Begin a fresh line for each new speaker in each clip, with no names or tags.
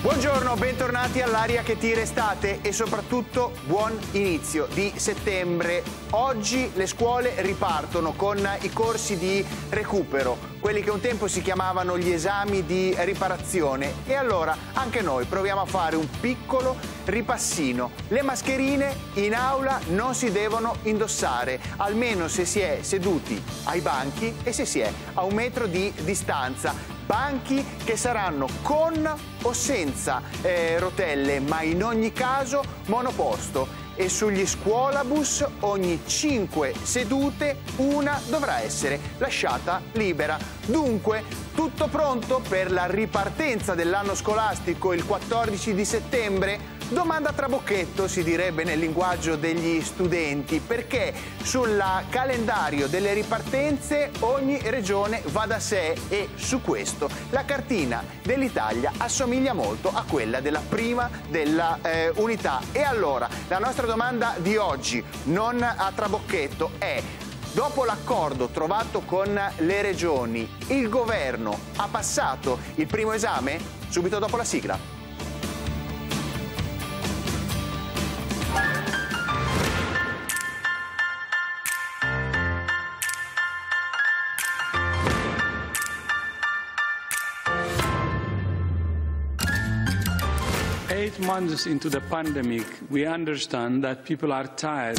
Buongiorno, bentornati all'Aria che tira estate e soprattutto buon inizio di settembre. Oggi le scuole ripartono con i corsi di recupero, quelli che un tempo si chiamavano gli esami di riparazione, e allora anche noi proviamo a fare un piccolo ripassino. Le mascherine in aula non si devono indossare, almeno se si è seduti ai banchi e se si è a 1 metro di distanza. Banchi che saranno con o senza rotelle, ma in ogni caso monoposto. E sugli scuolabus ogni 5 sedute una dovrà essere lasciata libera. Dunque, tutto pronto per la ripartenza dell'anno scolastico il 14 di settembre? Domanda a trabocchetto, si direbbe nel linguaggio degli studenti, perché sul calendario delle ripartenze ogni regione va da sé e su questo la cartina dell'Italia assomiglia molto a quella della prima della unità. E allora la nostra domanda di oggi, non a trabocchetto, è: dopo l'accordo trovato con le regioni, il governo ha passato il primo esame? Subito dopo la sigla.
Eight months into the pandemic, we understand that people are tired.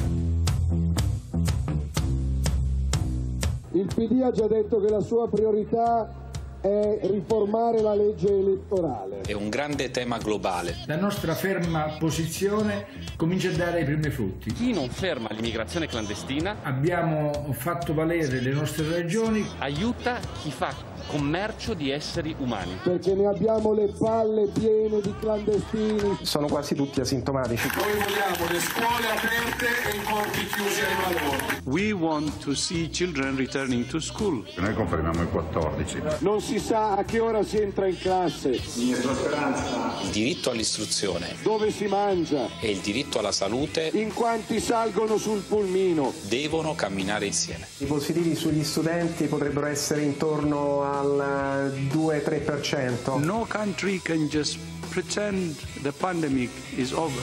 Il PD ha già detto che la sua priorità è riformare la legge elettorale.
È un grande tema globale.
La nostra ferma posizione comincia a dare i primi frutti.
Chi non ferma l'immigrazione clandestina
Abbiamo fatto valere le nostre ragioni.
aiuta chi fa commercio di esseri umani.
Perché ne abbiamo le palle piene di clandestini.
Sono quasi tutti asintomatici.
Noi vogliamo le scuole aperte e i corpi chiusi ai lavori.
We want to see children returning to school.
Noi confermiamo il 14.
Non si sa a che ora si entra in classe,
Il diritto all'istruzione
dove si mangia,
e il diritto alla salute
in quanti salgono sul pulmino.
devono camminare insieme.
I positivi sugli studenti potrebbero essere intorno al 2-3%.
No country can just pretend the pandemic is over.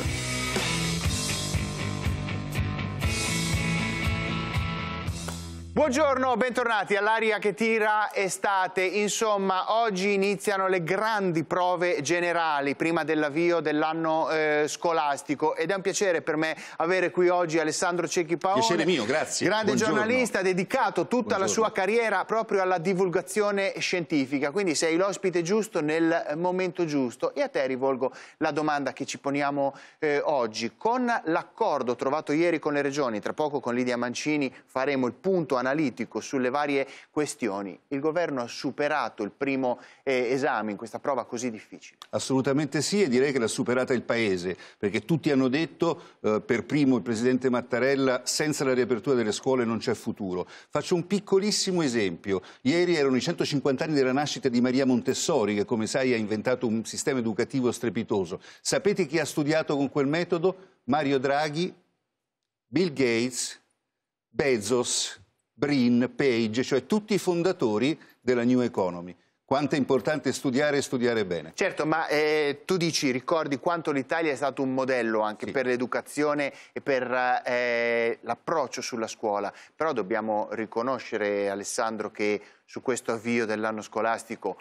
Buongiorno, bentornati all'Aria che tira estate. Insomma, oggi iniziano le grandi prove generali prima dell'avvio dell'anno scolastico, ed è un piacere per me avere qui oggi Alessandro Cecchi Paone.
Piacere mio, grazie.
Grande
Buongiorno.
giornalista, dedicato tutta la sua carriera proprio alla divulgazione scientifica, quindi sei l'ospite giusto nel momento giusto. E a te rivolgo la domanda che ci poniamo oggi. Con l'accordo trovato ieri con le regioni, tra poco con Lidia Mancini faremo il punto analitico sulle varie questioni. Il governo ha superato il primo esame in questa prova così difficile?
Assolutamente sì, e direi che l'ha superata il Paese, perché tutti hanno detto, per primo il Presidente Mattarella, senza la riapertura delle scuole non c'è futuro. Faccio un piccolissimo esempio. Ieri erano i 150 anni della nascita di Maria Montessori, che come sai ha inventato un sistema educativo strepitoso. Sapete chi ha studiato con quel metodo? Mario Draghi, Bill Gates, Bezos, Brin, Page, cioè tutti i fondatori della New Economy. Quanto è importante studiare e studiare bene.
Certo, ma tu ricordi quanto l'Italia è stato un modello anche per l'educazione e per l'approccio sulla scuola. Però dobbiamo riconoscere, Alessandro, che su questo avvio dell'anno scolastico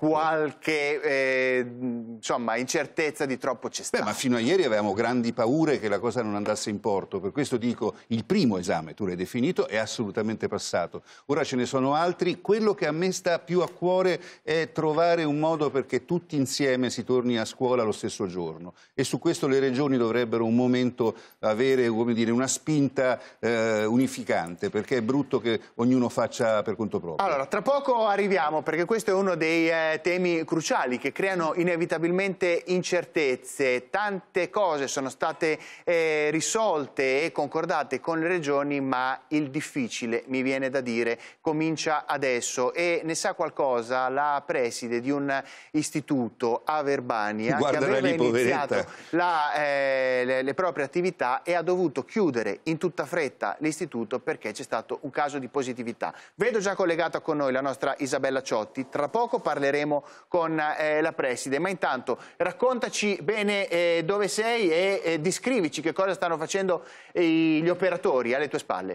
qualche insomma, incertezza di troppo c'è stata.
Ma fino a ieri avevamo grandi paure che la cosa non andasse in porto. Per questo dico, il primo esame, tu l'hai definito, è assolutamente passato. Ora ce ne sono altri. Quello che a me sta più a cuore è trovare un modo perché tutti insieme si torni a scuola lo stesso giorno, e su questo le regioni dovrebbero un momento avere, come dire, una spinta unificante, perché è brutto che ognuno faccia per conto proprio.
Allora, tra poco arriviamo, perché questo è uno dei temi cruciali che creano inevitabilmente incertezze. Tante cose sono state risolte e concordate con le regioni, ma il difficile, mi viene da dire, comincia adesso. E ne sa qualcosa la la preside di un istituto a Verbania che aveva iniziato le proprie attività e ha dovuto chiudere in tutta fretta l'istituto perché c'è stato un caso di positività. Vedo già collegata con noi la nostra Isabella Ciotti, tra poco parleremo con la preside, ma intanto raccontaci bene dove sei e descrivici che cosa stanno facendo gli operatori alle tue spalle.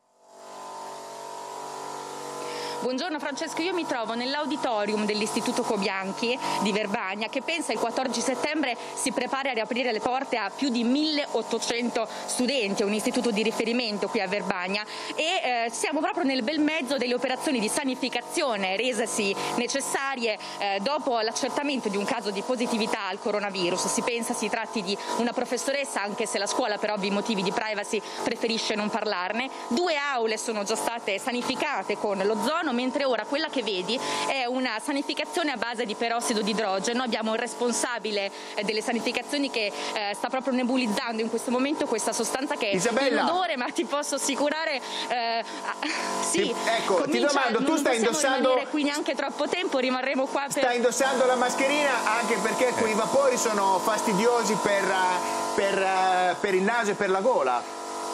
Buongiorno Francesco, io mi trovo nell'auditorium dell'Istituto Cobianchi di Verbania che pensa il 14 settembre si prepara a riaprire le porte a più di 1800 studenti, è un istituto di riferimento qui a Verbania e siamo proprio nel bel mezzo delle operazioni di sanificazione resesi necessarie dopo l'accertamento di un caso di positività al coronavirus. Si pensa si tratti di una professoressa, anche se la scuola per ovvi motivi di privacy preferisce non parlarne. 2 aule sono già state sanificate con l'ozono, mentre ora quella che vedi è una sanificazione a base di perossido di idrogeno. Abbiamo il responsabile delle sanificazioni che sta proprio nebulizzando in questo momento questa sostanza che è inodore, ma ti posso assicurare sì,
ecco, ti domando, tu stai indossando,
rimanere qui neanche troppo tempo, rimarremo qua per...
Stai indossando la mascherina anche perché quei vapori sono fastidiosi per il naso e per la gola.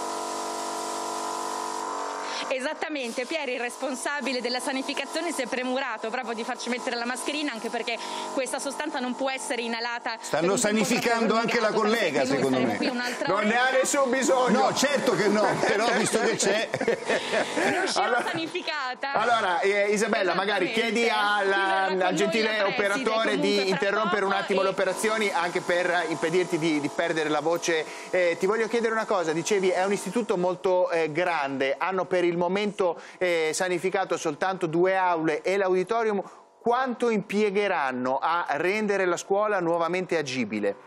Esattamente, Pieri, il responsabile della sanificazione, si è premurato proprio di farci mettere la mascherina anche perché questa sostanza non può essere inalata.
Stanno sanificando anche la collega, secondo me.
Non ne ha nessun bisogno.
No, certo che no, però visto che c'è.
Allora, sanificata.
Allora, Isabella, magari chiedi al gentile operatore di interrompere un attimo le operazioni anche per impedirti di perdere la voce. Ti voglio chiedere una cosa, dicevi è un istituto molto grande, hanno per il momento sanificato soltanto 2 aule e l'auditorium. Quanto impiegheranno a rendere la scuola nuovamente agibile?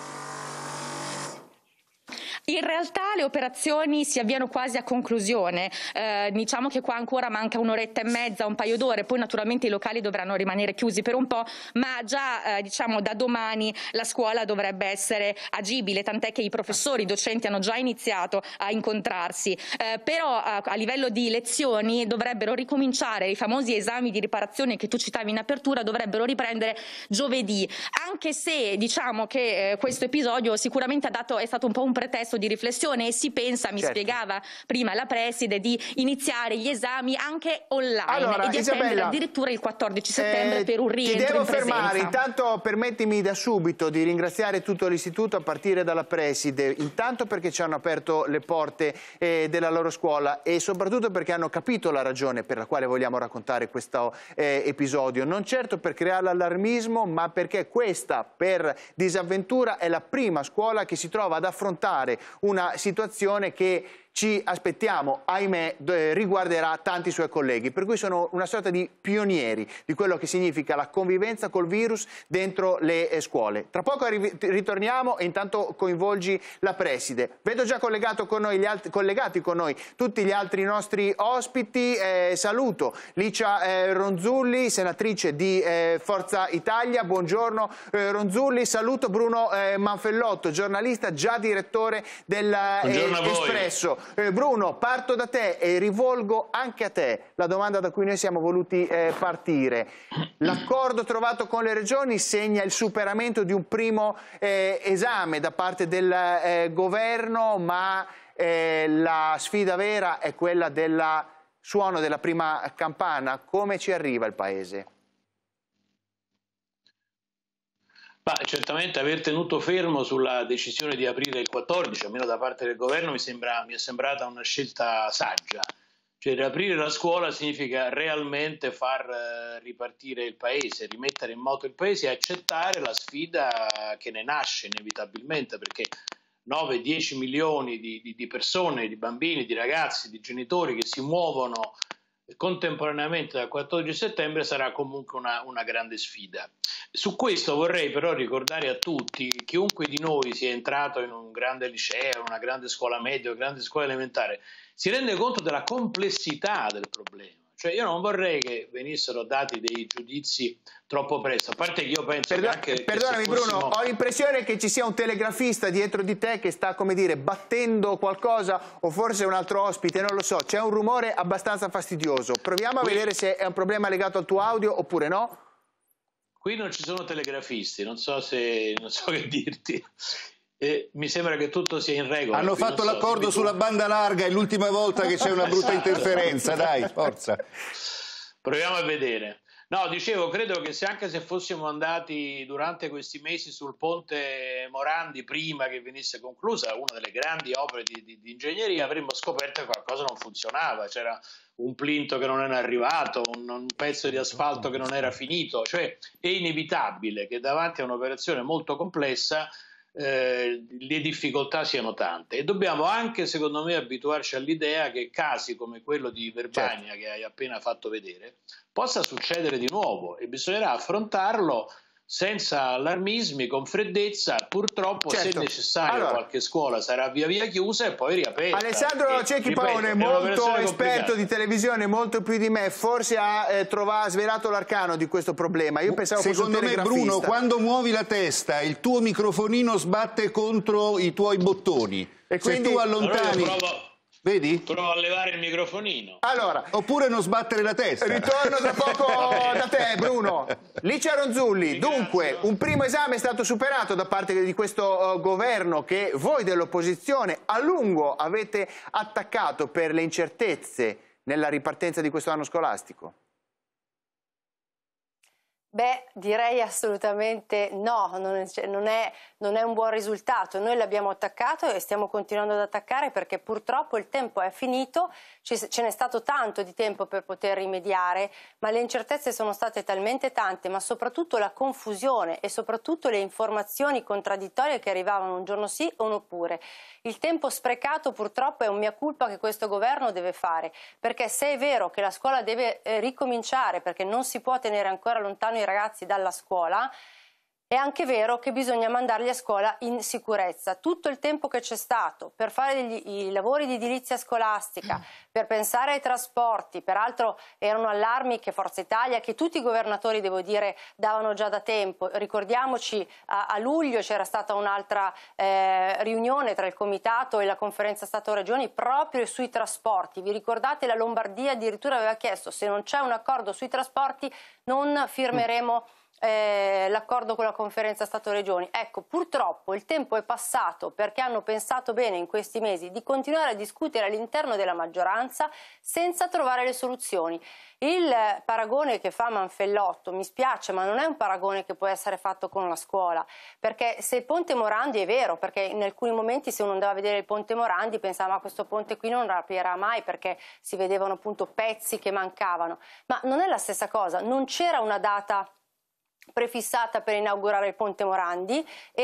In realtà le operazioni si avviano quasi a conclusione, diciamo che qua ancora manca un'oretta e mezza, un paio d'ore, poi naturalmente i locali dovranno rimanere chiusi per un po', ma già diciamo da domani la scuola dovrebbe essere agibile, tant'è che i professori, i docenti hanno già iniziato a incontrarsi, però a livello di lezioni dovrebbero ricominciare, i famosi esami di riparazione che tu citavi in apertura dovrebbero riprendere giovedì, anche se diciamo che questo episodio sicuramente è stato un po' un pretesto di riflessione e si pensa, mi spiegava prima la preside, di iniziare gli esami anche online e di attendere addirittura il 14 settembre per un rientro
ti devo
in presenza.
fermare, intanto permettimi da subito di ringraziare tutto l'istituto a partire dalla preside, intanto perché ci hanno aperto le porte della loro scuola e soprattutto perché hanno capito la ragione per la quale vogliamo raccontare questo episodio, non certo per creare l'allarmismo, ma perché questa per disavventura è la prima scuola che si trova ad affrontare una situazione che ci aspettiamo, ahimè, riguarderà tanti suoi colleghi, per cui sono una sorta di pionieri di quello che significa la convivenza col virus dentro le scuole. Tra poco ritorniamo e intanto coinvolgi la preside. Vedo già collegati con noi tutti gli altri nostri ospiti. Saluto Licia Ronzulli, senatrice di Forza Italia. Buongiorno Ronzulli. Saluto Bruno Manfellotto, giornalista, già direttore dell'Espresso. Bruno, parto da te e rivolgo anche a te la domanda da cui noi siamo voluti partire. L'accordo trovato con le regioni segna il superamento di un primo esame da parte del governo, ma la sfida vera è quella del suono della prima campana. Come ci arriva il Paese?
Certamente aver tenuto fermo sulla decisione di aprire il 14, almeno da parte del governo, mi è sembrata una scelta saggia. Cioè riaprire la scuola significa realmente far ripartire il Paese, rimettere in moto il Paese e accettare la sfida che ne nasce inevitabilmente, perché 9-10 milioni di persone, di bambini, di ragazzi, di genitori che si muovono contemporaneamente dal 14 settembre sarà comunque una grande sfida. Su questo vorrei però ricordare a tutti, chiunque di noi sia entrato in un grande liceo, una grande scuola media, una grande scuola elementare, si rende conto della complessità del problema. Cioè io non vorrei che venissero dati dei giudizi troppo presto, a parte che io penso che anche...
Perdonami Bruno, ho l'impressione che ci sia un telegrafista dietro di te che sta, come dire, battendo qualcosa, o forse un altro ospite, non lo so, c'è un rumore abbastanza fastidioso. Proviamo a vedere se è un problema legato al tuo audio oppure no.
Qui non ci sono telegrafisti, non so che dirti. Mi sembra che tutto sia in regola.
Hanno fatto l'accordo sulla banda larga, è l'ultima volta che c'è una brutta interferenza, dai, forza.
Proviamo a vedere. No, dicevo, credo che anche se fossimo andati durante questi mesi sul ponte Morandi prima che venisse conclusa una delle grandi opere di ingegneria, avremmo scoperto che qualcosa non funzionava, c'era un plinto che non era arrivato, un pezzo di asfalto che non era finito, cioè è inevitabile che davanti a un'operazione molto complessa le difficoltà siano tante, e dobbiamo anche, secondo me, abituarci all'idea che casi come quello di Verbania, che hai appena fatto vedere, possa succedere di nuovo, e bisognerà affrontarlo senza allarmismi, con freddezza. Purtroppo, se necessario, qualche scuola sarà via via chiusa e poi riaperta.
Alessandro Cecchi Paone, molto esperto di televisione, molto più di me, forse ha svelato l'arcano di questo problema. Io pensavo fosse un telegrafista.
Secondo me, Bruno, quando muovi la testa il tuo microfonino sbatte contro i tuoi bottoni, e quindi se tu allontani... Vedi?
Provo a levare il microfonino.
Allora,
oppure non sbattere la testa.
Ritorno tra poco da te, Bruno. Licia Ronzulli, dunque, un primo esame è stato superato da parte di questo governo che voi dell'opposizione a lungo avete attaccato per le incertezze nella ripartenza di questo anno scolastico.
Beh, direi assolutamente no, non è un buon risultato. Noi l'abbiamo attaccato e stiamo continuando ad attaccare perché purtroppo il tempo è finito, ce n'è stato tanto di tempo per poter rimediare, ma le incertezze sono state talmente tante, ma soprattutto la confusione e soprattutto le informazioni contraddittorie che arrivavano un giorno sì o un oppure. Il tempo sprecato purtroppo è un mea culpa che questo governo deve fare, perché se è vero che la scuola deve ricominciare, perché non si può tenere ancora lontano i ragazzi dalla scuola, è anche vero che bisogna mandarli a scuola in sicurezza. Tutto il tempo che c'è stato per fare i lavori di edilizia scolastica, per pensare ai trasporti, peraltro erano allarmi che Forza Italia, che tutti i governatori, devo dire, davano già da tempo. Ricordiamoci, a luglio c'era stata un'altra riunione tra il Comitato e la Conferenza Stato-Regioni proprio sui trasporti. Vi ricordate? La Lombardia addirittura aveva chiesto: se non c'è un accordo sui trasporti non firmeremo l'accordo con la Conferenza Stato-Regioni. Ecco, purtroppo il tempo è passato perché hanno pensato bene in questi mesi di continuare a discutere all'interno della maggioranza senza trovare le soluzioni. Il paragone che fa Manfellotto, mi spiace, ma non è un paragone che può essere fatto con la scuola, perché se il Ponte Morandi è vero, perché in alcuni momenti se uno andava a vedere il Ponte Morandi pensava: ma questo ponte qui non aprirà mai, perché si vedevano appunto pezzi che mancavano, ma non è la stessa cosa. Non c'era una data prefissata per inaugurare il Ponte Morandi,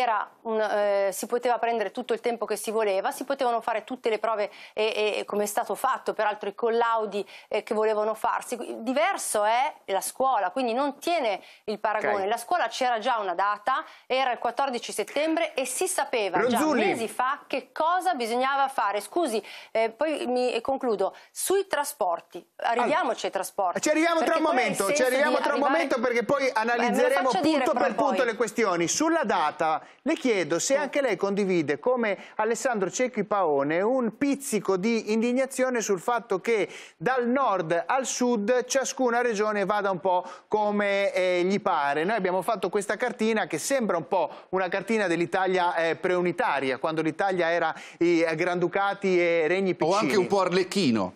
si poteva prendere tutto il tempo che si voleva, si potevano fare tutte le prove come è stato fatto, peraltro i collaudi che volevano farsi. Diverso è la scuola, quindi non tiene il paragone. Okay. La scuola c'era già una data, era il 14 settembre e si sapeva
Ronzulli.
Già mesi fa che cosa bisognava fare. Scusi, poi mi concludo. Sui trasporti, arriviamoci ai trasporti.
Ci arriviamo tra un momento, perché poi analizzeremo punto per punto le questioni. Sulla data le chiedo se anche lei condivide, come Alessandro Cecchi Paone, un pizzico di indignazione sul fatto che dal nord al sud ciascuna regione vada un po' come gli pare. Noi abbiamo fatto questa cartina che sembra un po' una cartina dell'Italia preunitaria, quando l'Italia era i Granducati e regni piccini.
O anche un po' Arlecchino.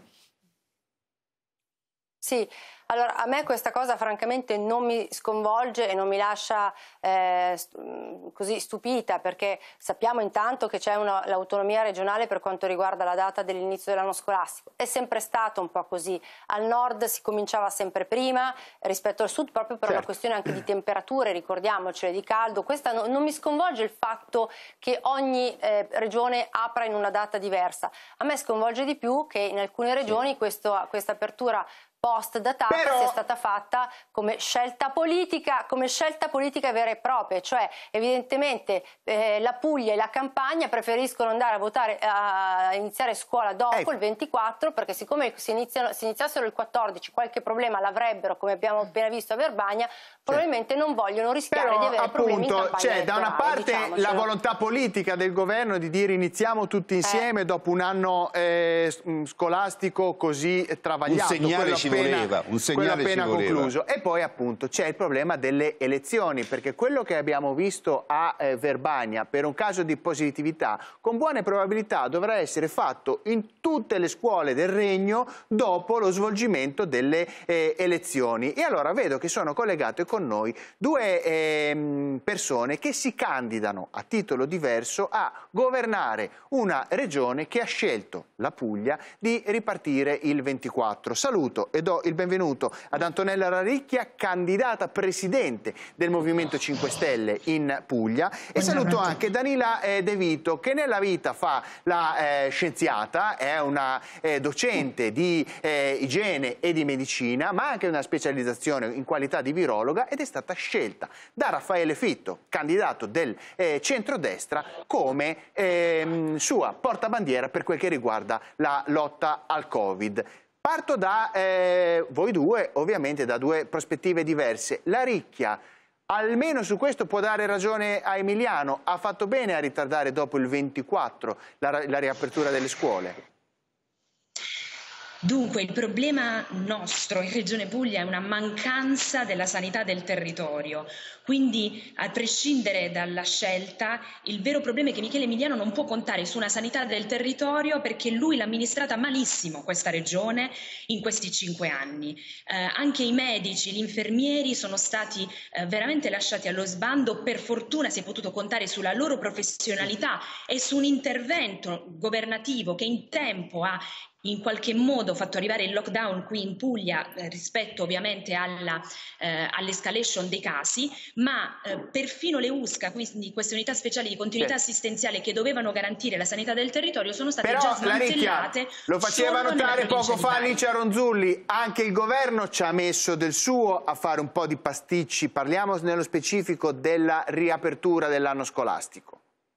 Sì. Allora, a me questa cosa francamente non mi sconvolge e non mi lascia così stupita, perché sappiamo intanto che c'è l'autonomia regionale per quanto riguarda la data dell'inizio dell'anno scolastico. È sempre stato un po' così. Al nord si cominciava sempre prima rispetto al sud, proprio per una questione anche di temperature, ricordiamocele, di caldo. Questa non mi sconvolge il fatto che ogni regione apra in una data diversa. A me sconvolge di più che in alcune regioni questa apertura post datata sia stata fatta come scelta politica vera e propria, cioè evidentemente la Puglia e la Campania preferiscono andare a votare, a iniziare scuola dopo il 24, perché siccome se iniziassero il 14 qualche problema l'avrebbero, come abbiamo appena visto a Verbania, probabilmente non vogliono rischiare di avere problemi in campagna
c'è da una parte la volontà politica del governo di dire iniziamo tutti insieme dopo un anno scolastico così travagliato,
un segnale ci voleva,
concluso. E poi appunto c'è il problema delle elezioni, perché quello che abbiamo visto a Verbania per un caso di positività con buone probabilità dovrà essere fatto in tutte le scuole del Regno dopo lo svolgimento delle elezioni. E allora vedo che sono collegate con noi due persone che si candidano a titolo diverso a governare una regione che ha scelto, la Puglia, di ripartire il 24. Saluto e do il benvenuto ad Antonella Raricchia, candidata presidente del Movimento 5 Stelle in Puglia, e saluto anche Danila De Vito, che nella vita fa la scienziata, è una docente di igiene e di medicina, ma anche una specializzazione in qualità di virologa, ed è stata scelta da Raffaele Fitto, candidato del centrodestra, come sua portabandiera per quel che riguarda la lotta al Covid. Parto da voi due, ovviamente da due prospettive diverse. La Ricchia, almeno su questo può dare ragione a Emiliano, ha fatto bene a ritardare dopo il 24 la riapertura delle scuole?
Dunque, il problema nostro in Regione Puglia è una mancanza della sanità del territorio, quindi a prescindere dalla scelta, il vero problema è che Michele Emiliano non può contare su una sanità del territorio, perché lui l'ha amministrata malissimo questa regione in questi 5 anni. Anche i medici, gli infermieri sono stati veramente lasciati allo sbando. Per fortuna si è potuto contare sulla loro professionalità e su un intervento governativo che in tempo ha in qualche modo fatto arrivare il lockdown qui in Puglia rispetto ovviamente all'escalation dei casi, ma perfino le USCA, quindi queste unità speciali di continuità assistenziale che dovevano garantire la sanità del territorio, sono state già smantellate.
Lo faceva notare poco fa Licia Ronzulli, anche il governo ci ha messo del suo a fare un po' di pasticci. Parliamo nello specifico della riapertura dell'anno scolastico.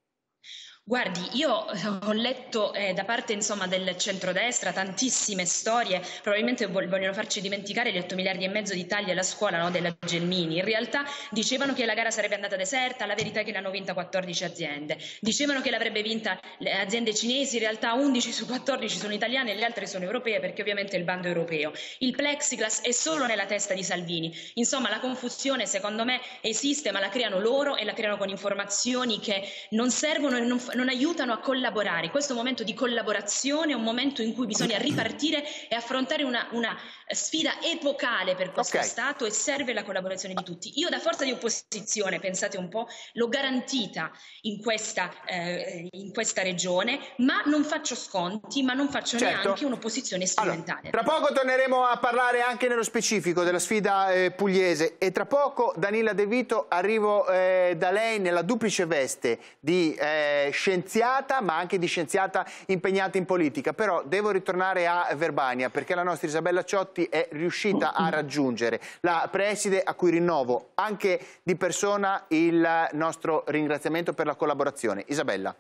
Guardi, io ho letto da parte del centrodestra tantissime storie, probabilmente vogliono farci dimenticare gli 8 miliardi e mezzo di tagli alla scuola, no, della Gelmini. In realtà dicevano che la gara sarebbe andata deserta, la verità è che l'hanno vinta 14 aziende. Dicevano che l'avrebbe vinta le aziende cinesi, in realtà 11 su 14 sono italiane e le altre sono europee, perché ovviamente è il bando europeo. Il plexiglass è solo nella testa di Salvini. Insomma, la confusione secondo me esiste, ma la creano loro e la creano con informazioni che non servono e non aiutano a collaborare. Questo è un momento di collaborazione, è un momento in cui bisogna ripartire e affrontare una sfida epocale per questo Stato, e serve la collaborazione di tutti. Io da forza di opposizione, pensate un po', l'ho garantita in questa regione, ma non faccio sconti, ma non faccio neanche un'opposizione strumentale.
Allora, tra poco torneremo a parlare anche nello specifico della sfida pugliese, e tra poco, Danila De Vito, arrivo da lei nella duplice veste di scienziata, ma anche di scienziata impegnata in politica. Però devo ritornare a Verbania, perché la nostra Isabella Ciotti è riuscita a raggiungere la preside, a cui rinnovo anche di persona il nostro ringraziamento per la collaborazione. Isabella.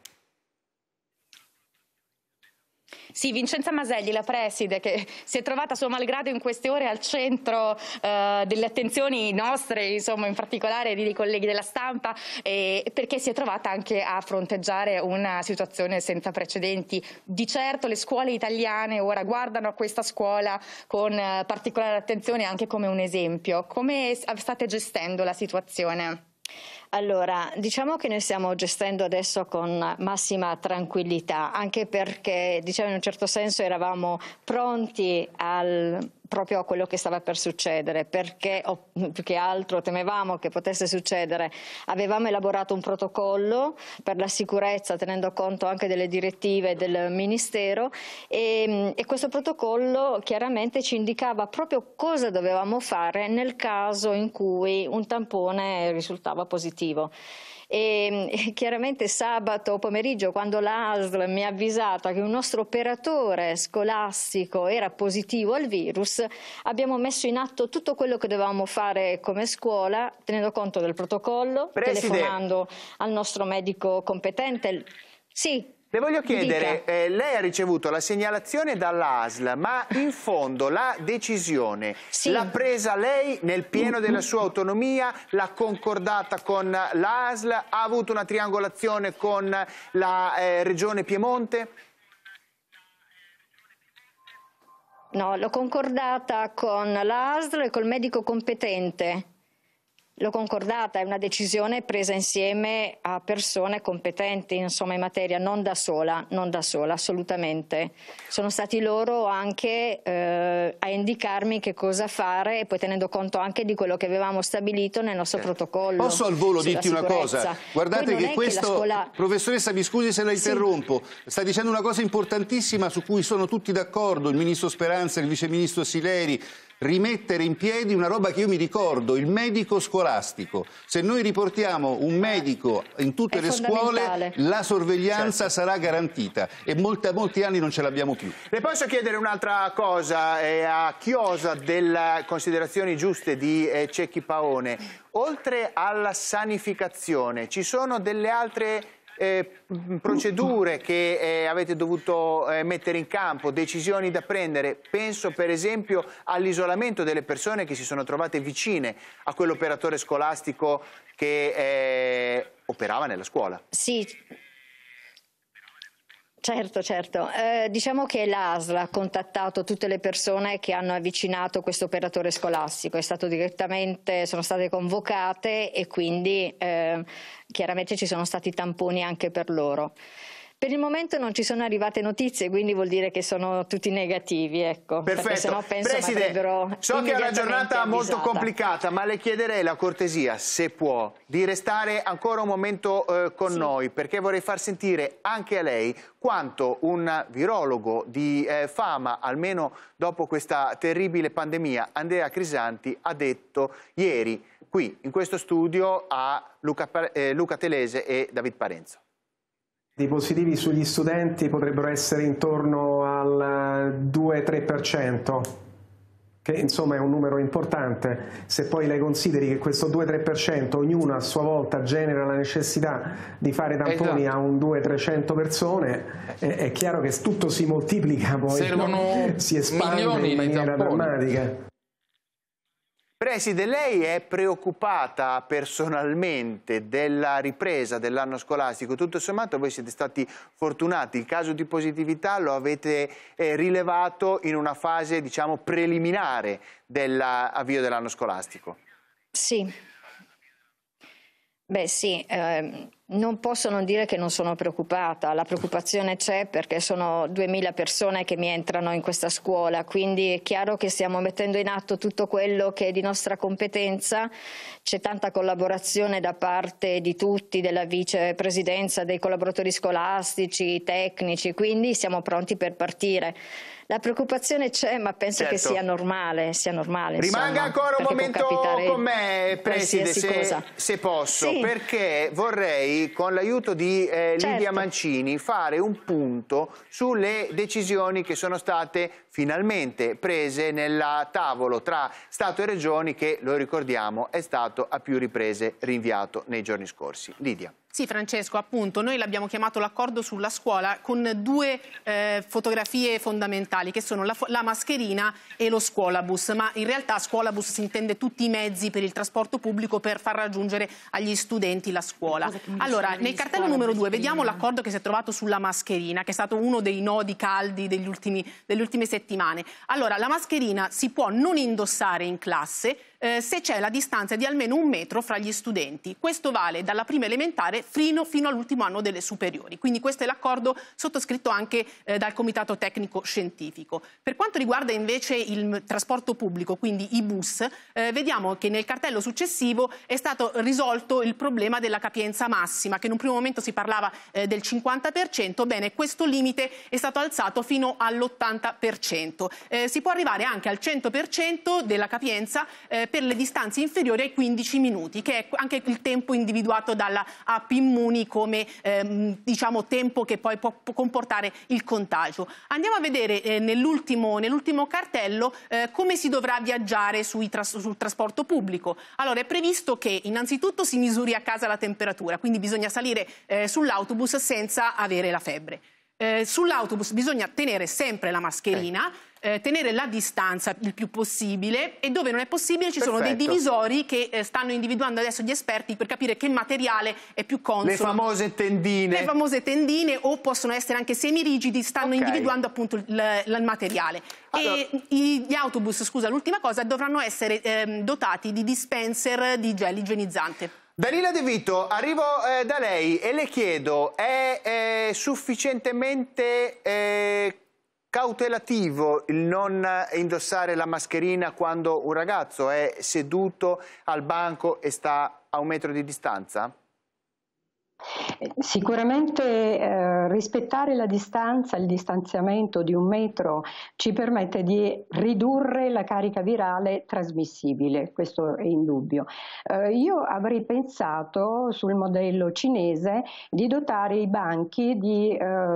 Sì, Vincenza Maselli, la preside, che si è trovata a suo malgrado in queste ore al centro delle attenzioni nostre, insomma, in particolare dei colleghi della stampa, perché si è trovata anche a fronteggiare una situazione senza precedenti. Di certo le scuole italiane ora guardano a questa scuola con particolare attenzione, anche come un esempio. Come state gestendo la situazione?
Allora, diciamo che noi stiamo gestendo adesso con massima tranquillità, anche perché, diciamo, in un certo senso eravamo pronti proprio a quello che stava per succedere, perché più che altro temevamo che potesse succedere. Avevamo elaborato un protocollo per la sicurezza, tenendo conto anche delle direttive del Ministero, e questo protocollo chiaramente ci indicava proprio cosa dovevamo fare nel caso in cui un tampone risultava positivo. E chiaramente sabato pomeriggio, quando l'ASL mi ha avvisata che un nostro operatore scolastico era positivo al virus, abbiamo messo in atto tutto quello che dovevamo fare come scuola, tenendo conto del protocollo, telefonando al nostro medico competente. Sì.
Le voglio chiedere, lei ha ricevuto la segnalazione dall'ASL, ma in fondo la decisione l'ha presa lei nel pieno della sua autonomia, l'ha concordata con l'ASL, ha avuto una triangolazione con la Regione Piemonte?
No, l'ho concordata con l'ASL e col medico competente. L'ho concordata, è una decisione presa insieme a persone competenti, insomma, in materia, non da sola, assolutamente. Sono stati loro anche a indicarmi che cosa fare, e poi tenendo conto anche di quello che avevamo stabilito nel nostro protocollo.
Posso al volo dirti una cosa? Guardate che questo, professoressa, mi scusi se la interrompo, sta dicendo una cosa importantissima su cui sono tutti d'accordo, il ministro Speranza, il vice ministro Sileri. Rimettere in piedi una roba che io mi ricordo, il medico scolastico. Se noi riportiamo un medico in tutte le scuole, la sorveglianza sarà garantita, e molti anni non ce l'abbiamo più.
Le posso chiedere un'altra cosa a chiosa delle considerazioni giuste di Cecchi Paone? Oltre alla sanificazione, ci sono delle altre procedure che avete dovuto mettere in campo, decisioni da prendere? Penso per esempio all'isolamento delle persone che si sono trovate vicine a quell'operatore scolastico che operava nella scuola.
Sì. Certo. Diciamo che l'ASL ha contattato tutte le persone che hanno avvicinato questo operatore scolastico, sono state convocate, e quindi chiaramente ci sono stati tamponi anche per loro. Per il momento non ci sono arrivate notizie, quindi vuol dire che sono tutti negativi, ecco.
Perfetto.
Sennò penso
Presidente, so che è una giornata molto complicata, ma le chiederei la cortesia, se può, di restare ancora un momento con noi, perché vorrei far sentire anche a lei quanto un virologo di fama, almeno dopo questa terribile pandemia, Andrea Crisanti, ha detto ieri qui in questo studio a Luca Telese e David Parenzo.
I positivi sugli studenti potrebbero essere intorno al 2-3%, che insomma è un numero importante. Se poi lei consideri che questo 2-3% ognuno a sua volta genera la necessità di fare tamponi a un 200-300 persone, è chiaro che tutto si moltiplica, poi si espande in maniera drammatica.
Preside, lei è preoccupata personalmente della ripresa dell'anno scolastico? Tutto sommato voi siete stati fortunati, il caso di positività lo avete rilevato in una fase, diciamo, preliminare dell'avvio dell'anno scolastico.
Sì. Beh sì, non posso non dire che non sono preoccupata, la preoccupazione c'è perché sono 2000 persone che mi entrano in questa scuola, quindi è chiaro che stiamo mettendo in atto tutto quello che è di nostra competenza, c'è tanta collaborazione da parte di tutti, della vicepresidenza, dei collaboratori scolastici, tecnici, quindi siamo pronti per partire. La preoccupazione c'è, ma penso che sia normale.
Rimanga ancora un momento con me, Preside, se posso, perché vorrei, con l'aiuto di Lidia Mancini, fare un punto sulle decisioni che sono state finalmente prese nel tavolo tra Stato e Regioni che, lo ricordiamo, è stato a più riprese rinviato nei giorni scorsi. Lidia.
Sì, Francesco, appunto, noi l'abbiamo chiamato l'accordo sulla scuola con due fotografie fondamentali, che sono la mascherina e lo scuolabus, ma in realtà scuolabus si intende tutti i mezzi per il trasporto pubblico per far raggiungere agli studenti la scuola. Allora, nel cartello numero 2 vediamo l'accordo che si è trovato sulla mascherina, che è stato uno dei nodi caldi delle ultime settimane. Allora, la mascherina si può non indossare in classe se c'è la distanza di almeno 1 metro fra gli studenti. Questo vale dalla prima elementare fino all'ultimo anno delle superiori. Quindi questo è l'accordo sottoscritto anche dal Comitato Tecnico Scientifico. Per quanto riguarda invece il trasporto pubblico, quindi i bus, vediamo che nel cartello successivo è stato risolto il problema della capienza massima, che in un primo momento si parlava del 50%, bene, questo limite è stato alzato fino all'80%. Si può arrivare anche al 100% della capienza per le distanze inferiori ai 15 minuti, che è anche il tempo individuato dalla app Immuni come diciamo tempo che poi può comportare il contagio. Andiamo a vedere nell'ultimo cartello come si dovrà viaggiare sul trasporto pubblico. Allora, è previsto che innanzitutto si misuri a casa la temperatura, quindi bisogna salire sull'autobus senza avere la febbre. Sull'autobus bisogna tenere sempre la mascherina, tenere la distanza il più possibile, e dove non è possibile ci sono dei divisori che stanno individuando adesso gli esperti per capire che materiale è più consono.
Le famose tendine. Le
famose tendine, o possono essere anche semirigidi, stanno individuando appunto il materiale. Allora, e gli autobus, scusa, l'ultima cosa, dovranno essere dotati di dispenser di gel igienizzante.
Dalila De Vito, arrivo da lei e le chiedo, è sufficientemente cautelativo il non indossare la mascherina quando un ragazzo è seduto al banco e sta a 1 metro di distanza?
Sicuramente rispettare la distanza, il distanziamento di 1 metro ci permette di ridurre la carica virale trasmissibile, questo è indubbio. Io avrei pensato sul modello cinese di dotare i banchi di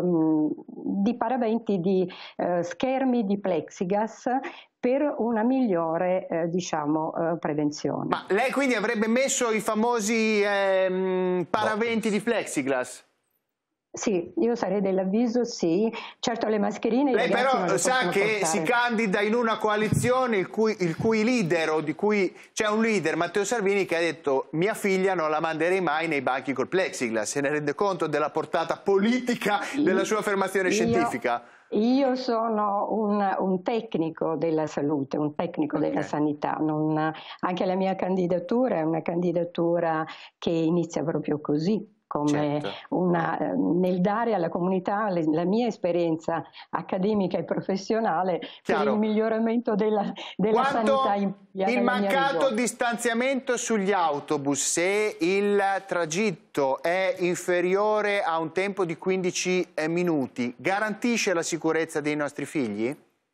paraventi, di schermi di plexiglass per una migliore prevenzione.
Ma lei quindi avrebbe messo i famosi paraventi di plexiglass?
Sì, io sarei dell'avviso sì. Certo, le mascherine...
Lei però sa che si candida in una coalizione il cui leader, o di cui c'è un leader, Matteo Salvini, che ha detto: mia figlia non la manderei mai nei banchi col plexiglass. Se ne rende conto della portata politica della sua affermazione scientifica?
Io sono un tecnico della salute, un tecnico della sanità. Anche la mia candidatura è una candidatura che inizia proprio così, come nel dare alla comunità la mia esperienza accademica e professionale per il miglioramento della sanità in
il mancato distanziamento sugli autobus, se il tragitto è inferiore a un tempo di 15 minuti, garantisce la sicurezza dei nostri figli?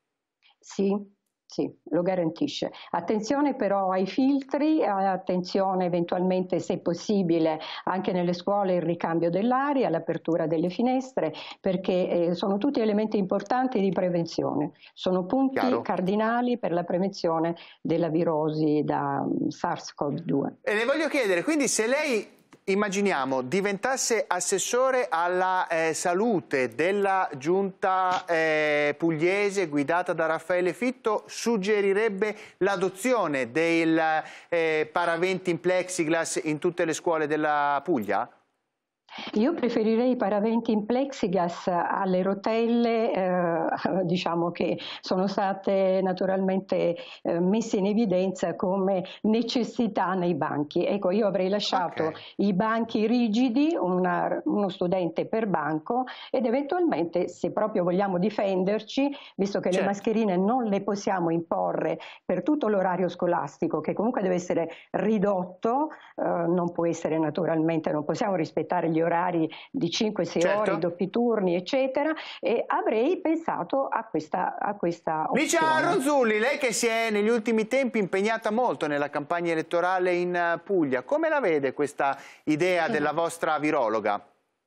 Sì. Sì, lo garantisce. Attenzione però ai filtri, attenzione eventualmente, se possibile, anche nelle scuole il ricambio dell'aria, l'apertura delle finestre, perché sono tutti elementi importanti di prevenzione. Sono punti cardinali per la prevenzione della virosi da SARS-CoV-2.
E le voglio chiedere, quindi, se lei, immaginiamo, diventasse assessore alla salute della giunta pugliese guidata da Raffaele Fitto, suggerirebbe l'adozione dei paraventi in plexiglass in tutte le scuole della Puglia?
Io preferirei i paraventi in plexiglass alle rotelle, diciamo, che sono state naturalmente messe in evidenza come necessità nei banchi. Ecco, io avrei lasciato i banchi rigidi, uno studente per banco, ed eventualmente, se proprio vogliamo difenderci, visto che le mascherine non le possiamo imporre per tutto l'orario scolastico, che comunque deve essere ridotto, non può essere naturalmente, non possiamo rispettare gli orari di 5-6 ore, i doppi turni, eccetera, e avrei pensato a questa opzione.
Licia Ronzulli, lei che si è negli ultimi tempi impegnata molto nella campagna elettorale in Puglia, come la vede questa idea della vostra virologa?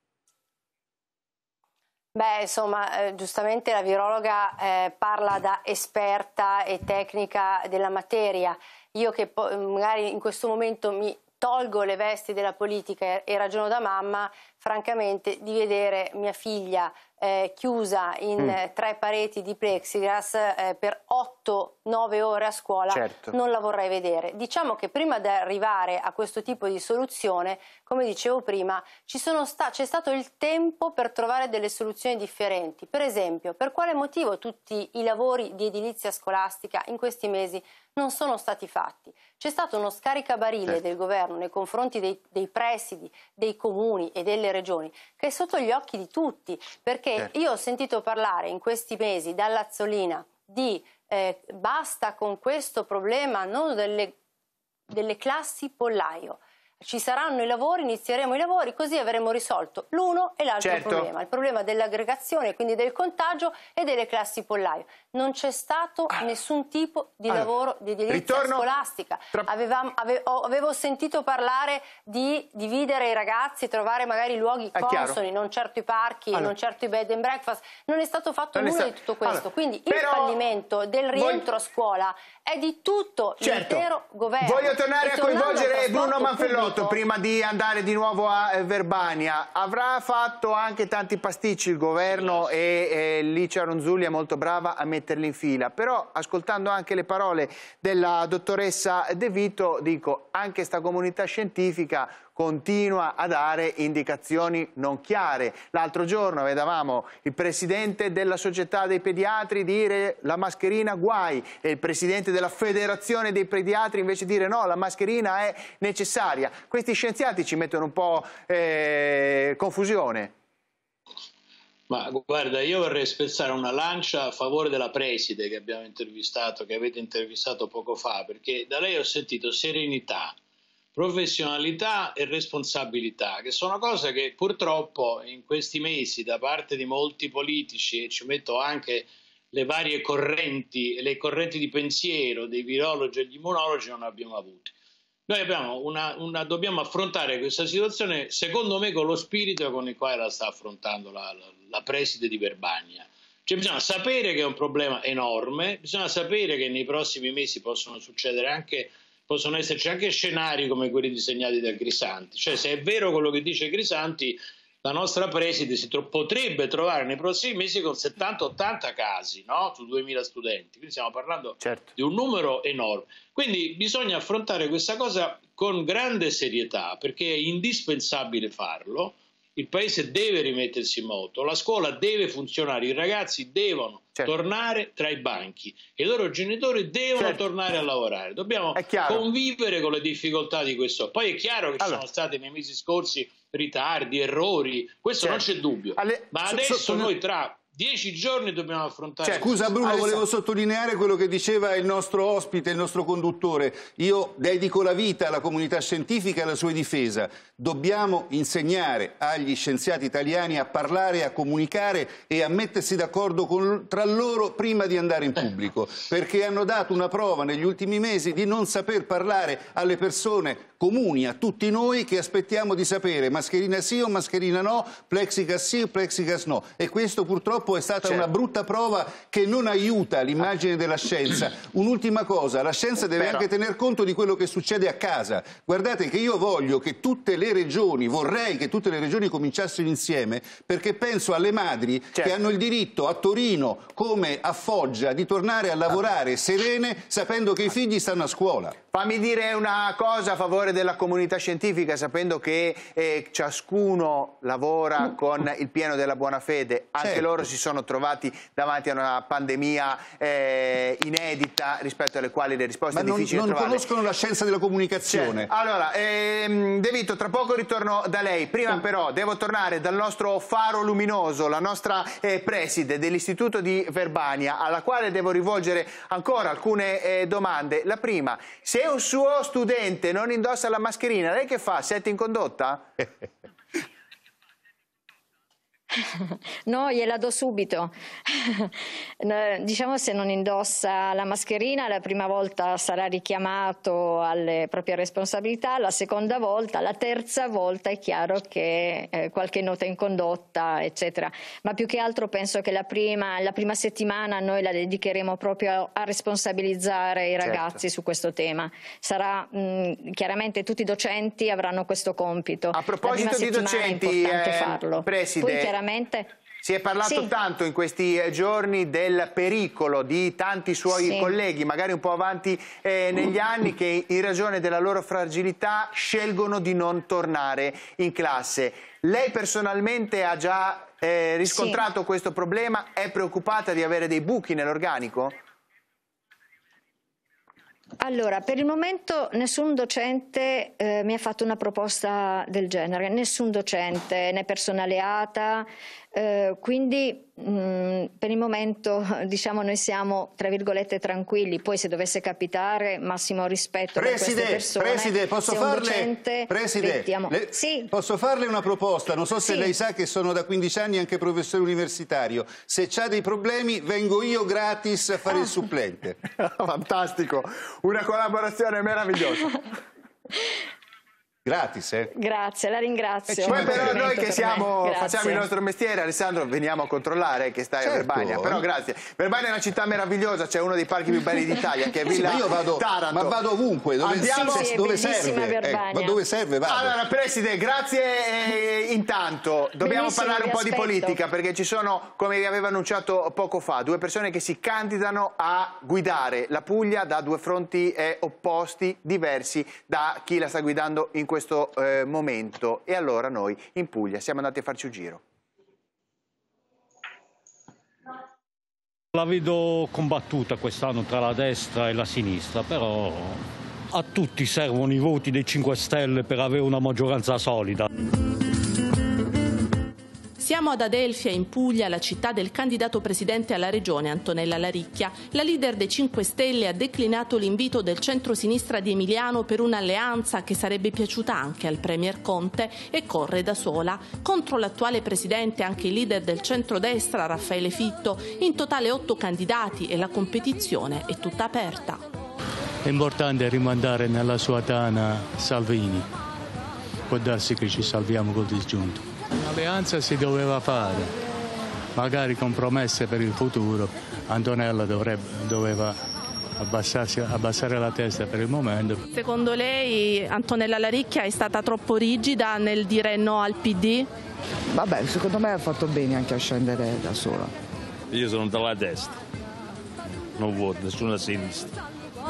Beh, insomma, giustamente la virologa parla da esperta e tecnica della materia. Io che magari in questo momento mi tolgo le vesti della politica e ragiono da mamma, francamente, di vedere mia figlia chiusa in 3 pareti di plexiglass per 8-9 ore a scuola, non la vorrei vedere. Diciamo che prima di arrivare a questo tipo di soluzione, come dicevo prima, c'è stato il tempo per trovare delle soluzioni differenti. Per esempio, per quale motivo tutti i lavori di edilizia scolastica in questi mesi non sono stati fatti? C'è stato uno scaricabarile del governo nei confronti dei presidi, dei comuni e delle regioni, che è sotto gli occhi di tutti, perché io ho sentito parlare in questi mesi dall'Azzolina di basta con questo problema non delle classi pollaio. Ci saranno i lavori, inizieremo i lavori, così avremo risolto l'uno e l'altro problema, il problema dell'aggregazione, quindi del contagio, e delle classi pollaio. non c'è stato nessun tipo di lavoro di edilizia scolastica. Avevo sentito parlare di dividere i ragazzi, trovare magari luoghi consoni, non certo i parchi, non certo i bed and breakfast. Non è stato fatto nulla di tutto questo. Quindi il fallimento del rientro a scuola è di tutto l'intero governo.
Voglio tornare a coinvolgere Bruno Manfellotto prima di andare di nuovo a Verbania. Avrà fatto anche tanti pasticci il governo e Licia Ronzulli è molto brava a metterli in fila, però ascoltando anche le parole della dottoressa De Vito, dico, anche sta comunità scientifica continua a dare indicazioni non chiare. L'altro giorno vedevamo il presidente della società dei pediatri dire la mascherina guai e il presidente della federazione dei pediatri invece dire no, la mascherina è necessaria. Questi scienziati ci mettono un po' confusione.
Ma guarda, io vorrei spezzare una lancia a favore della preside che abbiamo intervistato, che avete intervistato poco fa, perché da lei ho sentito serenità, professionalità e responsabilità, che sono cose che purtroppo in questi mesi da parte di molti politici, e ci metto anche le varie correnti, le correnti di pensiero dei virologi e gli immunologi, non abbiamo avuto. Noi abbiamo dobbiamo affrontare questa situazione, secondo me, con lo spirito con il quale la sta affrontando la preside di Verbania. Cioè bisogna sapere che è un problema enorme, bisogna sapere che nei prossimi mesi possono esserci anche scenari come quelli disegnati da Crisanti. Cioè, se è vero quello che dice Crisanti, la nostra preside potrebbe trovare nei prossimi mesi con 70-80 casi, no? Su 2000 studenti. Quindi stiamo parlando di un numero enorme. Quindi bisogna affrontare questa cosa con grande serietà, perché è indispensabile farlo. Il Paese deve rimettersi in moto, la scuola deve funzionare, i ragazzi devono tornare tra i banchi e i loro genitori devono tornare a lavorare. Dobbiamo convivere con le difficoltà di questo. Poi è chiaro che ci sono stati nei mesi scorsi ritardi, errori, questo non c'è dubbio. Ma adesso noi tra 10 giorni dobbiamo affrontare.
Scusa Bruno, volevo sottolineare quello che diceva il nostro ospite, il nostro conduttore. Io dedico la vita alla comunità scientifica e alla sua difesa. Dobbiamo insegnare agli scienziati italiani a parlare, a comunicare e a mettersi d'accordo tra loro prima di andare in pubblico, perché hanno dato una prova negli ultimi mesi di non saper parlare alle persone comuni, a tutti noi che aspettiamo di sapere mascherina sì o mascherina no, plexigas sì o plexigas no. E questo purtroppo è stata una brutta prova che non aiuta l'immagine della scienza. Un'ultima cosa, la scienza deve anche tener conto di quello che succede a casa. Guardate che io voglio che tutte le regioni, vorrei che tutte le regioni cominciassero insieme, perché penso alle madri che hanno il diritto a Torino come a Foggia di tornare a lavorare serene sapendo che i figli stanno a scuola.
Fammi dire una cosa a favore della comunità scientifica, sapendo che ciascuno lavora con il pieno della buona fede, anche loro si sono trovati davanti a una pandemia inedita rispetto alle quali le risposte è difficile trovarle.
Non conoscono la scienza della comunicazione.
Allora, De Vito, tra poco ritorno da lei, prima però devo tornare dal nostro faro luminoso, la nostra preside dell'Istituto di Verbania, alla quale devo rivolgere ancora alcune domande. La prima, se un suo studente non indossa la mascherina, lei che fa? Sette in condotta?
No, gliela do subito. Diciamo, se non indossa la mascherina la prima volta sarà richiamato alle proprie responsabilità, la seconda volta, la terza volta è chiaro che qualche nota in condotta eccetera, ma più che altro penso che la prima settimana noi la dedicheremo proprio a responsabilizzare i ragazzi su questo tema. Sarà chiaramente tutti i docenti avranno questo compito.
A proposito di docenti,
è importante farlo.
Preside,
poi chiaramente
si è parlato tanto in questi giorni del pericolo di tanti suoi colleghi, magari un po' avanti negli anni, che in ragione della loro fragilità scelgono di non tornare in classe. Lei personalmente ha già riscontrato questo problema? È preoccupata di avere dei buchi nell'organico?
Allora, per il momento nessun docente mi ha fatto una proposta del genere, nessun docente, né personale ATA, quindi per il momento diciamo noi siamo tra virgolette tranquilli, poi se dovesse capitare massimo rispetto per queste persone.
Preside, posso farle una proposta? Non so se lei sa che sono da 15 anni anche professore universitario. Se c'ha dei problemi vengo io gratis a fare il supplente.
Fantastico, una collaborazione meravigliosa.
Gratis,
Grazie, la ringrazio.
Poi però noi che facciamo il nostro mestiere, Alessandro, veniamo a controllare che stai a Verbania. Però grazie. Verbania è una città meravigliosa, c'è uno dei parchi più belli d'Italia, che è Villa Taranto.
Ma vado ovunque, dove serve. Ma dove serve vado.
Allora, Preside, grazie intanto. Dobbiamo parlare un po' di politica, perché ci sono, come vi avevo annunciato poco fa, due persone che si candidano a guidare la Puglia da due fronti opposti, diversi da chi la sta guidando in questo momento. E allora noi in Puglia siamo andati a farci un giro.
La vedo combattuta quest'anno tra la destra e la sinistra, però a tutti servono i voti dei 5 Stelle per avere una maggioranza solida.
Siamo ad Adelfia, in Puglia, la città del candidato presidente alla regione Antonella Laricchia. La leader dei 5 Stelle ha declinato l'invito del centro-sinistra di Emiliano per un'alleanza che sarebbe piaciuta anche al premier Conte e corre da sola. Contro l'attuale presidente anche il leader del centrodestra Raffaele Fitto. In totale 8 candidati e la competizione è tutta aperta.
È importante rimandare nella sua tana Salvini. Può darsi che ci salviamo col disgiunto. Un'alleanza si doveva fare, magari con promesse per il futuro. Antonella doveva abbassare la testa per il momento.
Secondo lei Antonella Laricchia è stata troppo rigida nel dire no al PD?
Vabbè, secondo me ha fatto bene anche a scendere da sola.
Io sono dalla destra, non voto nessuna sinistra.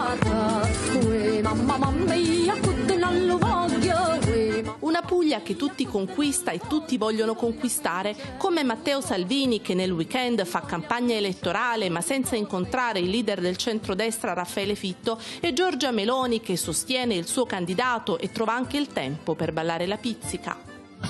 Una Puglia che tutti conquista e tutti vogliono conquistare, come Matteo Salvini che nel weekend fa campagna elettorale ma senza incontrare il leader del centrodestra Raffaele Fitto, e Giorgia Meloni che sostiene il suo candidato e trova anche il tempo per ballare la pizzica.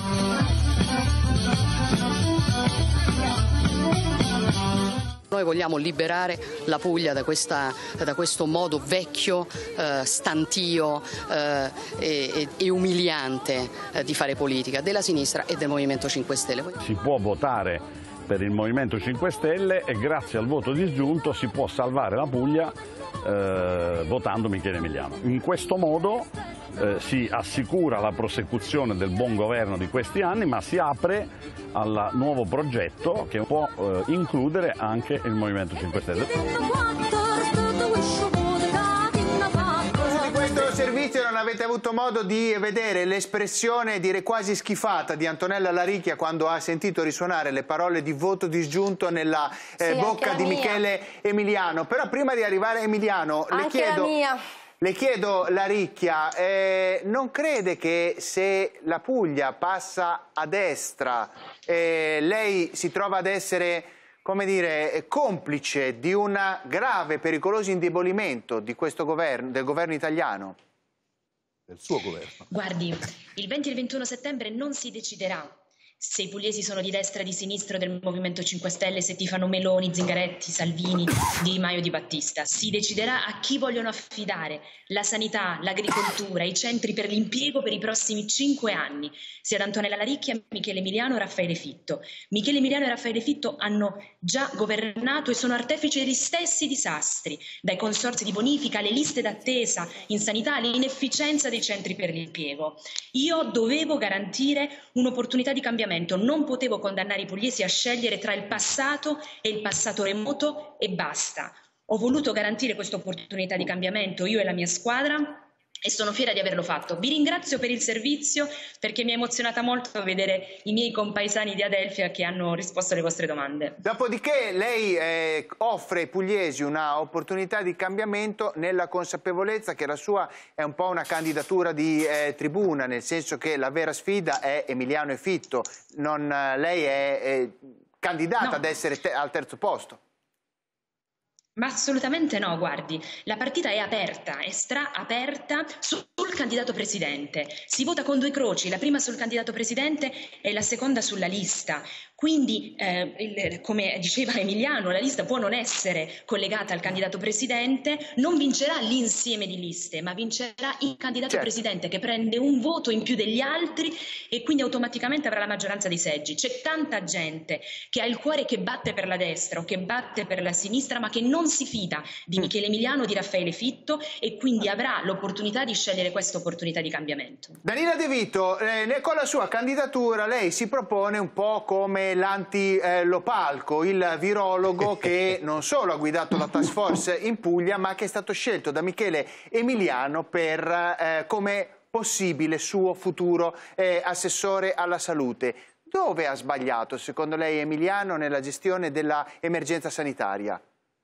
Noi vogliamo liberare la Puglia da questo modo vecchio, stantio e umiliante di fare politica della sinistra e del Movimento 5 Stelle.
Si può votare per il Movimento 5 Stelle e grazie al voto disgiunto si può salvare la Puglia votando Michele Emiliano. In questo modo si assicura la prosecuzione del buon governo di questi anni, ma si apre al nuovo progetto che può includere anche il Movimento 5 Stelle.
Di questo servizio non avete avuto modo di vedere l'espressione, dire quasi schifata, di Antonella Laricchia quando ha sentito risuonare le parole di voto disgiunto nella bocca di Michele Emiliano. Però prima di arrivare a Emiliano le chiedo, Laricchia, non crede che se la Puglia passa a destra lei si trova ad essere, come dire, complice di un grave, pericoloso indebolimento di questo governo, del governo italiano?
Del suo governo.
Guardi, il 20 e il 21 settembre non si deciderà se i pugliesi sono di destra, di sinistra del Movimento 5 Stelle, se tifano Meloni, Zingaretti, Salvini, Di Maio, Di Battista. Si deciderà a chi vogliono affidare la sanità, l'agricoltura, i centri per l'impiego per i prossimi 5 anni, sia ad Antonella Laricchia, Michele Emiliano e Raffaele Fitto. Michele Emiliano e Raffaele Fitto hanno già governato e sono artefici degli stessi disastri, dai consorzi di bonifica alle liste d'attesa in sanità, all'inefficienza dei centri per l'impiego. Io dovevo garantire un'opportunità di cambiamento. Non potevo condannare i pugliesi a scegliere tra il passato e il passato remoto e basta. Ho voluto garantire questa opportunità di cambiamento, io e la mia squadra, e sono fiera di averlo fatto. Vi ringrazio per il servizio, perché mi ha emozionata molto vedere i miei compaesani di Adelfia che hanno risposto alle vostre domande.
Dopodiché lei offre ai pugliesi una opportunità di cambiamento nella consapevolezza che la sua è un po' una candidatura di tribuna, nel senso che la vera sfida è Emiliano e Fitto, lei è candidata ad essere al terzo posto.
Ma assolutamente no, guardi, la partita è aperta, è straaperta sul candidato presidente. Si vota con due croci, la prima sul candidato presidente e la seconda sulla lista. Quindi, come diceva Emiliano, la lista può non essere collegata al candidato presidente, non vincerà l'insieme di liste, ma vincerà il candidato presidente che prende un voto in più degli altri e quindi automaticamente avrà la maggioranza dei seggi. C'è tanta gente che ha il cuore che batte per la destra o che batte per la sinistra, ma che non si fida di Michele Emiliano o di Raffaele Fitto e quindi avrà l'opportunità di scegliere questa opportunità di cambiamento.
Danila De Vito, con la sua candidatura lei si propone un po' come l'anti-Lopalco, il virologo che non solo ha guidato la task force in Puglia, ma che è stato scelto da Michele Emiliano per come possibile suo futuro assessore alla salute. Dove ha sbagliato, secondo lei, Emiliano nella gestione dell'emergenza sanitaria?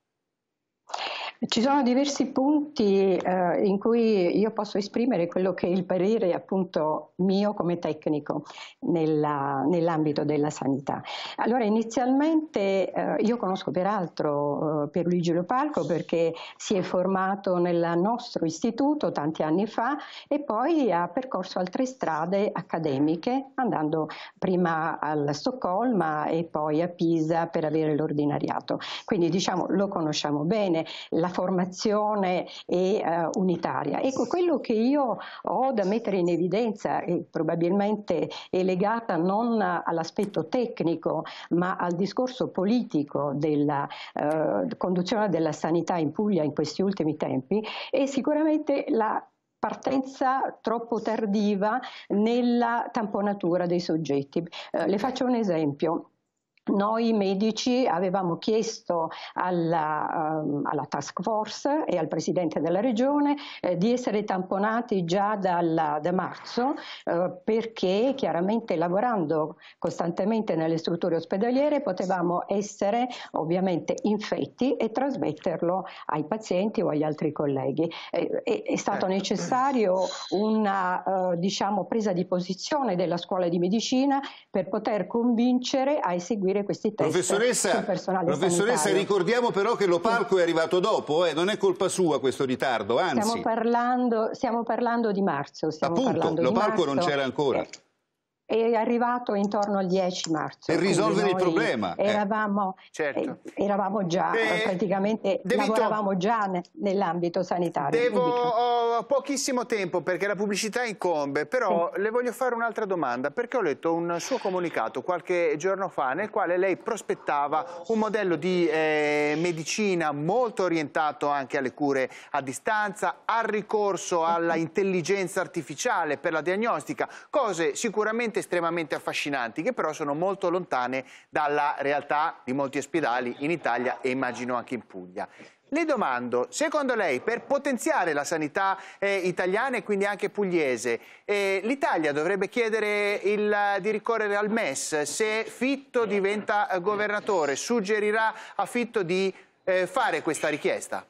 Ci sono diversi punti in cui io posso esprimere quello che è il parere appunto mio come tecnico nell'ambito della sanità. Allora inizialmente io conosco peraltro Pierluigi Lopalco perché si è formato nel nostro istituto tanti anni fa e poi ha percorso altre strade accademiche andando prima a Stoccolma e poi a Pisa per avere l'ordinariato. Quindi diciamo lo conosciamo bene. La formazione è unitaria. Ecco, quello che io ho da mettere in evidenza e probabilmente è legata non all'aspetto tecnico ma al discorso politico della conduzione della sanità in Puglia in questi ultimi tempi è sicuramente la partenza troppo tardiva nella tamponatura dei soggetti. Le faccio un esempio. Noi medici avevamo chiesto alla task force e al presidente della regione di essere tamponati già da marzo perché chiaramente lavorando costantemente nelle strutture ospedaliere potevamo essere ovviamente infetti e trasmetterlo ai pazienti o agli altri colleghi. È stato necessario una diciamo, presa di posizione della scuola di medicina per poter convincere a eseguire questi test sul personale sanitario.
Ricordiamo però che Lopalco è arrivato dopo, non è colpa sua questo ritardo, anzi.
Stiamo parlando di marzo.
Appunto, Lopalco non c'era ancora.
È arrivato intorno al 10 marzo.
Per risolvere il problema.
Eravamo già, praticamente lavoravamo già nell'ambito sanitario.
Ho pochissimo tempo perché la pubblicità incombe, però le voglio fare un'altra domanda, perché ho letto un suo comunicato qualche giorno fa nel quale lei prospettava un modello di medicina molto orientato anche alle cure a distanza, al ricorso alla intelligenza artificiale per la diagnostica, cose sicuramente estremamente affascinanti che però sono molto lontane dalla realtà di molti ospedali in Italia e immagino anche in Puglia. Le domando, secondo lei per potenziare la sanità italiana e quindi anche pugliese, l'Italia dovrebbe chiedere di ricorrere al MES? Se Fitto diventa governatore, suggerirà a Fitto di fare questa richiesta?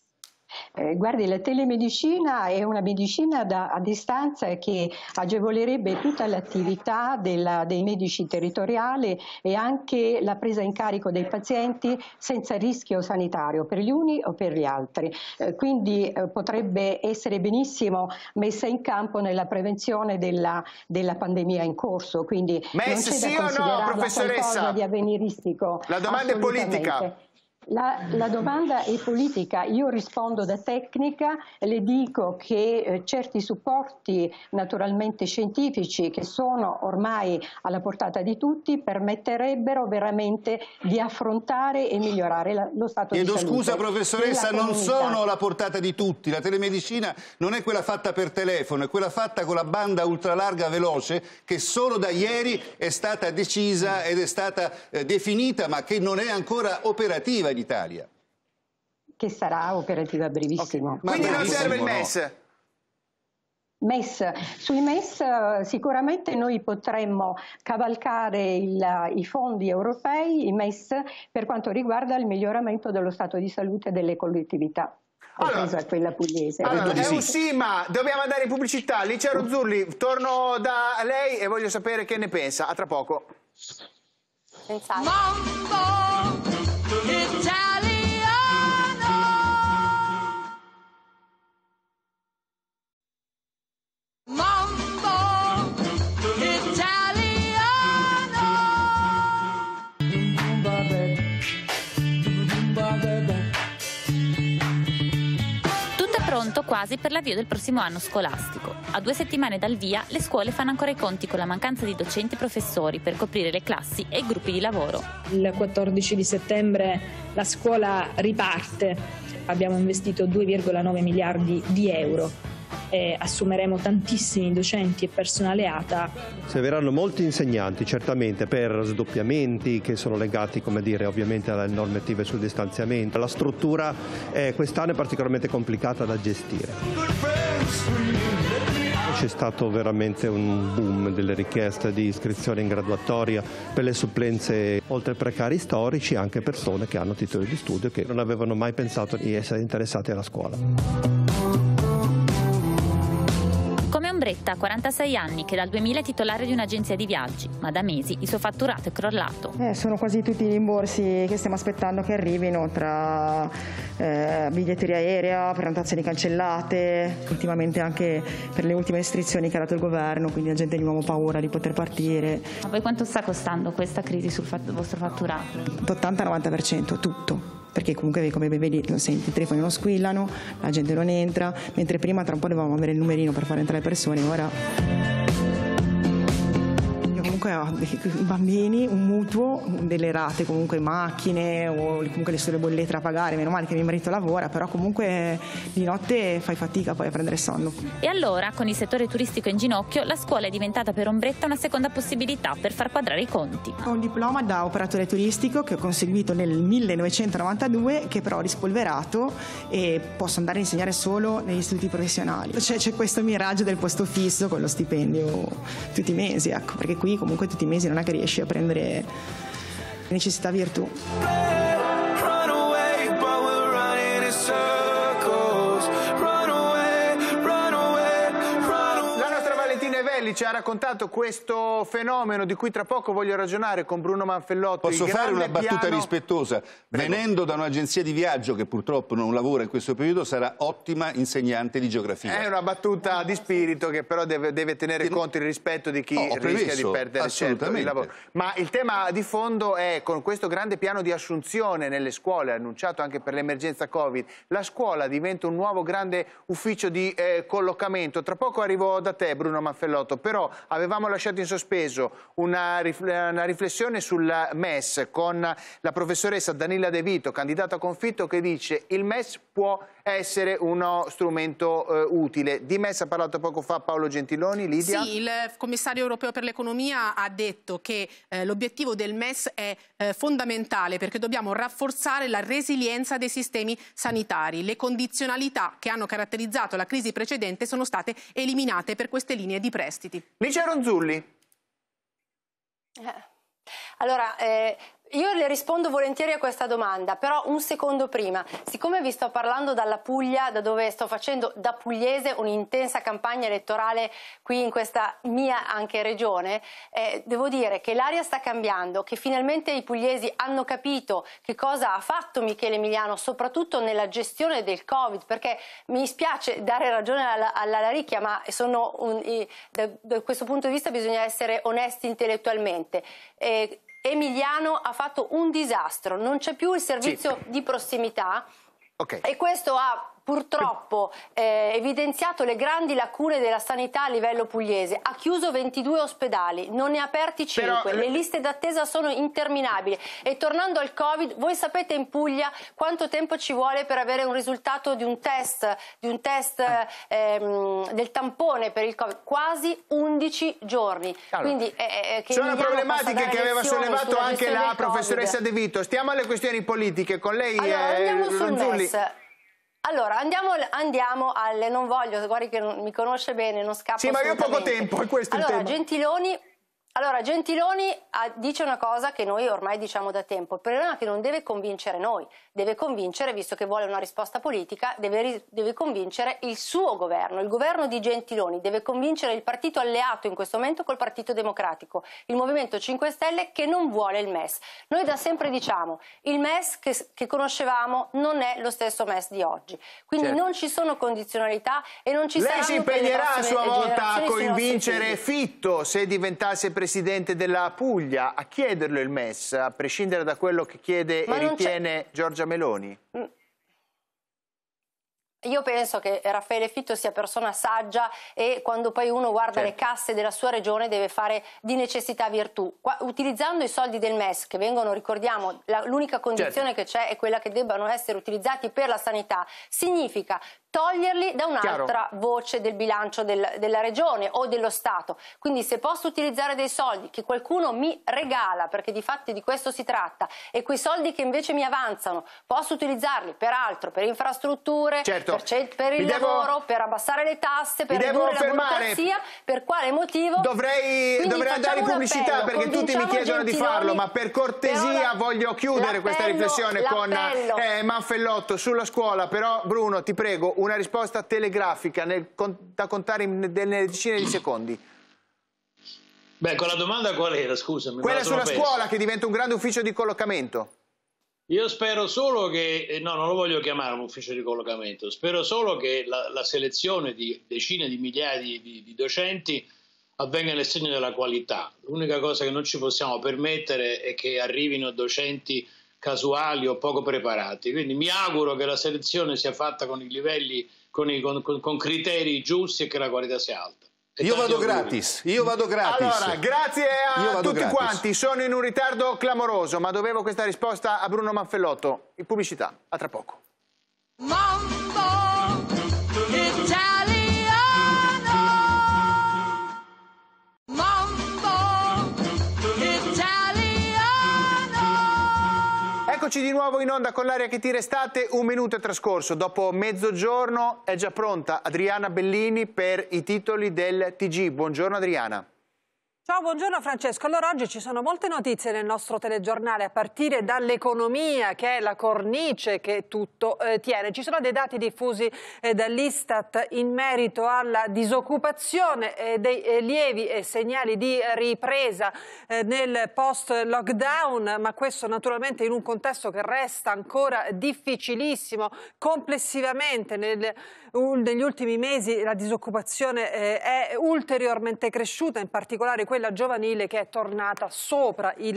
Guardi, la telemedicina è una medicina a distanza che agevolerebbe tutta l'attività dei medici territoriali e anche la presa in carico dei pazienti senza rischio sanitario per gli uni o per gli altri. Quindi potrebbe essere benissimo messa in campo nella prevenzione della pandemia in corso. Quindi
MES
non c'è
sì
da
o no, professoressa?
Qualcosa di avveniristico.
La domanda è politica.
La domanda è politica, io rispondo da tecnica, le dico che certi supporti naturalmente scientifici che sono ormai alla portata di tutti permetterebbero veramente di affrontare e migliorare lo stato di salute.
Chiedo scusa professoressa, non sono alla portata di tutti, la telemedicina non è quella fatta per telefono, è quella fatta con la banda ultralarga veloce che solo da ieri è stata decisa ed è stata definita ma che non è ancora operativa in Italia.
Che sarà operativa a brevissimo.
Okay. Quindi non serve il MES?
MES. Sui MES sicuramente noi potremmo cavalcare i fondi europei, i MES, per quanto riguarda il miglioramento dello stato di salute delle collettività. Allora, quella pugliese.
Allora, è un sì, ma dobbiamo andare in pubblicità. Licia Ronzulli, torno da lei e voglio sapere che ne pensa. A tra poco.
Pensate.
Mambo Italiano. quasi per l'avvio del prossimo anno scolastico. A 2 settimane dal via, le scuole fanno ancora i conti con la mancanza di docenti e professori per coprire le classi e i gruppi di lavoro.
Il 14 di settembre la scuola riparte, abbiamo investito 2,9 miliardi di euro. Assumeremo tantissimi docenti e personale ATA.
Serviranno molti insegnanti certamente per sdoppiamenti che sono legati, come dire, ovviamente alle normative sul distanziamento. La struttura quest'anno è particolarmente complicata da gestire. C'è stato veramente un boom delle richieste di iscrizione in graduatoria per le supplenze, oltre ai precari storici, anche persone che hanno titoli di studio che non avevano mai pensato di essere interessati alla scuola.
Come Ombretta, 46 anni, che dal 2000 è titolare di un'agenzia di viaggi, ma da mesi il suo fatturato è crollato.
Sono quasi tutti i rimborsi che stiamo aspettando che arrivino, tra biglietteria aerea, prenotazioni cancellate, ultimamente anche per le ultime restrizioni che ha dato il governo, quindi la gente di nuovo paura di poter partire.
Ma poi quanto sta costando questa crisi sul vostro fatturato?
L'80-90%, tutto. Perché comunque, come vedi, lo senti, i telefoni non squillano, la gente non entra, mentre prima tra un po' dovevamo avere il numerino per far entrare le persone, ora... Comunque ho i bambini, un mutuo, delle rate, comunque macchine o comunque le sole bollette da pagare, meno male che mio marito lavora, però comunque di notte fai fatica poi a prendere sonno.
E allora, con il settore turistico in ginocchio, la scuola è diventata per Ombretta una seconda possibilità per far quadrare i conti.
Ho un diploma da operatore turistico che ho conseguito nel 1992, che però ho rispolverato e posso andare a insegnare solo negli istituti professionali. C'è questo miraggio del posto fisso con lo stipendio tutti i mesi, ecco, perché qui comunque tutti i mesi non è che riesci a prendere necessità virtù.
Ci ha raccontato questo fenomeno di cui tra poco voglio ragionare con Bruno Manfellotto.
Posso fare una battuta rispettosa?
Prego.
Venendo da un'agenzia di viaggio che purtroppo non lavora in questo periodo, sarà ottima insegnante di geografia.
È una battuta di spirito che però deve tenere conto il rispetto di chi rischia di perdere il lavoro. Ma il tema di fondo è, con questo grande piano di assunzione nelle scuole, annunciato anche per l'emergenza Covid, la scuola diventa un nuovo grande ufficio di collocamento. Tra poco arrivo da te, Bruno Manfellotto, però avevamo lasciato in sospeso una riflessione sul MES con la professoressa Danila De Vito, candidata a conflitto, che dice il MES può essere uno strumento utile. Di MES ha parlato poco fa Paolo Gentiloni. Lidia?
Sì, il commissario europeo per l'economia ha detto che l'obiettivo del MES è fondamentale perché dobbiamo rafforzare la resilienza dei sistemi sanitari. Le condizionalità che hanno caratterizzato la crisi precedente sono state eliminate per queste linee di prestiti.
Licia Ronzulli.
Allora, io le rispondo volentieri a questa domanda, però un secondo prima. Siccome vi sto parlando dalla Puglia, da dove sto facendo da pugliese un'intensa campagna elettorale qui in questa mia anche regione, devo dire che l'aria sta cambiando, che finalmente i pugliesi hanno capito che cosa ha fatto Michele Emiliano, soprattutto nella gestione del Covid, perché mi spiace dare ragione alla Laricchia, ma da questo punto di vista bisogna essere onesti intellettualmente. Emiliano ha fatto un disastro, non c'è più il servizio di prossimità e questo ha purtroppo evidenziato le grandi lacune della sanità a livello pugliese. Ha chiuso 22 ospedali, non ne ha aperti 5, le liste d'attesa sono interminabili. E tornando al Covid, voi sapete in Puglia quanto tempo ci vuole per avere un risultato di un test del tampone per il Covid? Quasi 11 giorni. Allora, quindi,
sono problematiche che aveva sollevato anche la professoressa De Vito. Stiamo alle questioni politiche, con lei Ronzulli.
Allora, andiamo alle... Non voglio, guardi che mi conosce bene, non scappo.
Sì, ma io ho poco tempo, è questo il tema.
Gentiloni dice una cosa che noi ormai diciamo da tempo. Il problema è che non deve convincere noi, deve convincere, visto che vuole una risposta politica, deve convincere il suo governo, il governo di Gentiloni, deve convincere il partito alleato in questo momento col Partito Democratico, il Movimento 5 Stelle, che non vuole il MES. Noi da sempre diciamo, il MES che conoscevamo non è lo stesso MES di oggi, quindi non ci sono condizionalità e non ci saranno.
Lei si impegnerà a sua volta a convincere Fitto, se diventasse presidente della Puglia, a chiederlo il MES, a prescindere da quello che chiede e ritiene Giorgia Meloni?
Io penso che Raffaele Fitto sia persona saggia e quando poi uno guarda le casse della sua regione deve fare di necessità virtù. Utilizzando i soldi del MES, che vengono, ricordiamo, l'unica condizione che c'è è quella che debbano essere utilizzati per la sanità, significa toglierli da un'altra voce del bilancio della regione o dello Stato. Quindi se posso utilizzare dei soldi che qualcuno mi regala, perché di fatti di questo si tratta, e quei soldi che invece mi avanzano posso utilizzarli per altro, per infrastrutture, per il lavoro, per abbassare le tasse, per ridurre la burocrazia, per quale motivo?
Dovrei andare in pubblicità perché tutti mi chiedono di farlo, ma per cortesia voglio chiudere questa riflessione con Manfellotto sulla scuola. Però Bruno, ti prego, una risposta telegrafica da contare nelle decine di secondi.
Beh, con la domanda qual era, scusami?
Quella sulla scuola che diventa un grande ufficio di collocamento.
Io spero solo che, no, non lo voglio chiamare un ufficio di collocamento, spero solo che la selezione di decine di migliaia di docenti avvenga nel segno della qualità. L'unica cosa che non ci possiamo permettere è che arrivino docenti casuali o poco preparati. Quindi mi auguro che la selezione sia fatta con i livelli, con criteri giusti e che la qualità sia alta.
Io vado gratis.
Allora, grazie a tutti quanti. Sono in un ritardo clamoroso, ma dovevo questa risposta a Bruno Manfellotto. In pubblicità, a tra poco.
Mambo italiano. Mambo italiano.
Eccoci di nuovo in onda con l'aria che tira estate. Un minuto è trascorso. Dopo mezzogiorno è già pronta Adriana Bellini per i titoli del TG. Buongiorno Adriana.
Ciao, buongiorno Francesco. Allora oggi ci sono molte notizie nel nostro telegiornale, a partire dall'economia, che è la cornice che tutto tiene. Ci sono dei dati diffusi dall'Istat in merito alla disoccupazione, dei lievi segnali di ripresa nel post-lockdown, ma questo naturalmente in un contesto che resta ancora difficilissimo. Complessivamente negli ultimi mesi la disoccupazione è ulteriormente cresciuta, in particolare quella giovanile, che è tornata sopra il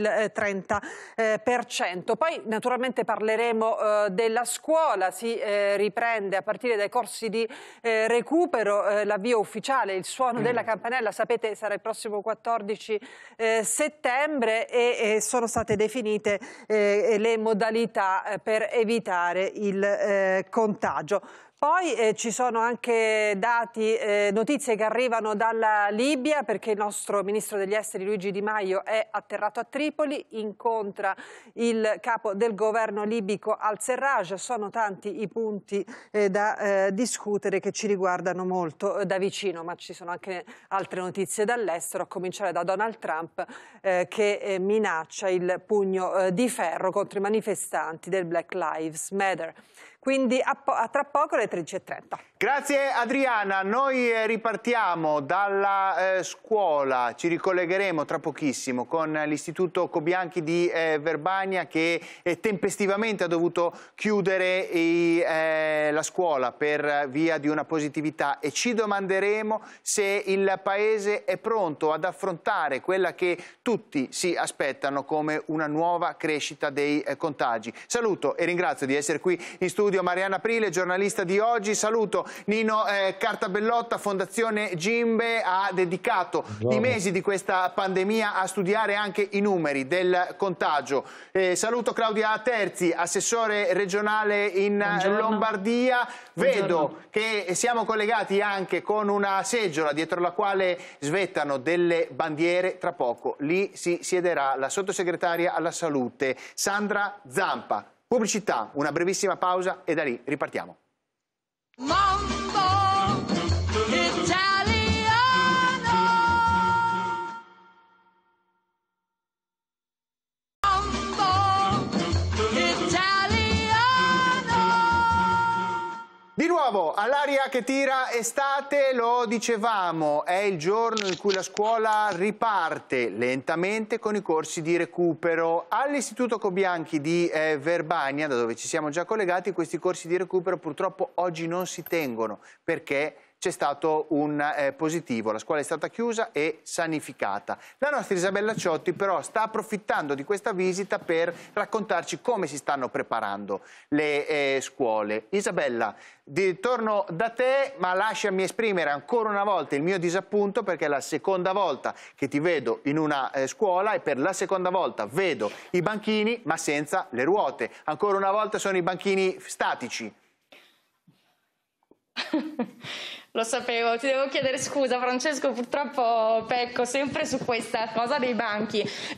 30%. Poi naturalmente parleremo della scuola, si riprende a partire dai corsi di recupero, l'avvio ufficiale, il suono della campanella, sapete sarà il prossimo 14 settembre e sono state definite le modalità per evitare il contagio. Poi ci sono anche notizie che arrivano dalla Libia, perché il nostro ministro degli esteri Luigi Di Maio è atterrato a Tripoli, incontra il capo del governo libico al-Serraj. Sono tanti i punti da discutere che ci riguardano molto da vicino, ma ci sono anche altre notizie dall'estero, a cominciare da Donald Trump che minaccia il pugno di ferro contro i manifestanti del Black Lives Matter. Quindi a tra poco alle 13:30.
Grazie Adriana, noi ripartiamo dalla scuola, ci ricollegheremo tra pochissimo con l'Istituto Cobianchi di Verbania, che tempestivamente ha dovuto chiudere la scuola per via di una positività, e ci domanderemo se il Paese è pronto ad affrontare quella che tutti si aspettano come una nuova crescita dei contagi. Saluto e ringrazio di essere qui in studio Marianna Aprile, giornalista di Oggi. Saluto Nino Cartabellotta. Fondazione Gimbe ha dedicato i mesi di questa pandemia a studiare anche i numeri del contagio. Saluto Claudia Terzi, assessore regionale in Lombardia. Vedo che siamo collegati anche con una seggiola dietro la quale svettano delle bandiere. Tra poco lì si siederà la sottosegretaria alla salute Sandra Zampa. Pubblicità, una brevissima pausa e da lì ripartiamo.
Mambo italiano. Mambo italiano.
Di nuovo all'aria che tira estate, lo dicevamo, è il giorno in cui la scuola riparte lentamente con i corsi di recupero. All'Istituto Cobianchi di Verbania, da dove ci siamo già collegati, questi corsi di recupero purtroppo oggi non si tengono perché c'è stato un positivo, la scuola è stata chiusa e sanificata. La nostra Isabella Ciotti però sta approfittando di questa visita per raccontarci come si stanno preparando le scuole. Isabella, torno da te, ma lasciami esprimere ancora una volta il mio disappunto, perché è la seconda volta che ti vedo in una scuola e per la seconda volta vedo i banchini ma senza le ruote. Ancora una volta sono i banchini statici.
Lo sapevo, ti devo chiedere scusa Francesco, purtroppo pecco sempre su questa cosa dei banchi.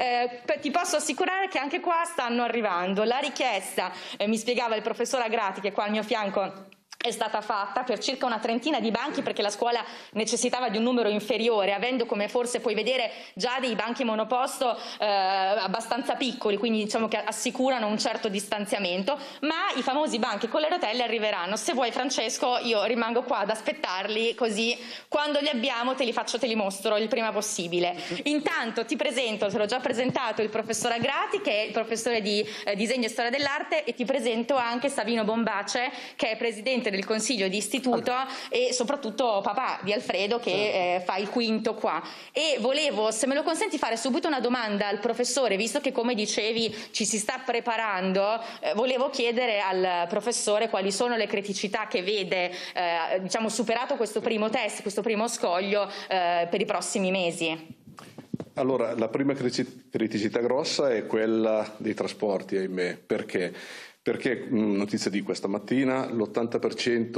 Ti posso assicurare che anche qua stanno arrivando. La richiesta, mi spiegava il professor Agrati che è qua al mio fianco, è stata fatta per circa una trentina di banchi, perché la scuola necessitava di un numero inferiore, avendo, come forse puoi vedere, già dei banchi monoposto abbastanza piccoli, quindi diciamo che assicurano un certo distanziamento, ma i famosi banchi con le rotelle arriveranno. Se vuoi Francesco io rimango qua ad aspettarli, così quando li abbiamo te li mostro il prima possibile. Intanto ti presento, te l'ho già presentato, il professor Agrati che è il professore di disegno e storia dell'arte, e ti presento anche Savino Bombace che è presidente del consiglio di istituto e soprattutto papà di Alfredo che fa il quinto qua. E volevo, se me lo consenti, fare subito una domanda al professore, visto che come dicevi ci si sta preparando, volevo chiedere al professore quali sono le criticità che vede, diciamo, superato questo primo test, questo primo scoglio per i prossimi mesi.
Allora, la prima criticità grossa è quella dei trasporti, ahimè. Perché? Perché, notizia di questa mattina, l'80%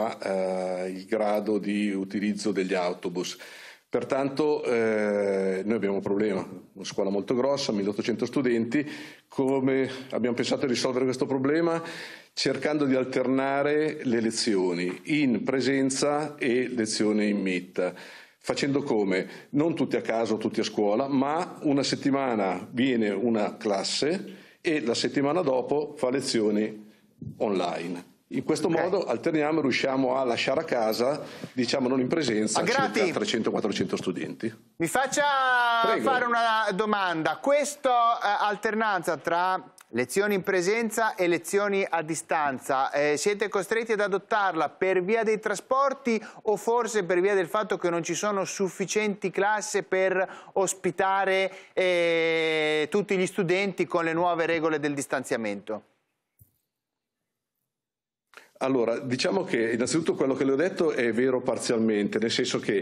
sarà il grado di utilizzo degli autobus. Pertanto noi abbiamo un problema, una scuola molto grossa, 1800 studenti. Come abbiamo pensato di risolvere questo problema? Cercando di alternare le lezioni in presenza e lezioni in MIT. Facendo come? Non tutti a casa o tutti a scuola, ma una settimana viene una classe e la settimana dopo fa lezioni online. In questo modo alterniamo e riusciamo a lasciare a casa, diciamo non in presenza, circa 300-400 studenti.
Mi faccia fare una domanda. Questa alternanza tra lezioni in presenza e lezioni a distanza, siete costretti ad adottarla per via dei trasporti o forse per via del fatto che non ci sono sufficienti classi per ospitare tutti gli studenti con le nuove regole del distanziamento?
Allora, diciamo che innanzitutto quello che le ho detto è vero parzialmente, nel senso che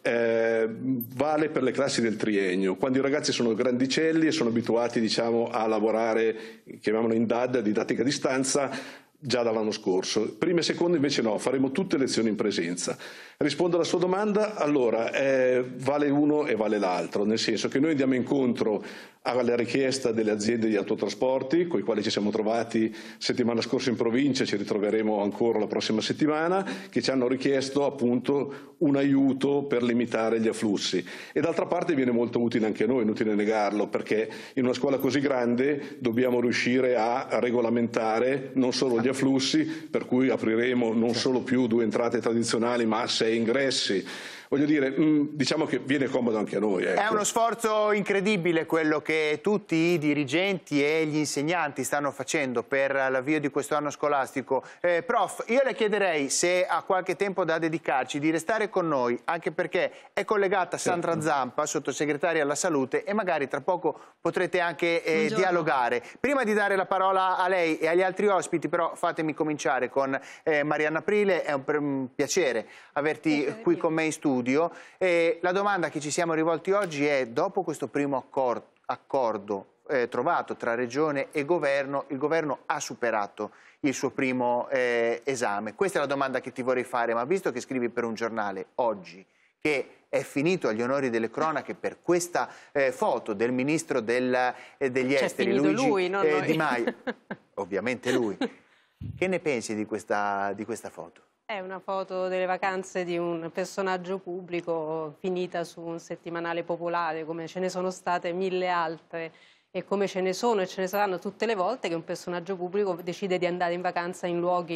vale per le classi del triennio, quando i ragazzi sono grandicelli e sono abituati, diciamo, a lavorare, chiamiamolo in DAD, didattica a distanza, già dall'anno scorso. Primo e secondo invece no, faremo tutte lezioni in presenza. Rispondo alla sua domanda, allora, vale uno e vale l'altro, nel senso che noi andiamo incontro alla richiesta delle aziende di autotrasporti, con i quali ci siamo trovati settimana scorsa in provincia, ci ritroveremo ancora la prossima settimana, che ci hanno richiesto appunto un aiuto per limitare gli afflussi. E d'altra parte viene molto utile anche a noi, inutile negarlo, perché in una scuola così grande dobbiamo riuscire a regolamentare non solo gli afflussi, per cui apriremo non solo più 2 entrate tradizionali ma 6 ingressi. Voglio dire, diciamo che viene comodo anche a noi. Ecco.
È uno sforzo incredibile quello che tutti i dirigenti e gli insegnanti stanno facendo per l'avvio di questo anno scolastico. Prof, io le chiederei se ha qualche tempo da dedicarci di restare con noi, anche perché è collegata Sandra Zampa, sottosegretaria alla salute, e magari tra poco potrete anche dialogare. Prima di dare la parola a lei e agli altri ospiti, però fatemi cominciare con Marianna Aprile. È un piacere averti qui con me in studio. La domanda che ci siamo rivolti oggi è: dopo questo primo accordo trovato tra Regione e Governo, il Governo ha superato il suo primo esame? Questa è la domanda che ti vorrei fare, ma visto che scrivi per un giornale oggi che è finito agli onori delle cronache per questa foto del ministro degli esteri, Luigi Di Maio, ovviamente lui, che ne pensi di questa foto?
È una foto delle vacanze di un personaggio pubblico finita su un settimanale popolare, come ce ne sono state 1000 altre e come ce ne sono e ce ne saranno tutte le volte che un personaggio pubblico decide di andare in vacanza in luoghi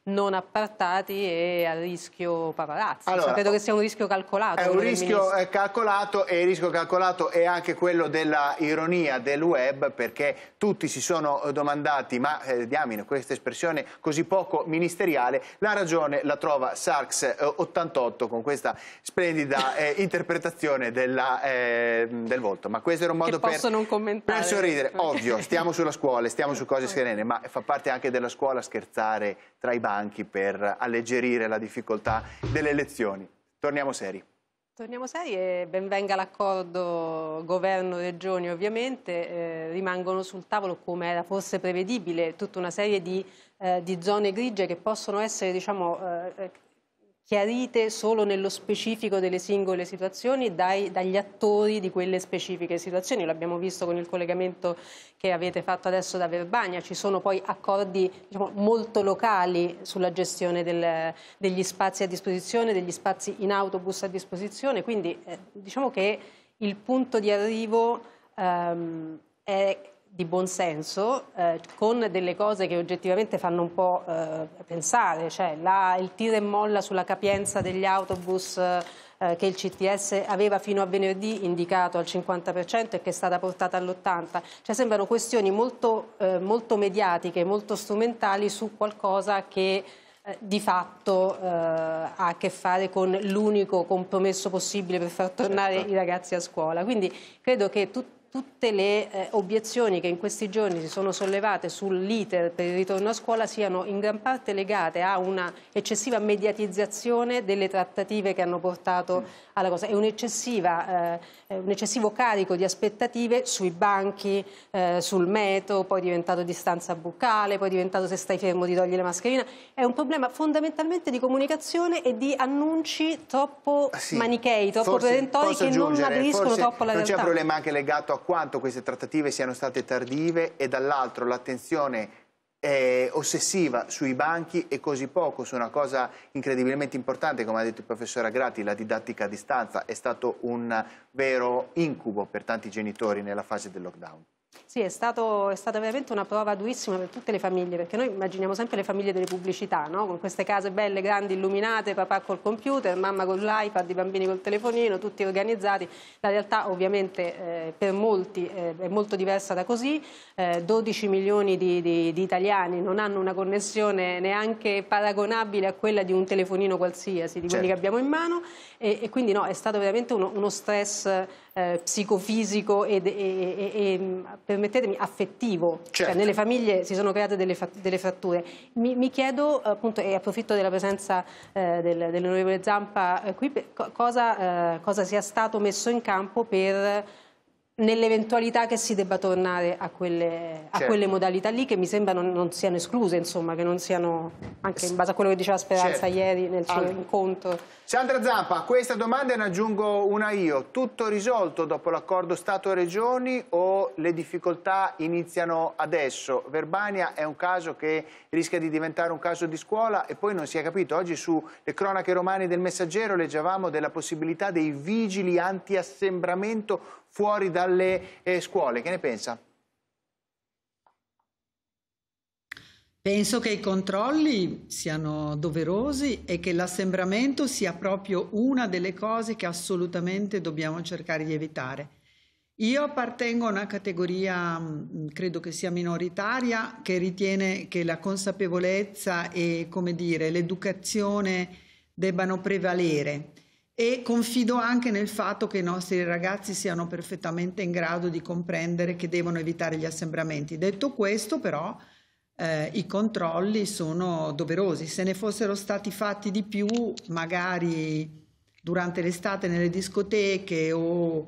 non appartati e a rischio paparazzi.
Allora,
credo che sia un rischio calcolato.
È un rischio calcolato, e il rischio calcolato è anche quello della ironia del web, perché tutti si sono domandati, ma diamine, questa espressione così poco ministeriale, la ragione la trova Sarx88 con questa splendida interpretazione del volto. Ma questo era un modo per sorridere. Ovvio, stiamo sulla scuola, stiamo su cose serene, ma fa parte anche della scuola scherzare tra i banchi per alleggerire la difficoltà delle lezioni. Torniamo seri.
Torniamo seri e benvenga l'accordo governo-regioni, ovviamente. Rimangono sul tavolo, come era forse prevedibile, tutta una serie di zone grigie che possono essere, diciamo, chiarite solo nello specifico delle singole situazioni dagli attori di quelle specifiche situazioni. L'abbiamo visto con il collegamento che avete fatto adesso da Verbania. Ci sono poi accordi, diciamo, molto locali sulla gestione degli spazi a disposizione, degli spazi in autobus a disposizione, quindi diciamo che il punto di arrivo è di buon senso, con delle cose che oggettivamente fanno un po' pensare, cioè il tira e molla sulla capienza degli autobus che il CTS aveva fino a venerdì indicato al 50% e che è stata portata all'80%. Cioè sembrano questioni molto mediatiche, molto strumentali su qualcosa che di fatto ha a che fare con l'unico compromesso possibile per far tornare i ragazzi a scuola. Quindi credo che tutte le obiezioni che in questi giorni si sono sollevate sull'iter per il ritorno a scuola siano in gran parte legate a una eccessiva mediatizzazione delle trattative che hanno portato alla cosa. È un eccessivo carico di aspettative sui banchi, sul metro, poi è diventato distanza buccale, poi è diventato se stai fermo ti togli la mascherina. È un problema fondamentalmente di comunicazione e di annunci troppo manichei, troppo perentori, che non aderiscono troppo alla realtà.
Non c'è un problema anche legato a quanto queste trattative siano state tardive e dall'altro l'attenzione ossessiva sui banchi e così poco su una cosa incredibilmente importante, come ha detto il professor Agrati, la didattica a distanza. È stato un vero incubo per tanti genitori nella fase del lockdown.
Sì, è stata veramente una prova durissima per tutte le famiglie, perché noi immaginiamo sempre le famiglie delle pubblicità, no? Con queste case belle, grandi, illuminate, papà col computer, mamma con l'iPad, i bambini col telefonino, tutti organizzati. La realtà ovviamente per molti è molto diversa da così. 12 milioni di italiani non hanno una connessione neanche paragonabile a quella di un telefonino qualsiasi, di quelli che abbiamo in mano, e quindi no, è stato veramente uno stress psicofisico e permettetemi, affettivo. Cioè, nelle famiglie si sono create delle fratture. Mi chiedo, appunto, e approfitto della presenza dell'onorevole Zampa qui, cosa sia stato messo in campo per, nell'eventualità che si debba tornare a quelle modalità lì, che mi sembra non siano escluse, insomma, che non siano, anche in base a quello che diceva Speranza ieri nel suo incontro.
Sandra Zampa, questa domanda ne aggiungo una io. Tutto risolto dopo l'accordo Stato-Regioni o le difficoltà iniziano adesso? Verbania è un caso che rischia di diventare un caso di scuola e poi non si è capito. Oggi sulle cronache romane del Messaggero leggevamo della possibilità dei vigili anti-assembramento fuori dalle scuole. Che ne pensa?
Penso che i controlli siano doverosi e che l'assembramento sia proprio una delle cose che assolutamente dobbiamo cercare di evitare. Io appartengo a una categoria, credo che sia minoritaria, che ritiene che la consapevolezza e, come dire, l'educazione debbano prevalere. E confido anche nel fatto che i nostri ragazzi siano perfettamente in grado di comprendere che devono evitare gli assembramenti. Detto questo, però, i controlli sono doverosi. Se ne fossero stati fatti di più, magari durante l'estate nelle discoteche o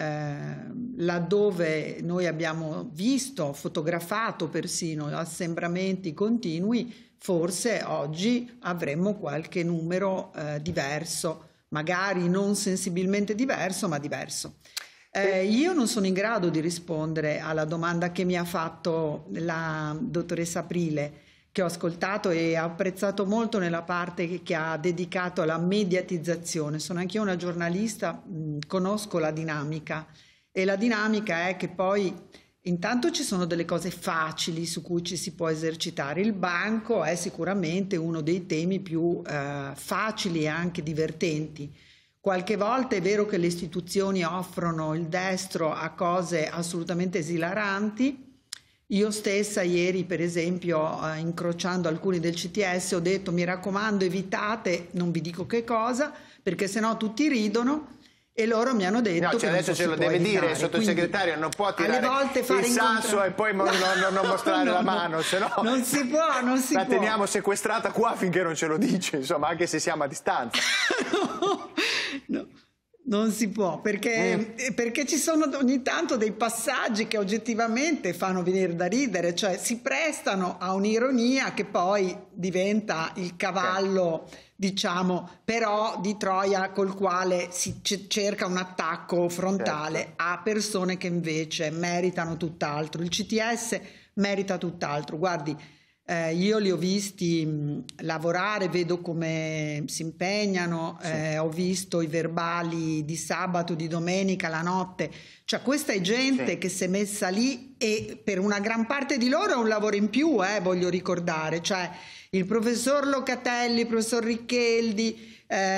laddove noi abbiamo visto, fotografato persino assembramenti continui, forse oggi avremmo qualche numero diverso, magari non sensibilmente diverso, ma diverso. Io non sono in grado di rispondere alla domanda che mi ha fatto la dottoressa Aprile, che ho ascoltato e ho apprezzato molto nella parte che ha dedicato alla mediatizzazione. Sono anch'io una giornalista, conosco la dinamica, e la dinamica è che poi Intanto ci sono delle cose facili su cui ci si può esercitare. Il banco è sicuramente uno dei temi più facili e anche divertenti. Qualche volta è vero che le istituzioni offrono il destro a cose assolutamente esilaranti. Io stessa ieri, per esempio, incrociando alcuni del CTS, ho detto: mi raccomando, evitate, non vi dico che cosa, perché sennò tutti ridono. E loro mi hanno detto che
adesso ce lo deve dire il sottosegretario, non può tirare il sasso e poi non mostrare la mano, se no
non si può,
la teniamo sequestrata qua finché non ce lo dice, insomma, anche se siamo a distanza.
No. Non si può, perché ci sono ogni tanto dei passaggi che oggettivamente fanno venire da ridere, cioè si prestano a un'ironia che poi diventa il cavallo, diciamo, però di Troia, col quale si cerca un attacco frontale a persone che invece meritano tutt'altro. Il CTS merita tutt'altro. Guardi, io li ho visti lavorare, vedo come si impegnano, ho visto i verbali di sabato, di domenica, la notte, cioè questa è gente che si è messa lì e per una gran parte di loro è un lavoro in più, voglio ricordare, cioè il professor Locatelli, il professor Riccheldi,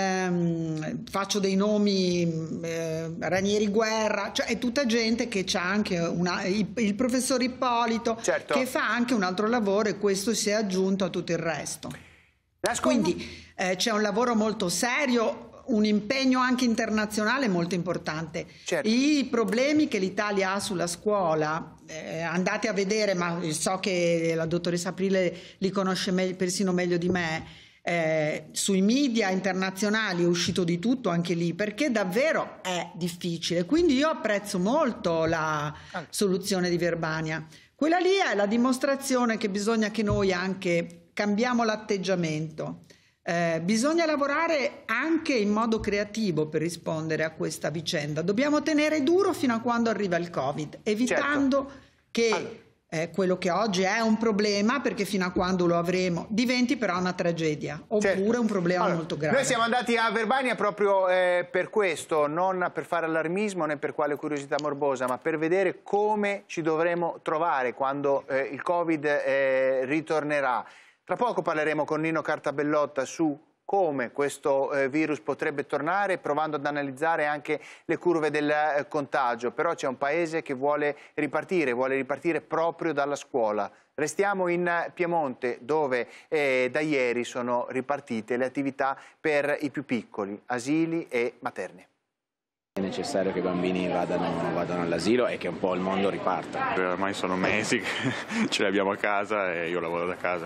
faccio dei nomi, Ranieri Guerra, cioè è tutta gente che c'ha anche il professor Ippolito, che fa anche un altro lavoro, e questo si è aggiunto a tutto il resto. Quindi c'è un lavoro molto serio, un impegno anche internazionale molto importante. I problemi che l'Italia ha sulla scuola, andate a vedere, ma so che la dottoressa Aprile li conosce persino meglio di me, sui media internazionali è uscito di tutto anche lì, perché davvero è difficile. Quindi io apprezzo molto la soluzione di Verbania. Quella lì è la dimostrazione che bisogna che noi anche cambiamo l'atteggiamento. Bisogna lavorare anche in modo creativo per rispondere a questa vicenda. Dobbiamo tenere duro fino a quando arriva il Covid, evitando che quello che oggi è un problema, perché fino a quando lo avremo, diventi però una tragedia, oppure un problema molto grave.
Noi siamo andati a Verbania proprio per questo, non per fare allarmismo né per quale curiosità morbosa, ma per vedere come ci dovremo trovare quando il Covid ritornerà. Tra poco parleremo con Nino Cartabellotta su come questo virus potrebbe tornare, provando ad analizzare anche le curve del contagio. Però c'è un paese che vuole ripartire proprio dalla scuola. Restiamo in Piemonte, dove da ieri sono ripartite le attività per i più piccoli, asili e materne.
È necessario che i bambini vadano all'asilo e che un po' il mondo riparta.
Ormai sono mesi che ce li abbiamo a casa e io lavoro da casa.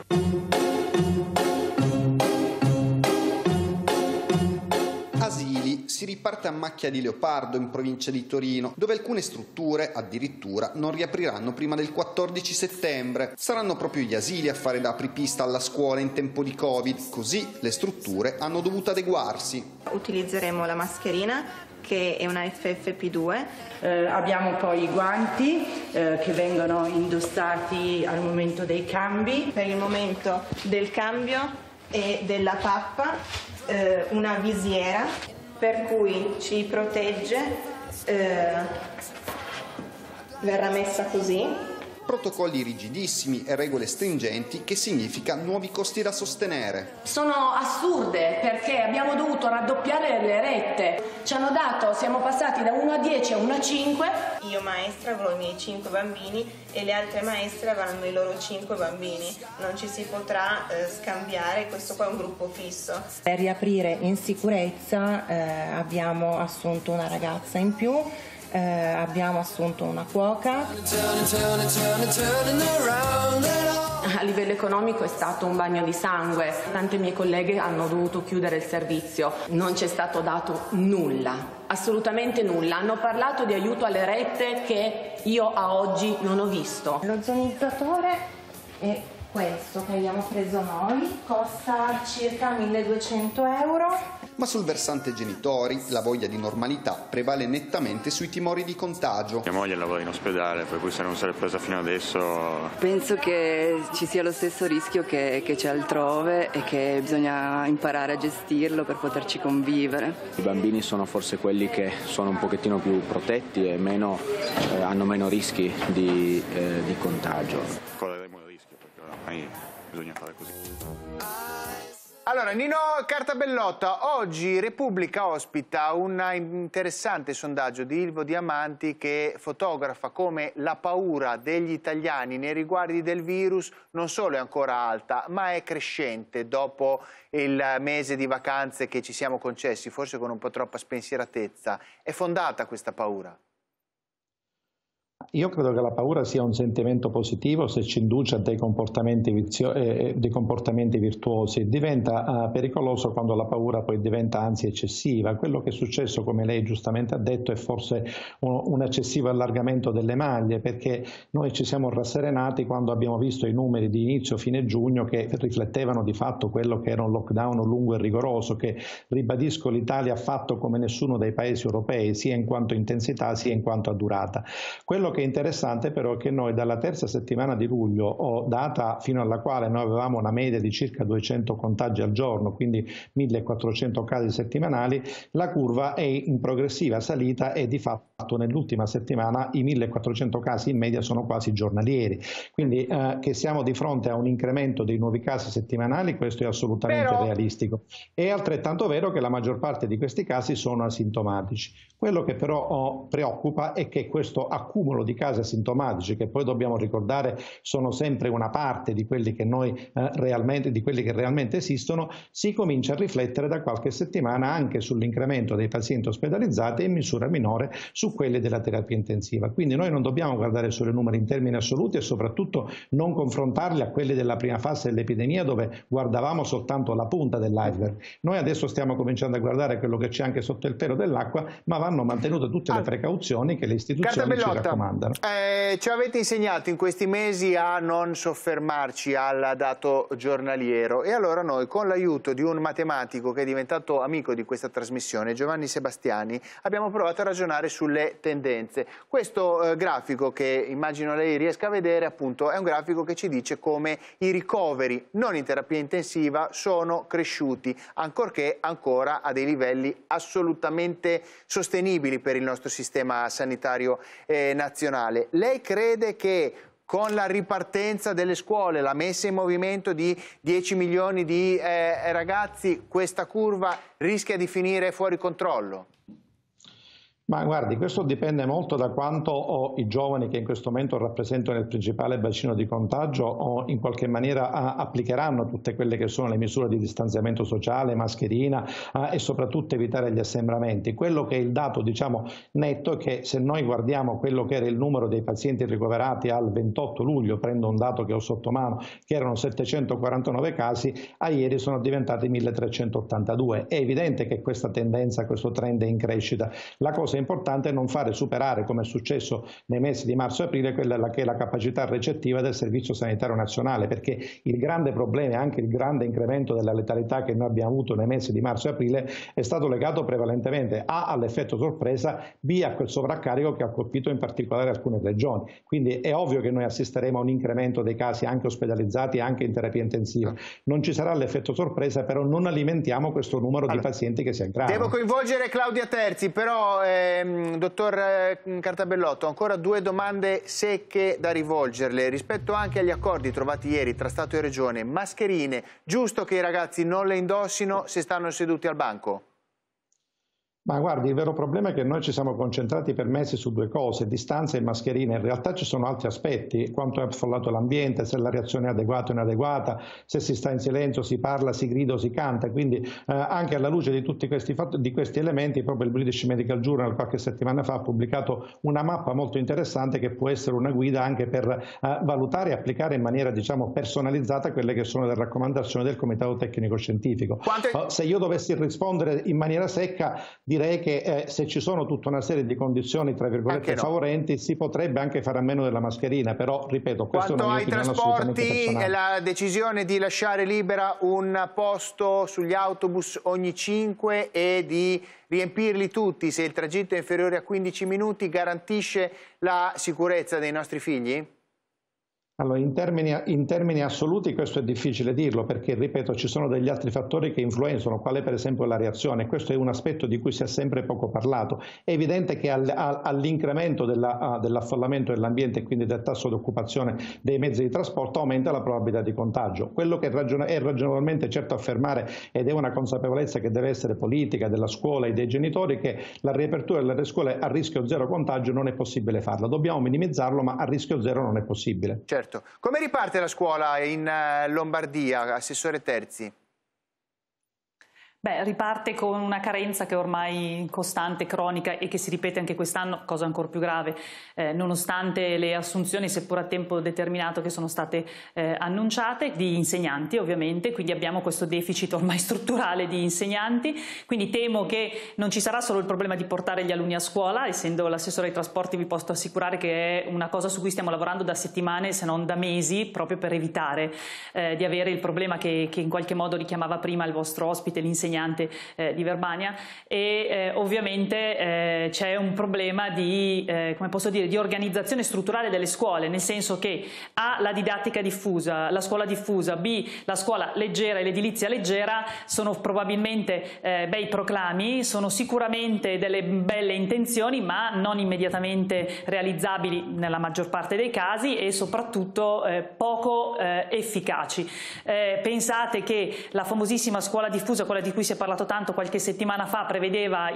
Asili, si riparte a Macchia di Leopardo in provincia di Torino, dove alcune strutture addirittura non riapriranno prima del 14 settembre. Saranno proprio gli asili a fare da apripista alla scuola in tempo di Covid, così le strutture hanno dovuto adeguarsi.
Utilizzeremo la mascherina, che è una FFP2.
Abbiamo poi i guanti che vengono indossati al momento dei cambi.
Per il momento del cambio e della pappa, una visiera per cui ci protegge, verrà messa così.
Protocolli rigidissimi e regole stringenti, che significa nuovi costi da sostenere.
Sono assurde, perché abbiamo dovuto raddoppiare le rette. Ci hanno dato, siamo passati da 1 a 10 a 1 a 5.
Io maestra avrò i miei 5 bambini e le altre maestre avranno i loro 5 bambini. Non ci si potrà scambiare, questo qua è un gruppo fisso.
Per riaprire in sicurezza abbiamo assunto una ragazza in più. Abbiamo assunto una cuoca. A livello economico è stato un bagno di sangue. Tante mie colleghe hanno dovuto chiudere il servizio. Non c'è stato dato nulla, assolutamente nulla. Hanno parlato di aiuto alle rette che io a oggi non ho visto. L'ozonizzatore è questo che abbiamo preso noi, costa circa 1.200 euro.
Ma sul versante genitori la voglia di normalità prevale nettamente sui timori di contagio.
Mia moglie lavora in ospedale, per cui se non si è presa fino adesso...
Penso che ci sia lo stesso rischio che c'è altrove e che bisogna imparare a gestirlo per poterci convivere.
I bambini sono forse quelli che sono un pochettino più protetti e hanno meno rischi di contagio.
Correremo il rischio perché ormai bisogna fare così.
Allora, Nino Cartabellotta, oggi Repubblica ospita un interessante sondaggio di Ilvo Diamanti che fotografa come la paura degli italiani nei riguardi del virus non solo è ancora alta, ma è crescente dopo il mese di vacanze che ci siamo concessi, forse con un po' troppa spensieratezza. È fondata questa paura?
Io credo che la paura sia un sentimento positivo se ci induce a dei comportamenti virtuosi. Diventa pericoloso quando la paura poi diventa ansia eccessiva. Quello che è successo, come lei giustamente ha detto, è forse un eccessivo allargamento delle maglie, perché noi ci siamo rasserenati quando abbiamo visto i numeri di inizio fine giugno che riflettevano di fatto quello che era un lockdown lungo e rigoroso, che, ribadisco, l'Italia ha fatto come nessuno dei paesi europei, sia in quanto intensità sia in quanto a durata. Quello che è interessante però è che noi dalla terza settimana di luglio, data fino alla quale noi avevamo una media di circa 200 contagi al giorno, quindi 1400 casi settimanali, la curva è in progressiva salita e di fatto nell'ultima settimana i 1400 casi in media sono quasi giornalieri. Quindi che siamo di fronte a un incremento dei nuovi casi settimanali, questo è assolutamente realistico. È altrettanto vero che la maggior parte di questi casi sono asintomatici. Quello che però preoccupa è che questo accumulo di casi asintomatici, che poi dobbiamo ricordare sono sempre una parte di quelli che realmente esistono, si comincia a riflettere da qualche settimana anche sull'incremento dei pazienti ospedalizzati e in misura minore su quelli della terapia intensiva. Quindi noi non dobbiamo guardare solo i numeri in termini assoluti e soprattutto non confrontarli a quelli della prima fase dell'epidemia, dove guardavamo soltanto la punta dell'iceberg. Noi adesso stiamo cominciando a guardare quello che c'è anche sotto il pelo dell'acqua, ma vanno mantenute tutte le precauzioni che le istituzioni ci raccomandano.
Ci avete insegnato in questi mesi a non soffermarci al dato giornaliero e allora noi, con l'aiuto di un matematico che è diventato amico di questa trasmissione, Giovanni Sebastiani, abbiamo provato a ragionare sulle tendenze. Questo grafico, che immagino lei riesca a vedere, appunto è un grafico che ci dice come i ricoveri non in terapia intensiva sono cresciuti, ancorché ancora a dei livelli assolutamente sostenibili per il nostro sistema sanitario nazionale. Lei crede che con la ripartenza delle scuole, la messa in movimento di 10 milioni di ragazzi, questa curva rischia di finire fuori controllo?
Ma guardi, questo dipende molto da quanto i giovani che in questo momento rappresentano il principale bacino di contagio in qualche maniera applicheranno tutte quelle che sono le misure di distanziamento sociale, mascherina e soprattutto evitare gli assembramenti. Quello che è il dato, diciamo, netto è che se noi guardiamo quello che era il numero dei pazienti ricoverati al 28 luglio, prendo un dato che ho sotto mano, che erano 749 casi, a ieri sono diventati 1382. È evidente che questa tendenza, questo trend è in crescita. La cosa importante è non fare superare, come è successo nei mesi di marzo e aprile, quella che è la capacità recettiva del Servizio Sanitario Nazionale, perché il grande problema e anche il grande incremento della letalità che noi abbiamo avuto nei mesi di marzo e aprile è stato legato prevalentemente A all'effetto sorpresa, B a quel sovraccarico che ha colpito in particolare alcune regioni. Quindi è ovvio che noi assisteremo a un incremento dei casi anche ospedalizzati, anche in terapia intensiva. Non ci sarà l'effetto sorpresa, però non alimentiamo questo numero di pazienti che si aggravano.
Devo coinvolgere Claudia Terzi, però dottor Cartabellotta, ancora due domande secche da rivolgerle rispetto anche agli accordi trovati ieri tra Stato e Regione. Mascherine, giusto che i ragazzi non le indossino se stanno seduti al banco?
Ma guardi, il vero problema è che noi ci siamo concentrati per mesi su due cose, distanza e mascherine. In realtà ci sono altri aspetti, quanto è affollato l'ambiente, se la reazione è adeguata o inadeguata, se si sta in silenzio, si parla, si grida o si canta. Quindi anche alla luce di tutti questi elementi, proprio il British Medical Journal qualche settimana fa ha pubblicato una mappa molto interessante che può essere una guida anche per valutare e applicare in maniera, diciamo, personalizzata quelle che sono le raccomandazioni del Comitato Tecnico Scientifico. Se io dovessi rispondere in maniera secca, direi che se ci sono tutta una serie di condizioni, tra virgolette, favorenti, si potrebbe anche fare a meno della mascherina, però, ripeto, questo è una mia opinione assolutamente personale.
Quanto ai trasporti, la decisione di lasciare libera un posto sugli autobus ogni 5 e di riempirli tutti se il tragitto è inferiore a 15 minuti garantisce la sicurezza dei nostri figli?
Allora, in termini assoluti questo è difficile dirlo perché, ripeto, ci sono degli altri fattori che influenzano, quale per esempio la reazione. Questo è un aspetto di cui si è sempre poco parlato. È evidente che all'incremento dell'affollamento dell'ambiente e quindi del tasso di occupazione dei mezzi di trasporto aumenta la probabilità di contagio. Quello che è ragionevolmente certo affermare, ed è una consapevolezza che deve essere politica, della scuola e dei genitori, che la riapertura delle scuole a rischio zero contagio non è possibile farla. Dobbiamo minimizzarlo, ma a rischio zero non è possibile.
Certo. Come riparte la scuola in Lombardia, Assessore Terzi?
Beh, riparte con una carenza che è ormai costante, cronica e che si ripete anche quest'anno, cosa ancora più grave, nonostante le assunzioni, seppur a tempo determinato, che sono state annunciate, di insegnanti ovviamente, quindi abbiamo questo deficit ormai strutturale di insegnanti, quindi temo che non ci sarà solo il problema di portare gli alunni a scuola, essendo l'assessore ai trasporti vi posso assicurare che è una cosa su cui stiamo lavorando da settimane, se non da mesi, proprio per evitare di avere il problema che in qualche modo richiamava prima il vostro ospite, l'insegnante di Verbania, e ovviamente c'è un problema di, come posso dire, di organizzazione strutturale delle scuole, nel senso che A, la didattica diffusa, la scuola diffusa, B, la scuola leggera e l'edilizia leggera sono probabilmente bei proclami, sono sicuramente delle belle intenzioni, ma non immediatamente realizzabili nella maggior parte dei casi e soprattutto poco efficaci. Pensate che la famosissima scuola diffusa, quella di cui si è parlato tanto qualche settimana fa, prevedeva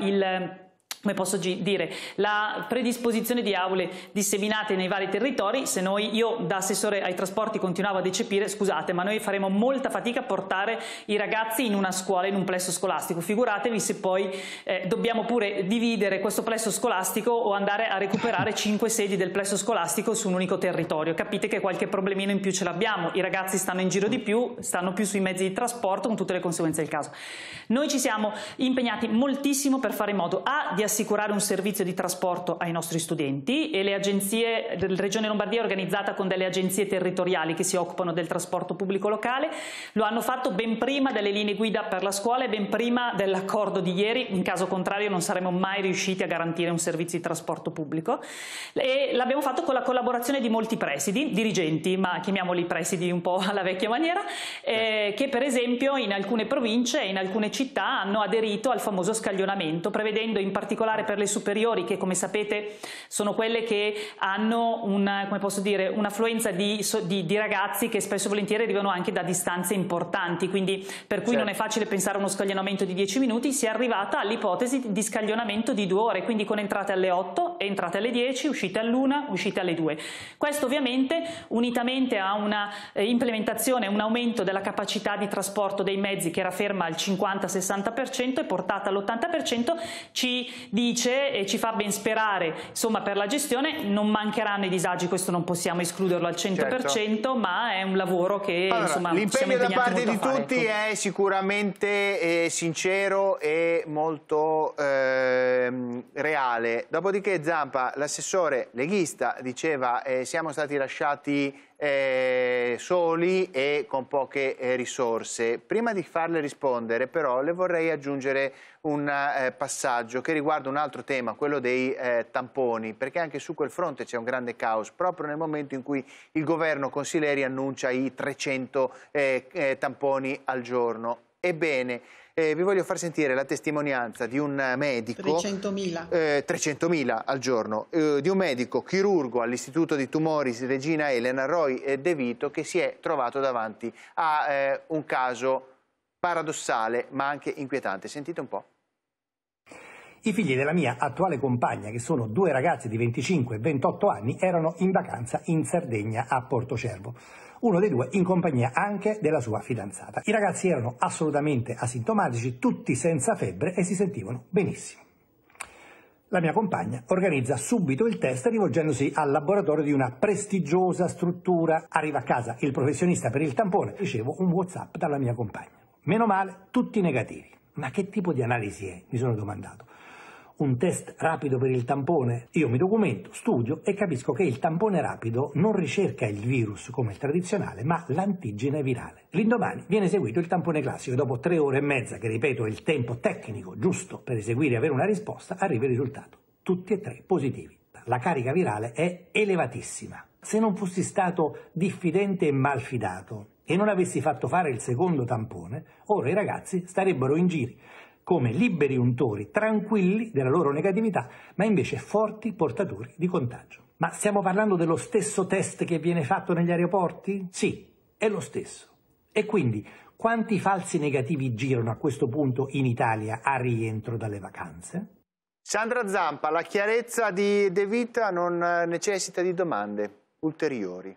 come posso dire, la predisposizione di aule disseminate nei vari territori. Se io da assessore ai trasporti continuavo a eccepire, scusate, ma noi faremo molta fatica a portare i ragazzi in una scuola, in un plesso scolastico. Figuratevi se poi dobbiamo pure dividere questo plesso scolastico o andare a recuperare 5 sedi del plesso scolastico su un unico territorio. Capite che qualche problemino in più ce l'abbiamo, i ragazzi stanno in giro di più, stanno più sui mezzi di trasporto, con tutte le conseguenze del caso. Noi ci siamo impegnati moltissimo per fare in modo di assicurare un servizio di trasporto ai nostri studenti, e le agenzie della Regione Lombardia è organizzata con delle agenzie territoriali che si occupano del trasporto pubblico locale. Lo hanno fatto ben prima delle linee guida per la scuola e ben prima dell'accordo di ieri, in caso contrario non saremmo mai riusciti a garantire un servizio di trasporto pubblico, e l'abbiamo fatto con la collaborazione di molti presidi, dirigenti, ma chiamiamoli presidi un po' alla vecchia maniera, che per esempio in alcune province e in alcune città hanno aderito al famoso scaglionamento, prevedendo in particolare per le superiori, che come sapete sono quelle che hanno un'affluenza di ragazzi che spesso e volentieri arrivano anche da distanze importanti, quindi per cui non è facile pensare a uno scaglionamento di 10 minuti, si è arrivata all'ipotesi di scaglionamento di 2 ore, quindi con entrate alle 8, entrate alle 10, uscite all'1, uscite alle 2. Questo ovviamente, unitamente a una implementazione, un aumento della capacità di trasporto dei mezzi che era ferma al 50-60% e portata all'80%, ci dice e ci fa ben sperare, insomma, per la gestione non mancheranno i disagi, questo non possiamo escluderlo al 100%, ma è un lavoro che
l'impegno da parte di tutti è sicuramente sincero e molto reale. Dopodiché Zampa, l'assessore leghista, diceva siamo stati lasciati soli e con poche risorse. Prima di farle rispondere però le vorrei aggiungere un passaggio che riguarda un altro tema, quello dei tamponi, perché anche su quel fronte c'è un grande caos, proprio nel momento in cui il governo con Sileri annuncia i 300 tamponi al giorno. Ebbene, vi voglio far sentire la testimonianza di un medico, 300.000 al giorno, di un medico chirurgo all'Istituto di Tumori Regina Elena, Roy De Vito, che si è trovato davanti a un caso paradossale ma anche inquietante. Sentite un po'.
I figli della mia attuale compagna, che sono 2 ragazzi di 25 e 28 anni, erano in vacanza in Sardegna a Portocervo. Uno dei 2 in compagnia anche della sua fidanzata. I ragazzi erano assolutamente asintomatici, tutti senza febbre e si sentivano benissimo. La mia compagna organizza subito il test rivolgendosi al laboratorio di una prestigiosa struttura. Arriva a casa il professionista per il tampone, ricevo un WhatsApp dalla mia compagna. Meno male, tutti negativi. Ma che tipo di analisi è? Mi sono domandato. un test rapido per il tampone, io mi documento, studio e capisco che il tampone rapido non ricerca il virus come il tradizionale, ma l'antigene virale. L'indomani viene eseguito il tampone classico e dopo 3 ore e mezza, che ripeto è il tempo tecnico giusto per eseguire e avere una risposta, arriva il risultato. Tutti e 3 positivi. La carica virale è elevatissima. Se non fossi stato diffidente e malfidato e non avessi fatto fare il secondo tampone, ora i ragazzi starebbero in giro come liberi untori, tranquilli della loro negatività, ma invece forti portatori di contagio. Ma stiamo parlando dello stesso test che viene fatto negli aeroporti? Sì, è lo stesso. E quindi quanti falsi negativi girano a questo punto in Italia a rientro dalle vacanze?
Sandra Zampa, la chiarezza di De Vita non necessita di domande ulteriori.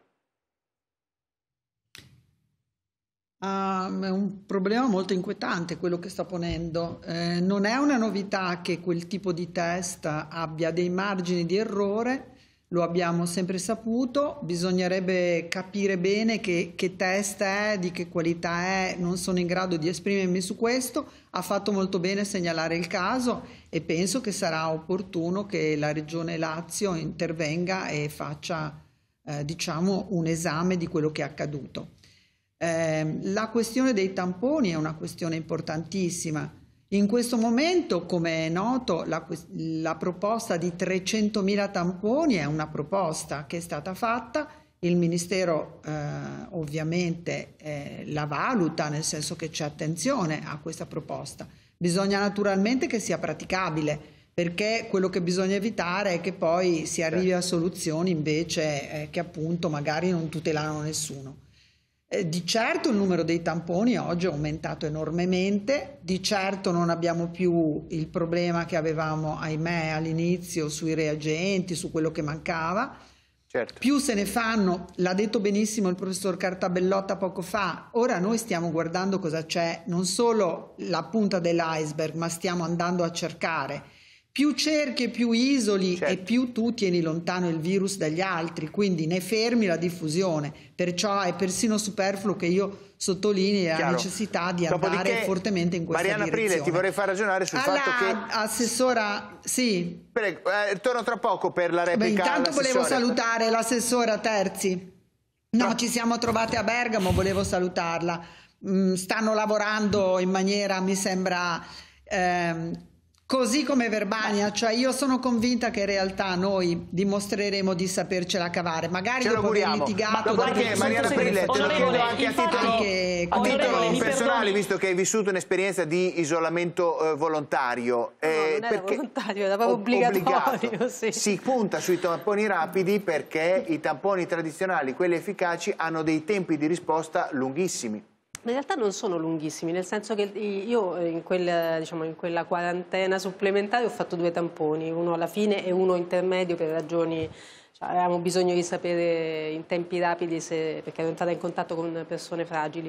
È un problema molto inquietante quello che sta ponendo. Non è una novità che quel tipo di test abbia dei margini di errore, lo abbiamo sempre saputo, bisognerebbe capire bene che test è, di che qualità è, non sono in grado di esprimermi su questo. Ha fatto molto bene a segnalare il caso e penso che sarà opportuno che la Regione Lazio intervenga e faccia diciamo un esame di quello che è accaduto. La questione dei tamponi è una questione importantissima. In questo momento, come è noto, la proposta di 300.000 tamponi è una proposta che è stata fatta. Il Ministero ovviamente la valuta, nel senso che c'è attenzione a questa proposta. Bisogna naturalmente che sia praticabile, perché quello che bisogna evitare è che poi si arrivi a soluzioni invece che appunto magari non tutelano nessuno. Di certo il numero dei tamponi oggi è aumentato enormemente, di certo non abbiamo più il problema che avevamo, ahimè, all'inizio sui reagenti, su quello che mancava.
Certo.
Più se ne fanno, l'ha detto benissimo il professor Cartabellotta poco fa, ora noi stiamo guardando cosa c'è, non solo la punta dell'iceberg, ma stiamo andando a cercare. Più cerchi e più isoli e più tu tieni lontano il virus dagli altri, quindi ne fermi la diffusione. Perciò è persino superfluo che io sottolinei la necessità di andare fortemente in questa
Mariana
direzione.
Aprile, ti vorrei far ragionare sul fatto che...
Assessora, sì.
Prego, torno tra poco per la replica.
Intanto volevo salutare l'assessora Terzi. No, ci siamo trovate a Bergamo, volevo salutarla. Stanno lavorando in maniera, mi sembra... così come Verbania, cioè io sono convinta che in realtà noi dimostreremo di sapercela cavare, magari dopo aver litigato
ma perché Mariana Aprile, te lo chiedo anche a titolo personale, visto che hai vissuto un'esperienza di isolamento volontario.
No, non era volontario, era proprio obbligatorio. Sì.
Si punta sui tamponi rapidi perché i tamponi tradizionali, quelli efficaci, hanno dei tempi di risposta lunghissimi.
Ma in realtà non sono lunghissimi, nel senso che io in quella quarantena supplementare ho fatto 2 tamponi, uno alla fine e uno intermedio per ragioni, avevamo bisogno di sapere in tempi rapidi perché ero entrata in contatto con persone fragili.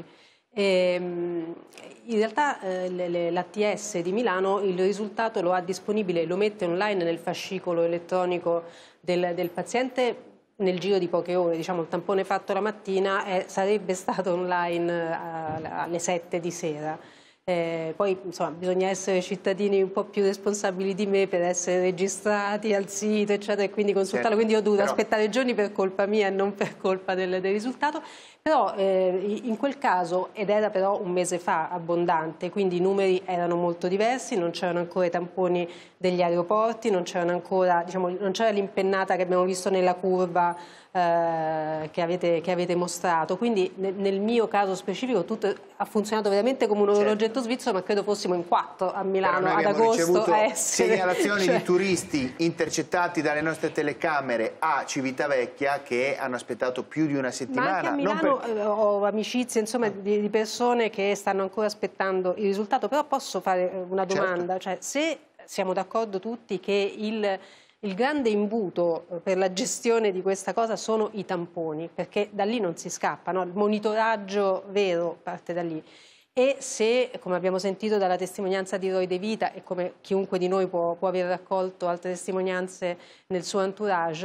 In realtà l'ATS di Milano il risultato lo ha disponibile, lo mette online nel fascicolo elettronico del paziente nel giro di poche ore, diciamo il tampone fatto la mattina sarebbe stato online alle 7 di sera. Poi insomma bisogna essere cittadini un po' più responsabili di me per essere registrati al sito eccetera e quindi consultarlo, quindi ho dovuto aspettare giorni per colpa mia e non per colpa del risultato. Però in quel caso, ed era però un mese fa abbondante, quindi i numeri erano molto diversi, non c'erano ancora i tamponi degli aeroporti, non c'erano ancora, non c'era l'impennata che abbiamo visto nella curva che avete mostrato, quindi nel mio caso specifico tutto ha funzionato veramente come un orologetto svizzero, ma credo fossimo in 4 a Milano ad agosto a essere.
Segnalazioni di turisti intercettati dalle nostre telecamere a Civitavecchia che hanno aspettato più di una settimana.
Ma anche a Milano ho amicizie insomma di persone che stanno ancora aspettando il risultato, però posso fare una domanda, cioè se siamo d'accordo tutti che il grande imbuto per la gestione di questa cosa sono i tamponi, perché da lì non si scappa, no? Il monitoraggio vero parte da lì. E se, come abbiamo sentito dalla testimonianza di Roy De Vita e come chiunque di noi può aver raccolto altre testimonianze nel suo entourage,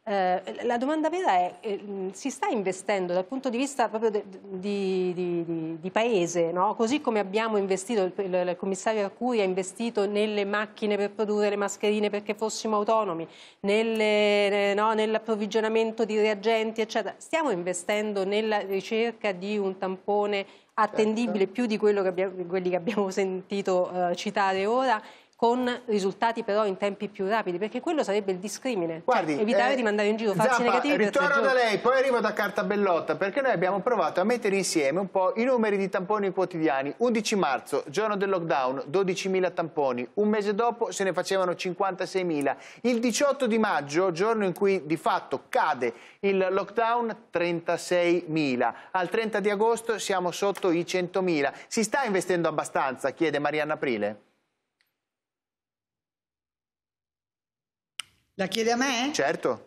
La domanda vera è, si sta investendo dal punto di vista proprio di paese, no? Così come abbiamo investito, il commissario Arcuri ha investito nelle macchine per produrre le mascherine perché fossimo autonomi, nell'approvvigionamento di reagenti, eccetera. Stiamo investendo nella ricerca di un tampone attendibile, più di quelli che abbiamo sentito citare ora, con risultati però in tempi più rapidi, perché quello sarebbe il discrimine.
Guardi,
evitare di mandare in giro falsi
Zampa,
negativi per 3
ritorno
giorni.
da lei, poi arrivo da Cartabellotta, perché noi abbiamo provato a mettere insieme un po' i numeri di tamponi quotidiani. 11 marzo, giorno del lockdown, 12.000 tamponi, un mese dopo se ne facevano 56.000. Il 18 di maggio, giorno in cui di fatto cade il lockdown, 36.000. Al 30 di agosto siamo sotto i 100.000. Si sta investendo abbastanza, chiede Marianna Aprile?
La chiede a me?
Certo.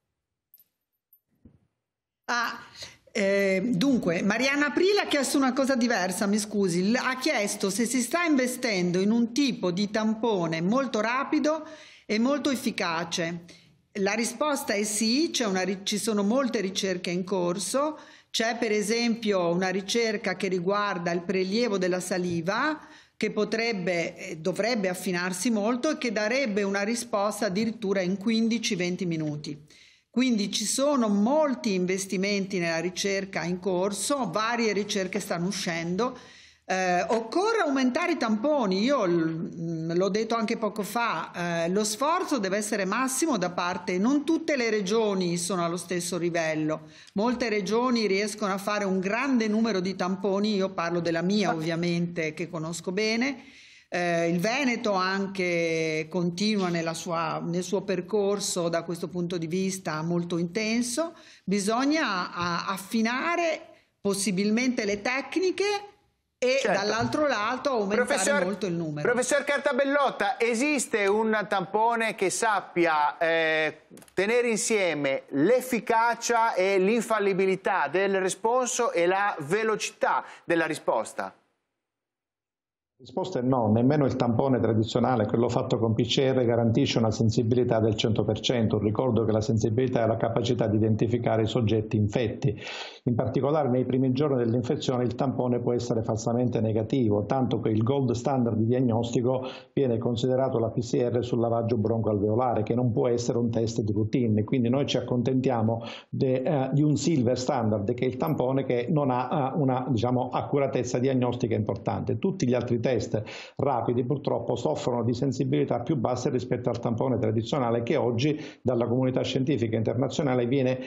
Dunque, Marianna Aprile ha chiesto una cosa diversa, mi scusi. Ha chiesto se si sta investendo in un tipo di tampone molto rapido e molto efficace. La risposta è sì, ci sono molte ricerche in corso. C'è per esempio una ricerca che riguarda il prelievo della saliva, che dovrebbe affinarsi molto e che darebbe una risposta addirittura in 15-20 minuti. Quindi ci sono molti investimenti nella ricerca in corso, varie ricerche stanno uscendo. Occorre aumentare i tamponi, io l'ho detto anche poco fa, lo sforzo deve essere massimo da parte, non tutte le regioni sono allo stesso livello, molte regioni riescono a fare un grande numero di tamponi, io parlo della mia ovviamente che conosco bene, il Veneto anche continua nel suo percorso da questo punto di vista molto intenso, bisogna affinare possibilmente le tecniche e dall'altro lato aumentare molto il numero.
Professor Cartabellotta, esiste un tampone che sappia tenere insieme l'efficacia e l'infallibilità del responso e la velocità della risposta?
La risposta è no, nemmeno il tampone tradizionale, quello fatto con PCR, garantisce una sensibilità del 100%. Ricordo che la sensibilità è la capacità di identificare i soggetti infetti. In particolare nei primi giorni dell'infezione il tampone può essere falsamente negativo, tanto che il gold standard di diagnostico viene considerato la PCR sul lavaggio broncoalveolare, che non può essere un test di routine. Quindi noi ci accontentiamo di un silver standard, che è il tampone che non ha una accuratezza diagnostica importante. Tutti gli altri test rapidi purtroppo soffrono di sensibilità più basse rispetto al tampone tradizionale, che oggi dalla comunità scientifica internazionale viene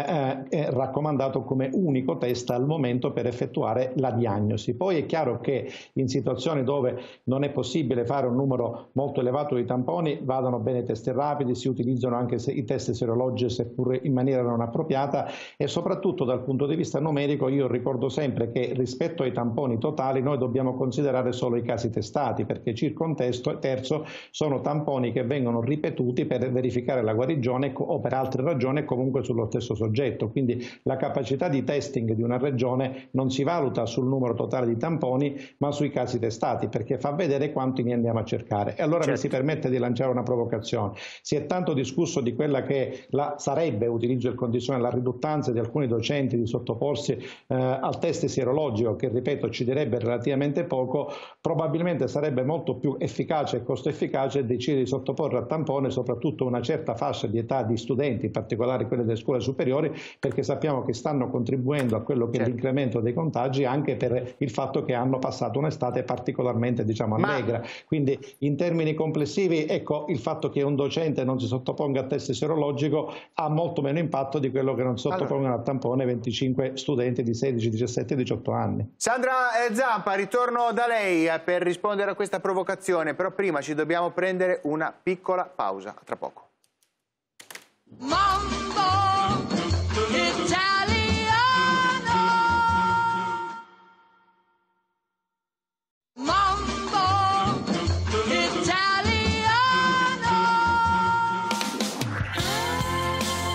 raccomandato come unico test al momento per effettuare la diagnosi. Poi è chiaro che in situazioni dove non è possibile fare un numero molto elevato di tamponi vadano bene i test rapidi, si utilizzano anche i test serologici seppur in maniera non appropriata, e soprattutto dal punto di vista numerico io ricordo sempre che rispetto ai tamponi totali noi dobbiamo considerare solo i casi testati, perché circa un terzo sono tamponi che vengono ripetuti per verificare la guarigione o per altre ragioni comunque sullo stesso soggetto. Quindi la capacità di testing di una regione non si valuta sul numero totale di tamponi ma sui casi testati, perché fa vedere quanti ne andiamo a cercare. E allora mi si permette di lanciare una provocazione. Si è tanto discusso di quella che sarebbe, utilizzo il condizionale, la riduttanza di alcuni docenti di sottoporsi al test sierologico, che ripeto ci direbbe relativamente poco. Probabilmente sarebbe molto più efficace e costo efficace decidere di sottoporre a tampone soprattutto una certa fascia di età di studenti, in particolare quelle delle scuole superiori, perché sappiamo che stanno contribuendo a quello che è l'incremento dei contagi, anche per il fatto che hanno passato un'estate particolarmente allegra. Quindi in termini complessivi, ecco, il fatto che un docente non si sottoponga a test serologico ha molto meno impatto di quello che non sottopongono a tampone 25 studenti di 16, 17, 18 anni.
Sandra Zampa, ritorno da lei per rispondere a questa provocazione, però prima ci dobbiamo prendere una piccola pausa. A tra poco.
Mambo italiano. Mambo italiano.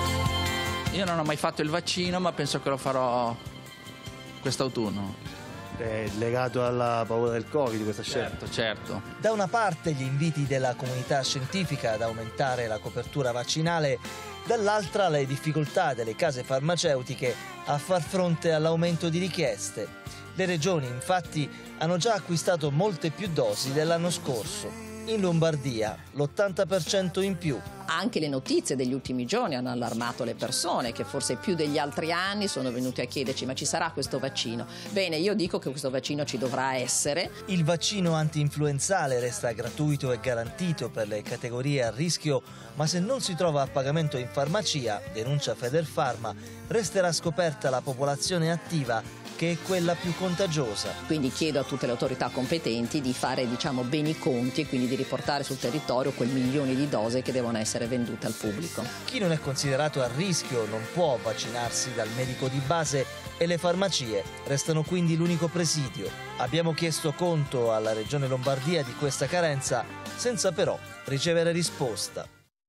Io non ho mai fatto il vaccino, ma penso che lo farò quest'autunno. è legato alla paura del Covid questa scelta.
Certo. Da una parte gli inviti della comunità scientifica ad aumentare la copertura vaccinale, dall'altra le difficoltà delle case farmaceutiche a far fronte all'aumento di richieste. Le regioni infatti hanno già acquistato molte più dosi dell'anno scorso. In Lombardia l'80% in più.
Anche le notizie degli ultimi giorni hanno allarmato le persone che forse più degli altri anni sono venute a chiederci: ma ci sarà questo vaccino? Bene, io dico che questo vaccino ci dovrà essere.
Il vaccino anti-influenzale resta gratuito e garantito per le categorie a rischio, ma se non si trova a pagamento in farmacia, denuncia Federfarma, resterà scoperta la popolazione attiva, che è quella più contagiosa.
Quindi chiedo a tutte le autorità competenti di fare bene i conti e quindi di riportare sul territorio quel milione di dosi che devono essere vendute al pubblico.
Chi non è considerato a rischio non può vaccinarsi dal medico di base e le farmacie restano quindi l'unico presidio. Abbiamo chiesto conto alla Regione Lombardia di questa carenza senza però ricevere risposta.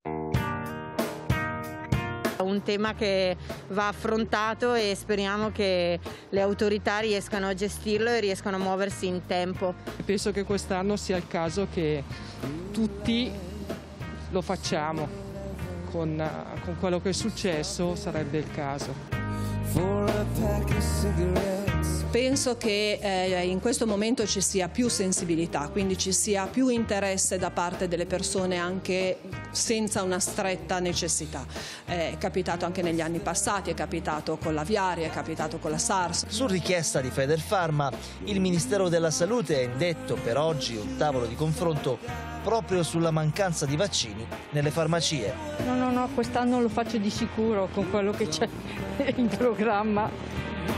Un tema che va affrontato e speriamo che le autorità riescano a gestirlo e riescano a muoversi in tempo.
Penso che quest'anno sia il caso che tutti lo facciamo. Con quello che è successo sarebbe il caso.
Penso che in questo momento ci sia più sensibilità, quindi ci sia più interesse da parte delle persone anche senza una stretta necessità. È capitato anche negli anni passati, è capitato con l'aviaria, è capitato con la SARS.
Su richiesta di Federfarma, il Ministero della Salute ha indetto per oggi un tavolo di confronto proprio sulla mancanza di vaccini nelle farmacie.
No, quest'anno lo faccio di sicuro con quello che c'è in programma.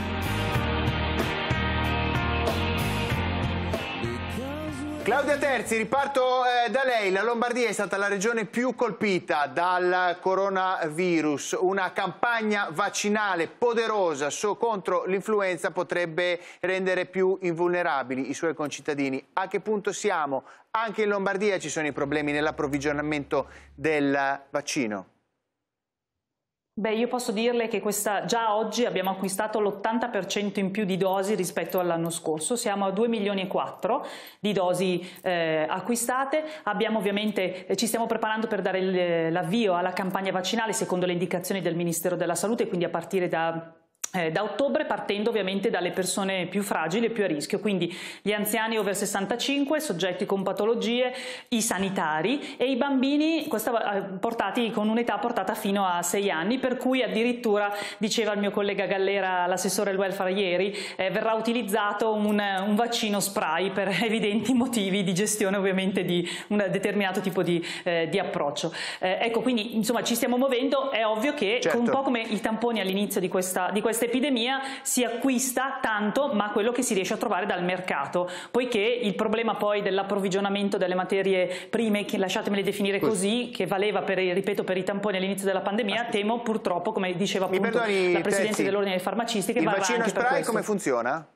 Claudia Terzi, riparto da lei. La Lombardia è stata la regione più colpita dal coronavirus. Una campagna vaccinale poderosa contro l'influenza potrebbe rendere più invulnerabili i suoi concittadini. A che punto siamo? Anche in Lombardia ci sono i problemi nell'approvvigionamento del vaccino.
Beh, io posso dirle che già oggi abbiamo acquistato l'80% in più di dosi rispetto all'anno scorso, siamo a 2,4 milioni di dosi acquistate. Abbiamo ovviamente, ci stiamo preparando per dare l'avvio alla campagna vaccinale secondo le indicazioni del Ministero della Salute, quindi a partire da ottobre, partendo ovviamente dalle persone più fragili e più a rischio, quindi gli anziani over 65, soggetti con patologie, i sanitari e i bambini portati con un'età portata fino a 6 anni, per cui addirittura, diceva il mio collega Gallera, l'assessore al welfare ieri, verrà utilizzato un vaccino spray per evidenti motivi di gestione ovviamente di un determinato tipo di approccio. Ecco, quindi insomma ci stiamo muovendo. È ovvio che un po' come i tamponi all'inizio di questa epidemia si acquista tanto, ma quello che si riesce a trovare dal mercato, poiché il problema poi dell'approvvigionamento delle materie prime, che lasciatemele definire così, che valeva per i tamponi all'inizio della pandemia, temo purtroppo, come diceva appunto la Presidente dell'Ordine dei Farmacisti, che varrà anche per questo. Il
vaccino spray come funziona?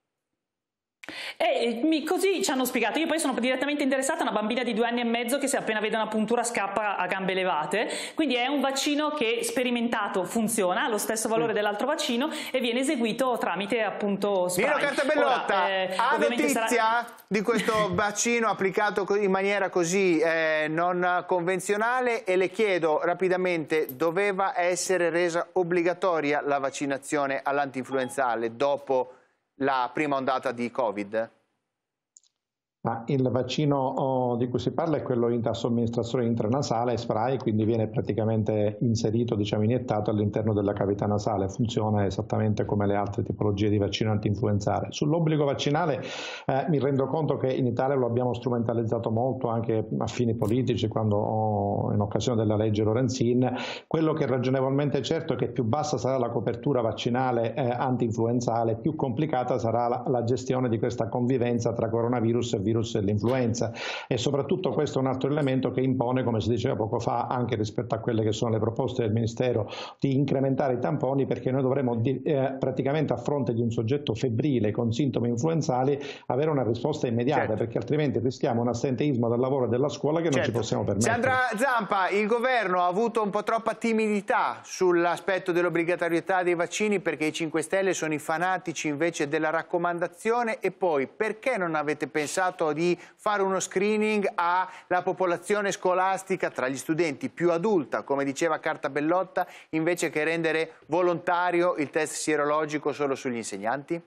Così ci hanno spiegato. Io poi sono direttamente interessata a una bambina di 2 anni e mezzo che se appena vede una puntura scappa a gambe levate, quindi è un vaccino che sperimentato funziona, ha lo stesso valore dell'altro vaccino e viene eseguito tramite appunto spray.
Nino Cartabellotta, ha notizia di questo vaccino applicato in maniera così non convenzionale, e le chiedo rapidamente: doveva essere resa obbligatoria la vaccinazione all'antinfluenzale dopo la prima ondata di Covid?
Ma il vaccino di cui si parla è quello a somministrazione intranasale, spray, quindi viene praticamente inserito, iniettato all'interno della cavità nasale. Funziona esattamente come le altre tipologie di vaccino antinfluenzale. Sull'obbligo vaccinale mi rendo conto che in Italia lo abbiamo strumentalizzato molto anche a fini politici, quando in occasione della legge Lorenzin. Quello che è ragionevolmente certo è che più bassa sarà la copertura vaccinale antinfluenzale, più complicata sarà la gestione di questa convivenza tra coronavirus e virus dell'influenza, e soprattutto questo è un altro elemento che impone, come si diceva poco fa, anche rispetto a quelle che sono le proposte del Ministero, di incrementare i tamponi, perché noi dovremo praticamente, a fronte di un soggetto febbrile con sintomi influenzali, avere una risposta immediata, perché altrimenti rischiamo un assenteismo dal lavoro e della scuola che non ci possiamo permettere.
Sandra Zampa, il governo ha avuto un po' troppa timidità sull'aspetto dell'obbligatorietà dei vaccini, perché i 5 Stelle sono i fanatici invece della raccomandazione, e poi perché non avete pensato di fare uno screening alla popolazione scolastica tra gli studenti più adulta, come diceva Cartabellotta, invece che rendere volontario il test sierologico solo sugli insegnanti?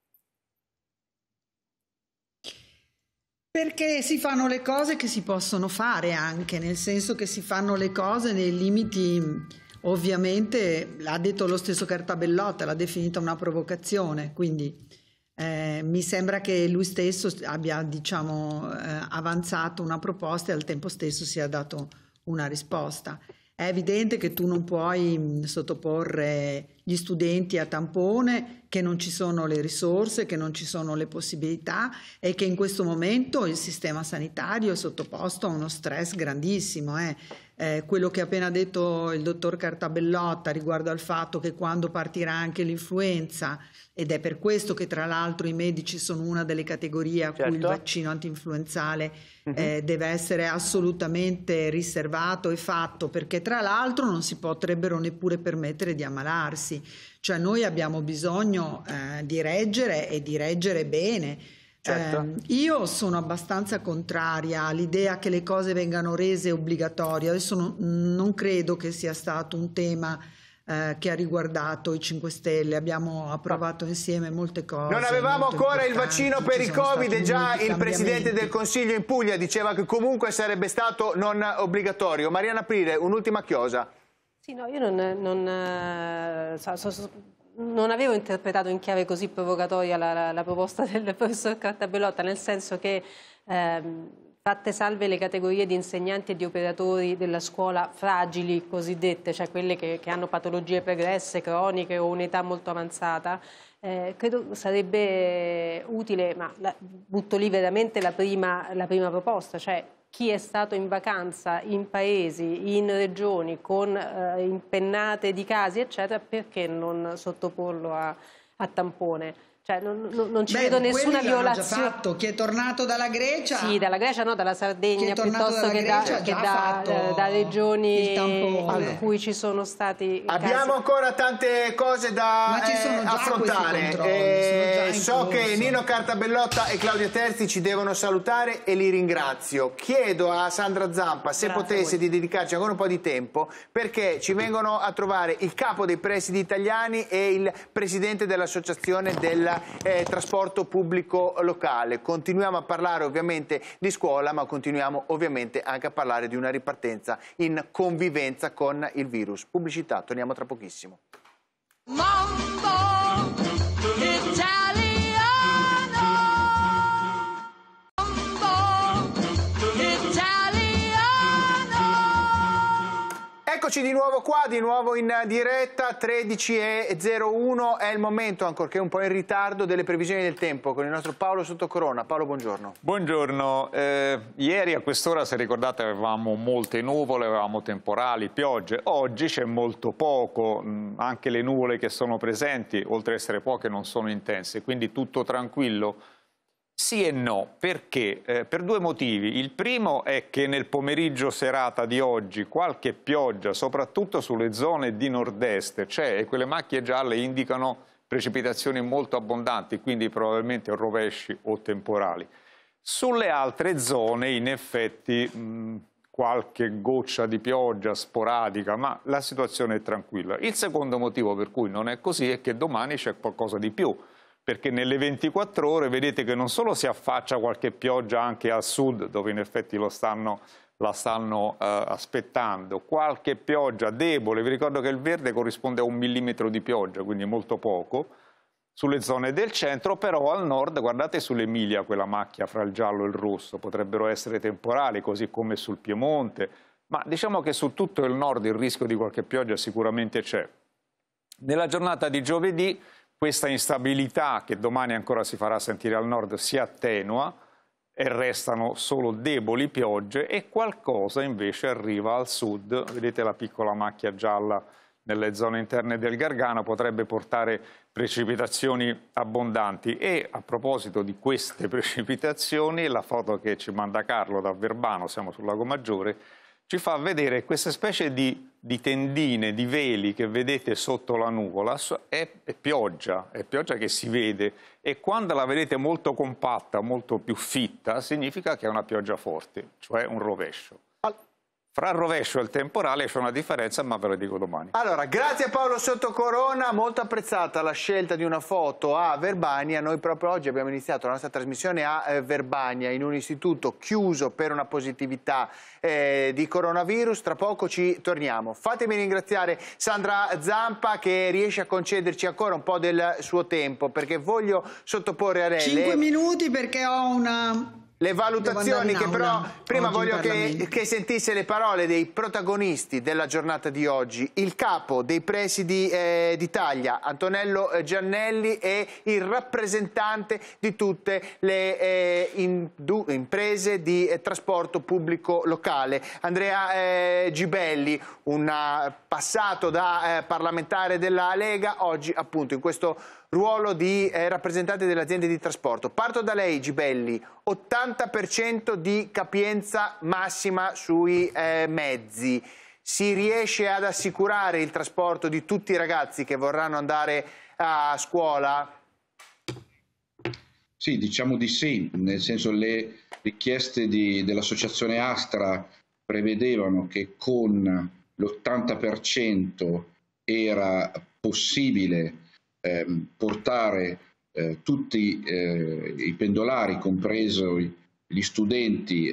Perché si fanno le cose che si possono fare, anche nel senso che si fanno le cose nei limiti, ovviamente l'ha detto lo stesso Cartabellotta, l'ha definita una provocazione, quindi mi sembra che lui stesso abbia, diciamo, avanzato una proposta e al tempo stesso sia dato una risposta. È evidente che tu non puoi sottoporre gli studenti a tampone, che non ci sono le risorse, che non ci sono le possibilità, e che in questo momento il sistema sanitario è sottoposto a uno stress grandissimo. Quello che ha appena detto il dottor Cartabellotta riguardo al fatto che quando partirà anche l'influenza, ed è per questo che tra l'altro i medici sono una delle categorie a cui il vaccino antinfluenzale deve essere assolutamente riservato e fatto, perché tra l'altro non si potrebbero neppure permettere di ammalarsi. Cioè noi abbiamo bisogno di reggere, e di reggere bene. Io sono abbastanza contraria all'idea che le cose vengano rese obbligatorie. Adesso non credo che sia stato un tema che ha riguardato i 5 Stelle, abbiamo approvato insieme molte cose.
Non avevamo ancora il vaccino per il Covid e già il Presidente del Consiglio in Puglia diceva che comunque sarebbe stato non obbligatorio. Mariana Aprile, un'ultima chiosa.
Sì, no, io non avevo interpretato in chiave così provocatoria la proposta del professor Cartabellotta, nel senso che fatte salve le categorie di insegnanti e di operatori della scuola fragili cosiddette, cioè quelle che hanno patologie pregresse, croniche o un'età molto avanzata, credo sarebbe utile, ma butto lì veramente la prima proposta, cioè chi è stato in vacanza in paesi, in regioni con impennate di casi eccetera, perché non sottoporlo a tampone? Cioè, non ci vedo nessuna violazione.
Già fatto. Chi è tornato dalla Grecia?
Sì, dalla Grecia no, dalla Sardegna, piuttosto che da regioni in cui ci sono stati
Abbiamo ancora tante cose da affrontare. So che Nino Cartabellotta e Claudia Terzi ci devono salutare e li ringrazio. Chiedo a Sandra Zampa se potesse di dedicarci ancora un po' di tempo, perché ci vengono a trovare il capo dei presidi italiani e il presidente dell'associazione del trasporto pubblico locale. Continuiamo a parlare ovviamente di scuola, ma continuiamo ovviamente anche a parlare di una ripartenza in convivenza con il virus. Pubblicità, torniamo tra pochissimo.
Mambo Italiano, Mambo Italiano.
Eccoci di nuovo qua, di nuovo in diretta, 13:01, è il momento, ancorché un po' in ritardo, delle previsioni del tempo con il nostro Paolo Sottocorona. Paolo, buongiorno.
Buongiorno, ieri a quest'ora, se ricordate, avevamo molte nuvole, avevamo temporali, piogge. Oggi c'è molto poco, anche le nuvole che sono presenti, oltre ad essere poche, non sono intense, quindi tutto tranquillo. Sì e no, perché? Per due motivi. Il primo è che nel pomeriggio serata di oggi qualche pioggia, soprattutto sulle zone di nord-est, c'è, e quelle macchie gialle indicano precipitazioni molto abbondanti, quindi probabilmente rovesci o temporali. Sulle altre zone, in effetti, qualche goccia di pioggia sporadica, ma la situazione è tranquilla. Il secondo motivo per cui non è così è che domani c'è qualcosa di più, perché nelle 24 ore vedete che non solo si affaccia qualche pioggia anche al sud, dove in effetti la stanno aspettando, qualche pioggia debole, vi ricordo che il verde corrisponde a 1 millimetro di pioggia, quindi molto poco, sulle zone del centro, però al nord, guardate sull'Emilia, quella macchia fra il giallo e il rosso, potrebbero essere temporali, così come sul Piemonte, ma diciamo che su tutto il nord il rischio di qualche pioggia sicuramente c'è. Nella giornata di giovedì questa instabilità, che domani ancora si farà sentire al nord, si attenua e restano solo deboli piogge, e qualcosa invece arriva al sud. Vedete la piccola macchia gialla nelle zone interne del Gargano, potrebbe portare precipitazioni abbondanti. E a proposito di queste precipitazioni, la foto che ci manda Carlo da Verbano, siamo sul Lago Maggiore, ci fa vedere queste specie di tendine, di veli che vedete sotto la nuvola. È pioggia che si vede, e quando la vedete molto compatta, molto più fitta, significa che è una pioggia forte, cioè un rovescio. Fra il rovescio e il temporale c'è una differenza, ma ve lo dico domani.
Allora, grazie a Paolo Sottocorona, molto apprezzata la scelta di una foto a Verbania. Noi proprio oggi abbiamo iniziato la nostra trasmissione a Verbania, in un istituto chiuso per una positività di coronavirus. Tra poco ci torniamo. Fatemi ringraziare Sandra Zampa, che riesce a concederci ancora un po' del suo tempo, perché voglio sottoporre a lei
5 minuti perché ho
le valutazioni, che però prima voglio che sentisse le parole dei protagonisti della giornata di oggi: il capo dei presidi d'Italia, Antonello Giannelli, e il rappresentante di tutte le imprese di trasporto pubblico locale, Andrea Gibelli, un passato da parlamentare della Lega, oggi appunto in questo ruolo di rappresentante delle aziende di trasporto. Parto da lei, Gibelli: 80% di capienza massima sui mezzi. Si riesce ad assicurare il trasporto di tutti i ragazzi che vorranno andare a scuola?
Sì, diciamo di sì, nel senso le richieste dell'associazione Astra prevedevano che con l'80% era possibile portare tutti i pendolari, compreso gli studenti,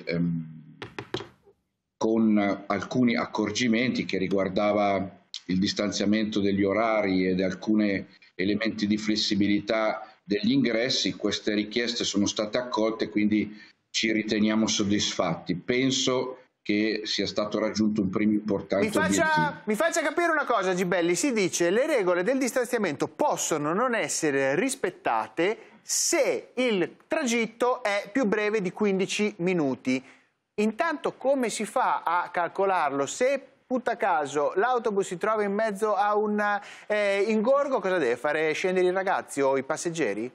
con alcuni accorgimenti che riguardava il distanziamento degli orari ed alcuni elementi di flessibilità degli ingressi. Queste richieste sono state accolte, quindi ci riteniamo soddisfatti. Penso che sia stato raggiunto un primo importante obiettivo.
Mi faccia capire una cosa, Gibelli. Si dice: le regole del distanziamento possono non essere rispettate se il tragitto è più breve di 15 minuti. Intanto come si fa a calcolarlo? Se putta caso l'autobus si trova in mezzo a un ingorgo, cosa deve fare? Scendere i ragazzi o i passeggeri?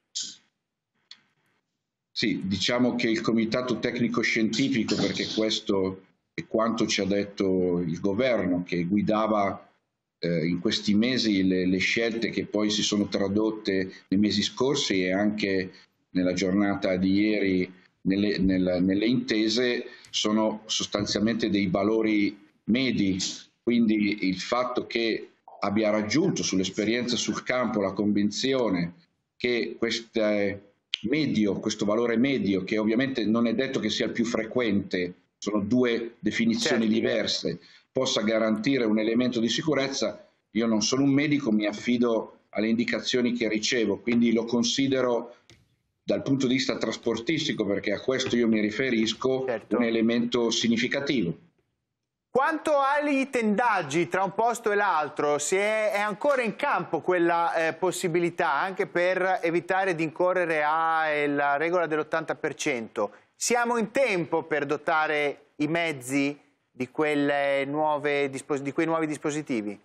Sì, diciamo che il comitato tecnico scientifico, perché questo è quanto ci ha detto il governo, che guidava in questi mesi le scelte che poi si sono tradotte nei mesi scorsi e anche nella giornata di ieri nelle intese, sono sostanzialmente dei valori medi. Quindi il fatto che abbia raggiunto sull'esperienza sul campo la convinzione che questo valore medio, che ovviamente non è detto che sia il più frequente, sono due definizioni diverse, possa garantire un elemento di sicurezza. Io non sono un medico, mi affido alle indicazioni che ricevo, quindi lo considero dal punto di vista trasportistico, perché a questo io mi riferisco, un elemento significativo.
Quanto agli tendaggi tra un posto e l'altro, se è ancora in campo quella possibilità, anche per evitare di incorrere alla regola dell'80%, siamo in tempo per dotare i mezzi di quei nuovi dispositivi?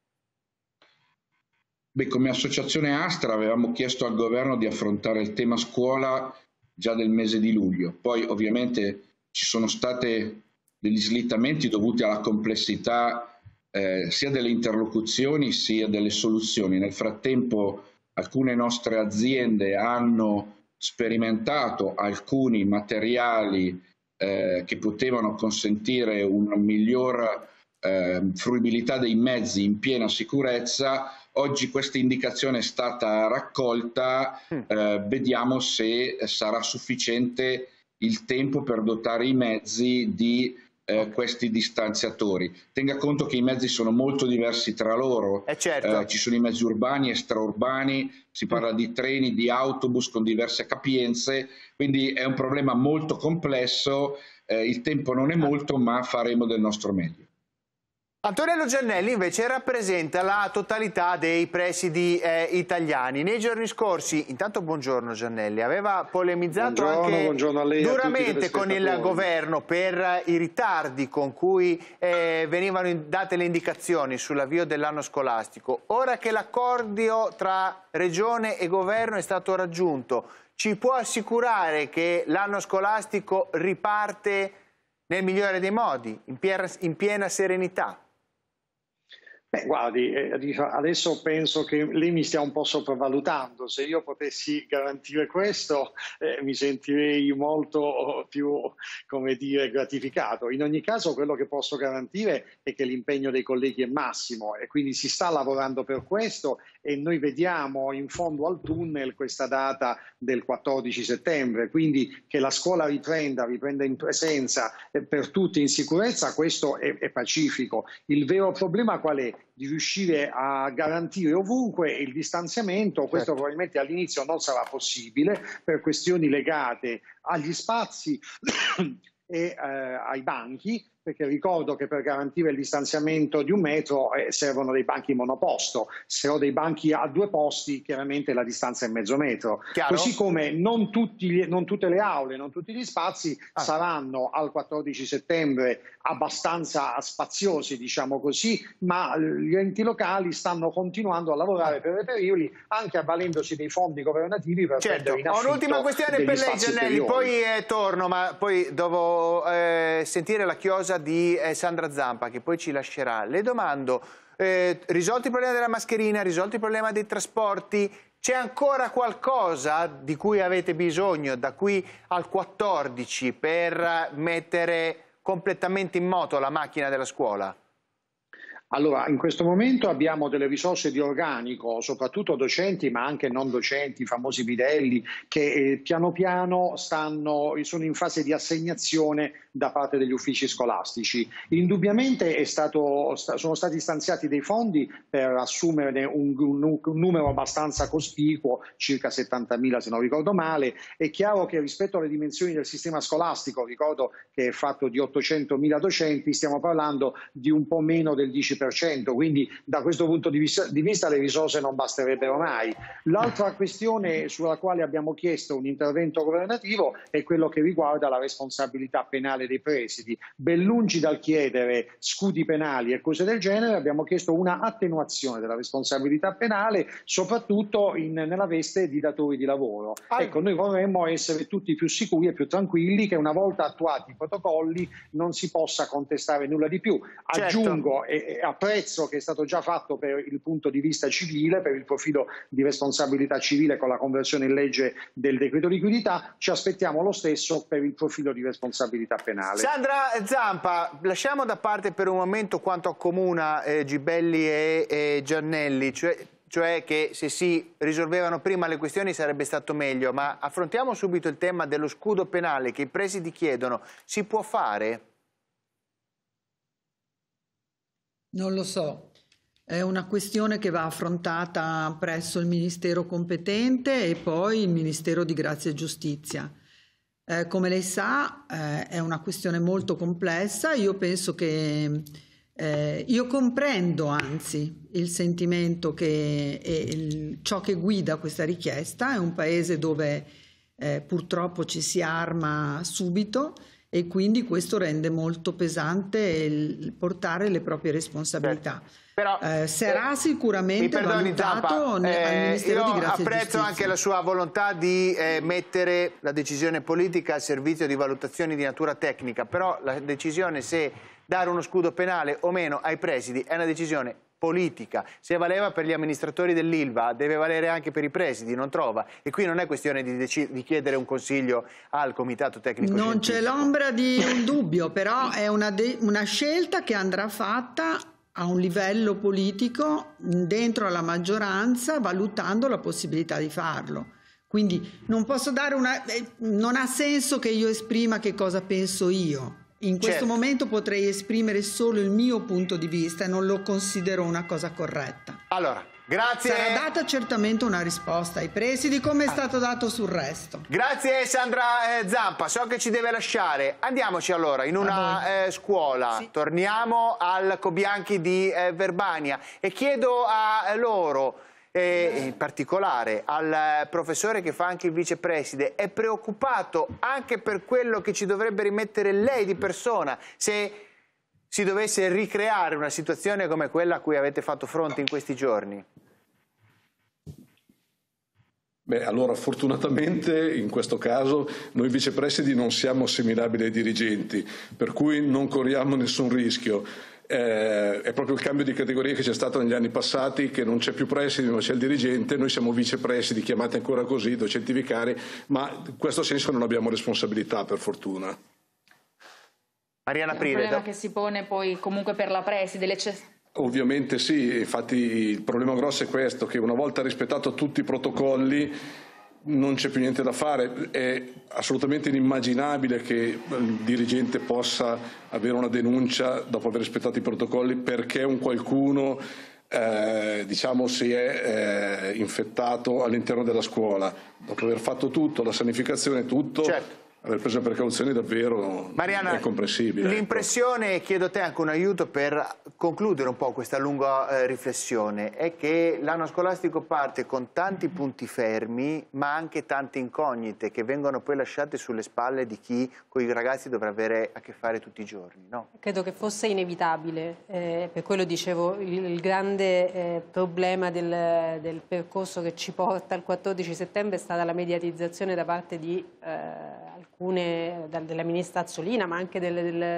Beh, come associazione Astra avevamo chiesto al governo di affrontare il tema scuola già del mese di luglio. Poi ovviamente ci sono state degli slittamenti dovuti alla complessità sia delle interlocuzioni sia delle soluzioni. Nel frattempo alcune nostre aziende hanno sperimentato alcuni materiali che potevano consentire una miglior fruibilità dei mezzi in piena sicurezza. Oggi questa indicazione è stata raccolta, vediamo se sarà sufficiente il tempo per dotare i mezzi di questi distanziatori. Tenga conto che i mezzi sono molto diversi tra loro, ci sono i mezzi urbani, extraurbani, si parla di treni, di autobus con diverse capienze, quindi è un problema molto complesso, il tempo non è molto, ma faremo del nostro meglio.
Antonello Giannelli invece rappresenta la totalità dei presidi italiani. Nei giorni scorsi, intanto buongiorno Giannelli, aveva polemizzato anche duramente con il governo per i ritardi con cui venivano date le indicazioni sull'avvio dell'anno scolastico. Ora che l'accordo tra Regione e governo è stato raggiunto, ci può assicurare che l'anno scolastico riparte nel migliore dei modi, in piena serenità?
Guardi, adesso penso che lei mi stia un po' sopravvalutando. Se io potessi garantire questo mi sentirei molto più, come dire, gratificato. In ogni caso quello che posso garantire è che l'impegno dei colleghi è massimo e quindi si sta lavorando per questo e noi vediamo in fondo al tunnel questa data del 14 settembre, quindi che la scuola riprenda in presenza per tutti in sicurezza, questo è pacifico. Il vero problema qual è? Di riuscire a garantire ovunque il distanziamento, questo probabilmente all'inizio non sarà possibile per questioni legate agli spazi e ai banchi, perché ricordo che per garantire il distanziamento di 1 metro servono dei banchi monoposto, se ho dei banchi a 2 posti chiaramente la distanza è mezzo metro. Chiaro? Così come non tutte le aule, non tutti gli spazi saranno al 14 settembre abbastanza spaziosi, diciamo così, ma gli enti locali stanno continuando a lavorare per reperirli, anche avvalendosi dei fondi governativi per prendere in affitto.
Ho un'ultima questione per lei Giannelli, poi torno, ma poi devo sentire la chiosa di Sandra Zampa che poi ci lascerà. Le domando, risolto il problema della mascherina, risolto il problema dei trasporti, c'è ancora qualcosa di cui avete bisogno da qui al 14 per mettere completamente in moto la macchina della scuola?
Allora, in questo momento abbiamo delle risorse di organico, soprattutto docenti ma anche non docenti, i famosi bidelli, che piano piano sono in fase di assegnazione da parte degli uffici scolastici. Indubbiamente sono stati stanziati dei fondi per assumerne un numero abbastanza cospicuo, circa 70.000 se non ricordo male. È chiaro che rispetto alle dimensioni del sistema scolastico, ricordo che è fatto di 800.000 docenti, stiamo parlando di un po' meno del 10%, quindi da questo punto di vista le risorse non basterebbero mai. L'altra questione sulla quale abbiamo chiesto un intervento governativo è quello che riguarda la responsabilità penale dei presidi. Ben lungi dal chiedere scudi penali e cose del genere, abbiamo chiesto una attenuazione della responsabilità penale, soprattutto nella veste di datori di lavoro. Ecco, noi vorremmo essere tutti più sicuri e più tranquilli che una volta attuati i protocolli non si possa contestare nulla di più. Aggiungo e apprezzo che è stato già fatto per il punto di vista civile, per il profilo di responsabilità civile con la conversione in legge del decreto liquidità, ci aspettiamo lo stesso per il profilo di responsabilità penale.
Sandra Zampa, lasciamo da parte per un momento quanto accomuna Gibelli e Giannelli, cioè che se si risolvevano prima le questioni sarebbe stato meglio, ma affrontiamo subito il tema dello scudo penale che i presidi chiedono. Si può fare?
Non lo so, è una questione che va affrontata presso il Ministero competente e poi il Ministero di Grazia e Giustizia. Come lei sa, è una questione molto complessa. Io penso che io comprendo anzi il sentimento che ciò che guida questa richiesta. È un paese dove purtroppo ci si arma subito e quindi questo rende molto pesante il portare le proprie responsabilità. Però, sarà sicuramente valutato al Ministero di Grazia e Giustizia.
Apprezzo anche la sua volontà di mettere la decisione politica al servizio di valutazioni di natura tecnica, però la decisione se dare uno scudo penale o meno ai presidi è una decisione politica. Se valeva per gli amministratori dell'Ilva deve valere anche per i presidi, non trova? E qui non è questione di chiedere un consiglio al comitato tecnico scientifico.
Non c'è l'ombra di un dubbio, però è una scelta che andrà fatta a un livello politico dentro alla maggioranza, valutando la possibilità di farlo. Quindi non posso dare non ha senso che io esprima che cosa penso io. In questo momento potrei esprimere solo il mio punto di vista e non lo considero una cosa corretta.
Allora, grazie.
Sarà data certamente una risposta ai presidi, come è stato dato sul resto.
Grazie Sandra Zampa, so che ci deve lasciare. Andiamoci allora in una scuola, sì. Torniamo al Cobianchi di Verbania e chiedo a loro, in particolare al professore che fa anche il vicepreside, è preoccupato anche per quello che ci dovrebbe rimettere lei di persona se si dovesse ricreare una situazione come quella a cui avete fatto fronte in questi giorni?
Beh, allora fortunatamente in questo caso noi vicepresidi non siamo assimilabili ai dirigenti, per cui non corriamo nessun rischio. È proprio il cambio di categoria che c'è stato negli anni passati, che non c'è più presidi, non c'è il dirigente, noi siamo vicepresidi, chiamati ancora così, docenti vicari, ma in questo senso non abbiamo responsabilità, per fortuna.
Mariana
È un
Pride.
problema che si pone poi comunque per la preside.
Ovviamente sì, infatti il problema grosso è questo, che una volta rispettato tutti i protocolli non c'è più niente da fare. È assolutamente inimmaginabile che il dirigente possa avere una denuncia dopo aver rispettato i protocolli perché un qualcuno diciamo si è infettato all'interno della scuola. Dopo aver fatto tutto, la sanificazione, tutto... Certo. Aver preso precauzioni davvero
Mariana,
è comprensibile.
L'impressione, chiedo a te anche un aiuto per concludere un po' questa lunga riflessione, è che l'anno scolastico parte con tanti punti fermi ma anche tante incognite che vengono poi lasciate sulle spalle di chi con i ragazzi dovrà avere a che fare tutti i giorni, no?
Credo che fosse inevitabile, per quello dicevo il grande problema del percorso che ci porta al 14 settembre è stata la mediatizzazione da parte di alcune della ministra Azzolina ma anche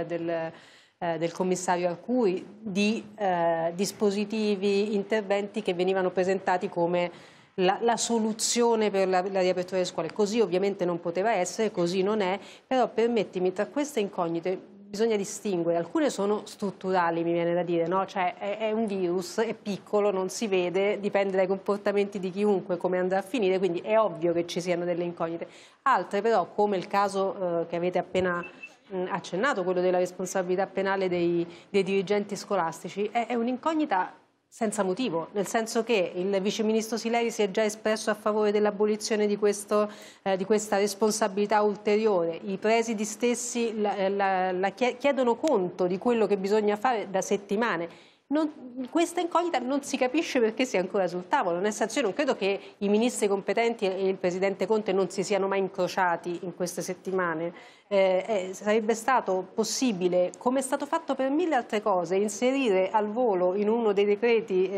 del commissario Arcuri di dispositivi, interventi che venivano presentati come la soluzione per la riapertura delle scuole. Così ovviamente non poteva essere, così non è, però permettimi, tra queste incognite bisogna distinguere, alcune sono strutturali, mi viene da dire, no? Cioè è un virus, è piccolo, non si vede, dipende dai comportamenti di chiunque come andrà a finire, quindi è ovvio che ci siano delle incognite. Altre però, come il caso che avete appena accennato, quello della responsabilità penale dei dirigenti scolastici, è un'incognita senza motivo, nel senso che il viceministro Sileri si è già espresso a favore dell'abolizione di questa responsabilità ulteriore. I presidi stessi chiedono conto di quello che bisogna fare da settimane. Questa incognita non si capisce perché sia ancora sul tavolo, nel senso io non credo che i ministri competenti e il presidente Conte non si siano mai incrociati in queste settimane. Sarebbe stato possibile, come è stato fatto per mille altre cose, inserire al volo in uno dei decreti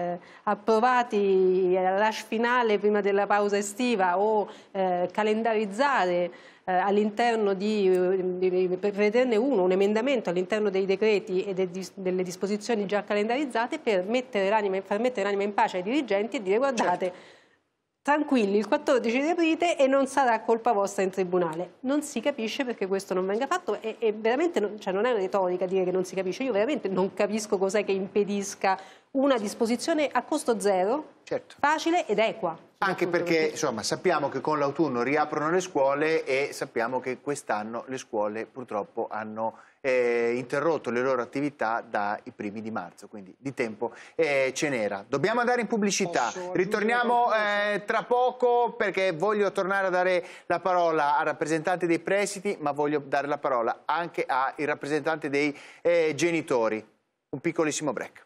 approvati alla rush finale prima della pausa estiva o calendarizzare all'interno prevederne un emendamento all'interno dei decreti e delle disposizioni già calendarizzate per far mettere l'anima in pace ai dirigenti e dire guardate, tranquilli, il 14 riaprite e non sarà colpa vostra in tribunale. Non si capisce perché questo non venga fatto e veramente non è una retorica dire che non si capisce. Io veramente non capisco cos'è che impedisca una disposizione a costo zero, facile ed equa.
Anche perché insomma, sappiamo che con l'autunno riaprono le scuole e sappiamo che quest'anno le scuole purtroppo hanno interrotto le loro attività dai primi di marzo, quindi di tempo ce n'era. Dobbiamo andare in pubblicità, ritorniamo tra poco perché voglio tornare a dare la parola al rappresentante dei presidi, ma voglio dare la parola anche al rappresentante dei genitori. Un piccolissimo break.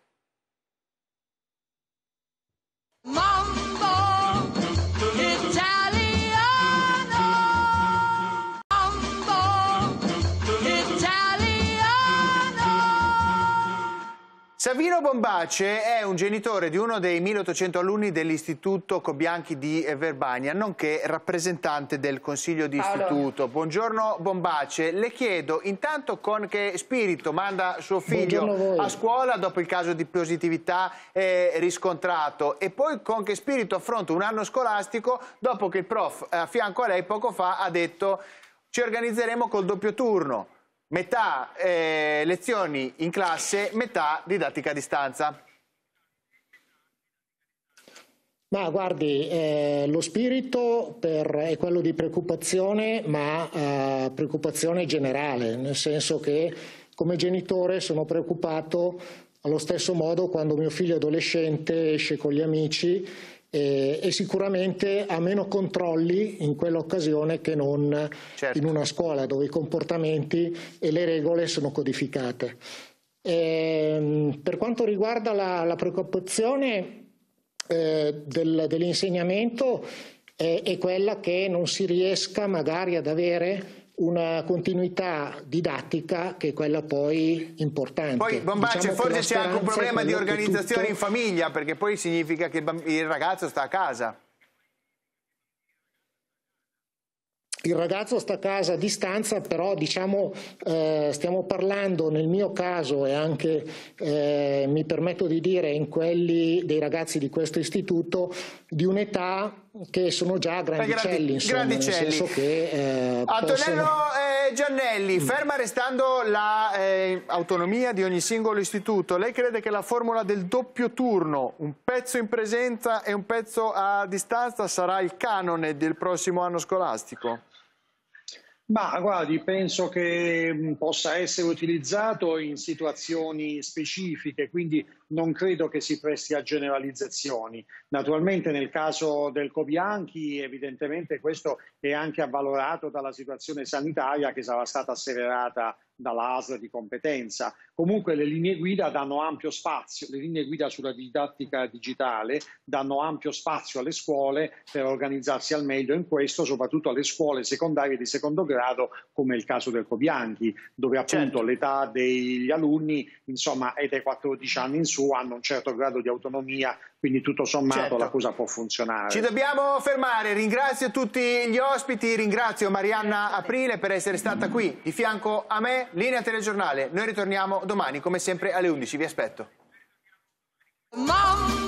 Mambo Italiano, Mambo Italiano.
Savino Bombace è un genitore di uno dei 1800 alunni dell'Istituto Cobianchi di Verbania, nonché rappresentante del Consiglio di Istituto. Buongiorno Bombace, le chiedo intanto con che spirito manda suo figlio a scuola dopo il caso di positività riscontrato e poi con che spirito affronta un anno scolastico dopo che il prof a fianco a lei poco fa ha detto ci organizzeremo col doppio turno. Metà lezioni in classe, metà didattica a distanza.
Ma guardi, lo spirito è quello di preoccupazione, ma preoccupazione generale, nel senso che come genitore sono preoccupato allo stesso modo quando mio figlio adolescente esce con gli amici e sicuramente ha meno controlli in quell'occasione che non in una scuola dove i comportamenti e le regole sono codificate. Per quanto riguarda la preoccupazione dell'insegnamento è quella che non si riesca magari ad avere una continuità didattica che è quella poi importante.
Poi Bombace,
diciamo
forse c'è anche un problema di organizzazione in
tutto...
famiglia, perché poi significa che il ragazzo sta a casa.
Il ragazzo sta a casa a distanza, però diciamo stiamo parlando nel mio caso e anche mi permetto di dire in quelli dei ragazzi di questo istituto di un'età che sono già grandicelli, insomma, nel senso che
Antonello Giannelli, ferma restando l'autonomia di ogni singolo istituto, lei crede che la formula del doppio turno, un pezzo in presenza e un pezzo a distanza, sarà il canone del prossimo anno scolastico?
Ma guardi, penso che possa essere utilizzato in situazioni specifiche, quindi non credo che si presti a generalizzazioni. Naturalmente nel caso del Cobianchi evidentemente questo è anche avvalorato dalla situazione sanitaria che sarà stata asseverata dalla ASL di competenza. Comunque le linee guida danno ampio spazio, le linee guida sulla didattica digitale danno ampio spazio alle scuole per organizzarsi al meglio in questo, soprattutto alle scuole secondarie di secondo grado, come il caso del Cobianchi, dove appunto l'età degli alunni, insomma, è dai 14 anni in su, hanno un certo grado di autonomia, quindi tutto sommato la cosa può funzionare.
Ci dobbiamo fermare, ringrazio tutti gli ospiti, ringrazio Marianna Aprile per essere stata qui di fianco a me. Linea Telegiornale, noi ritorniamo domani come sempre alle 11, vi aspetto.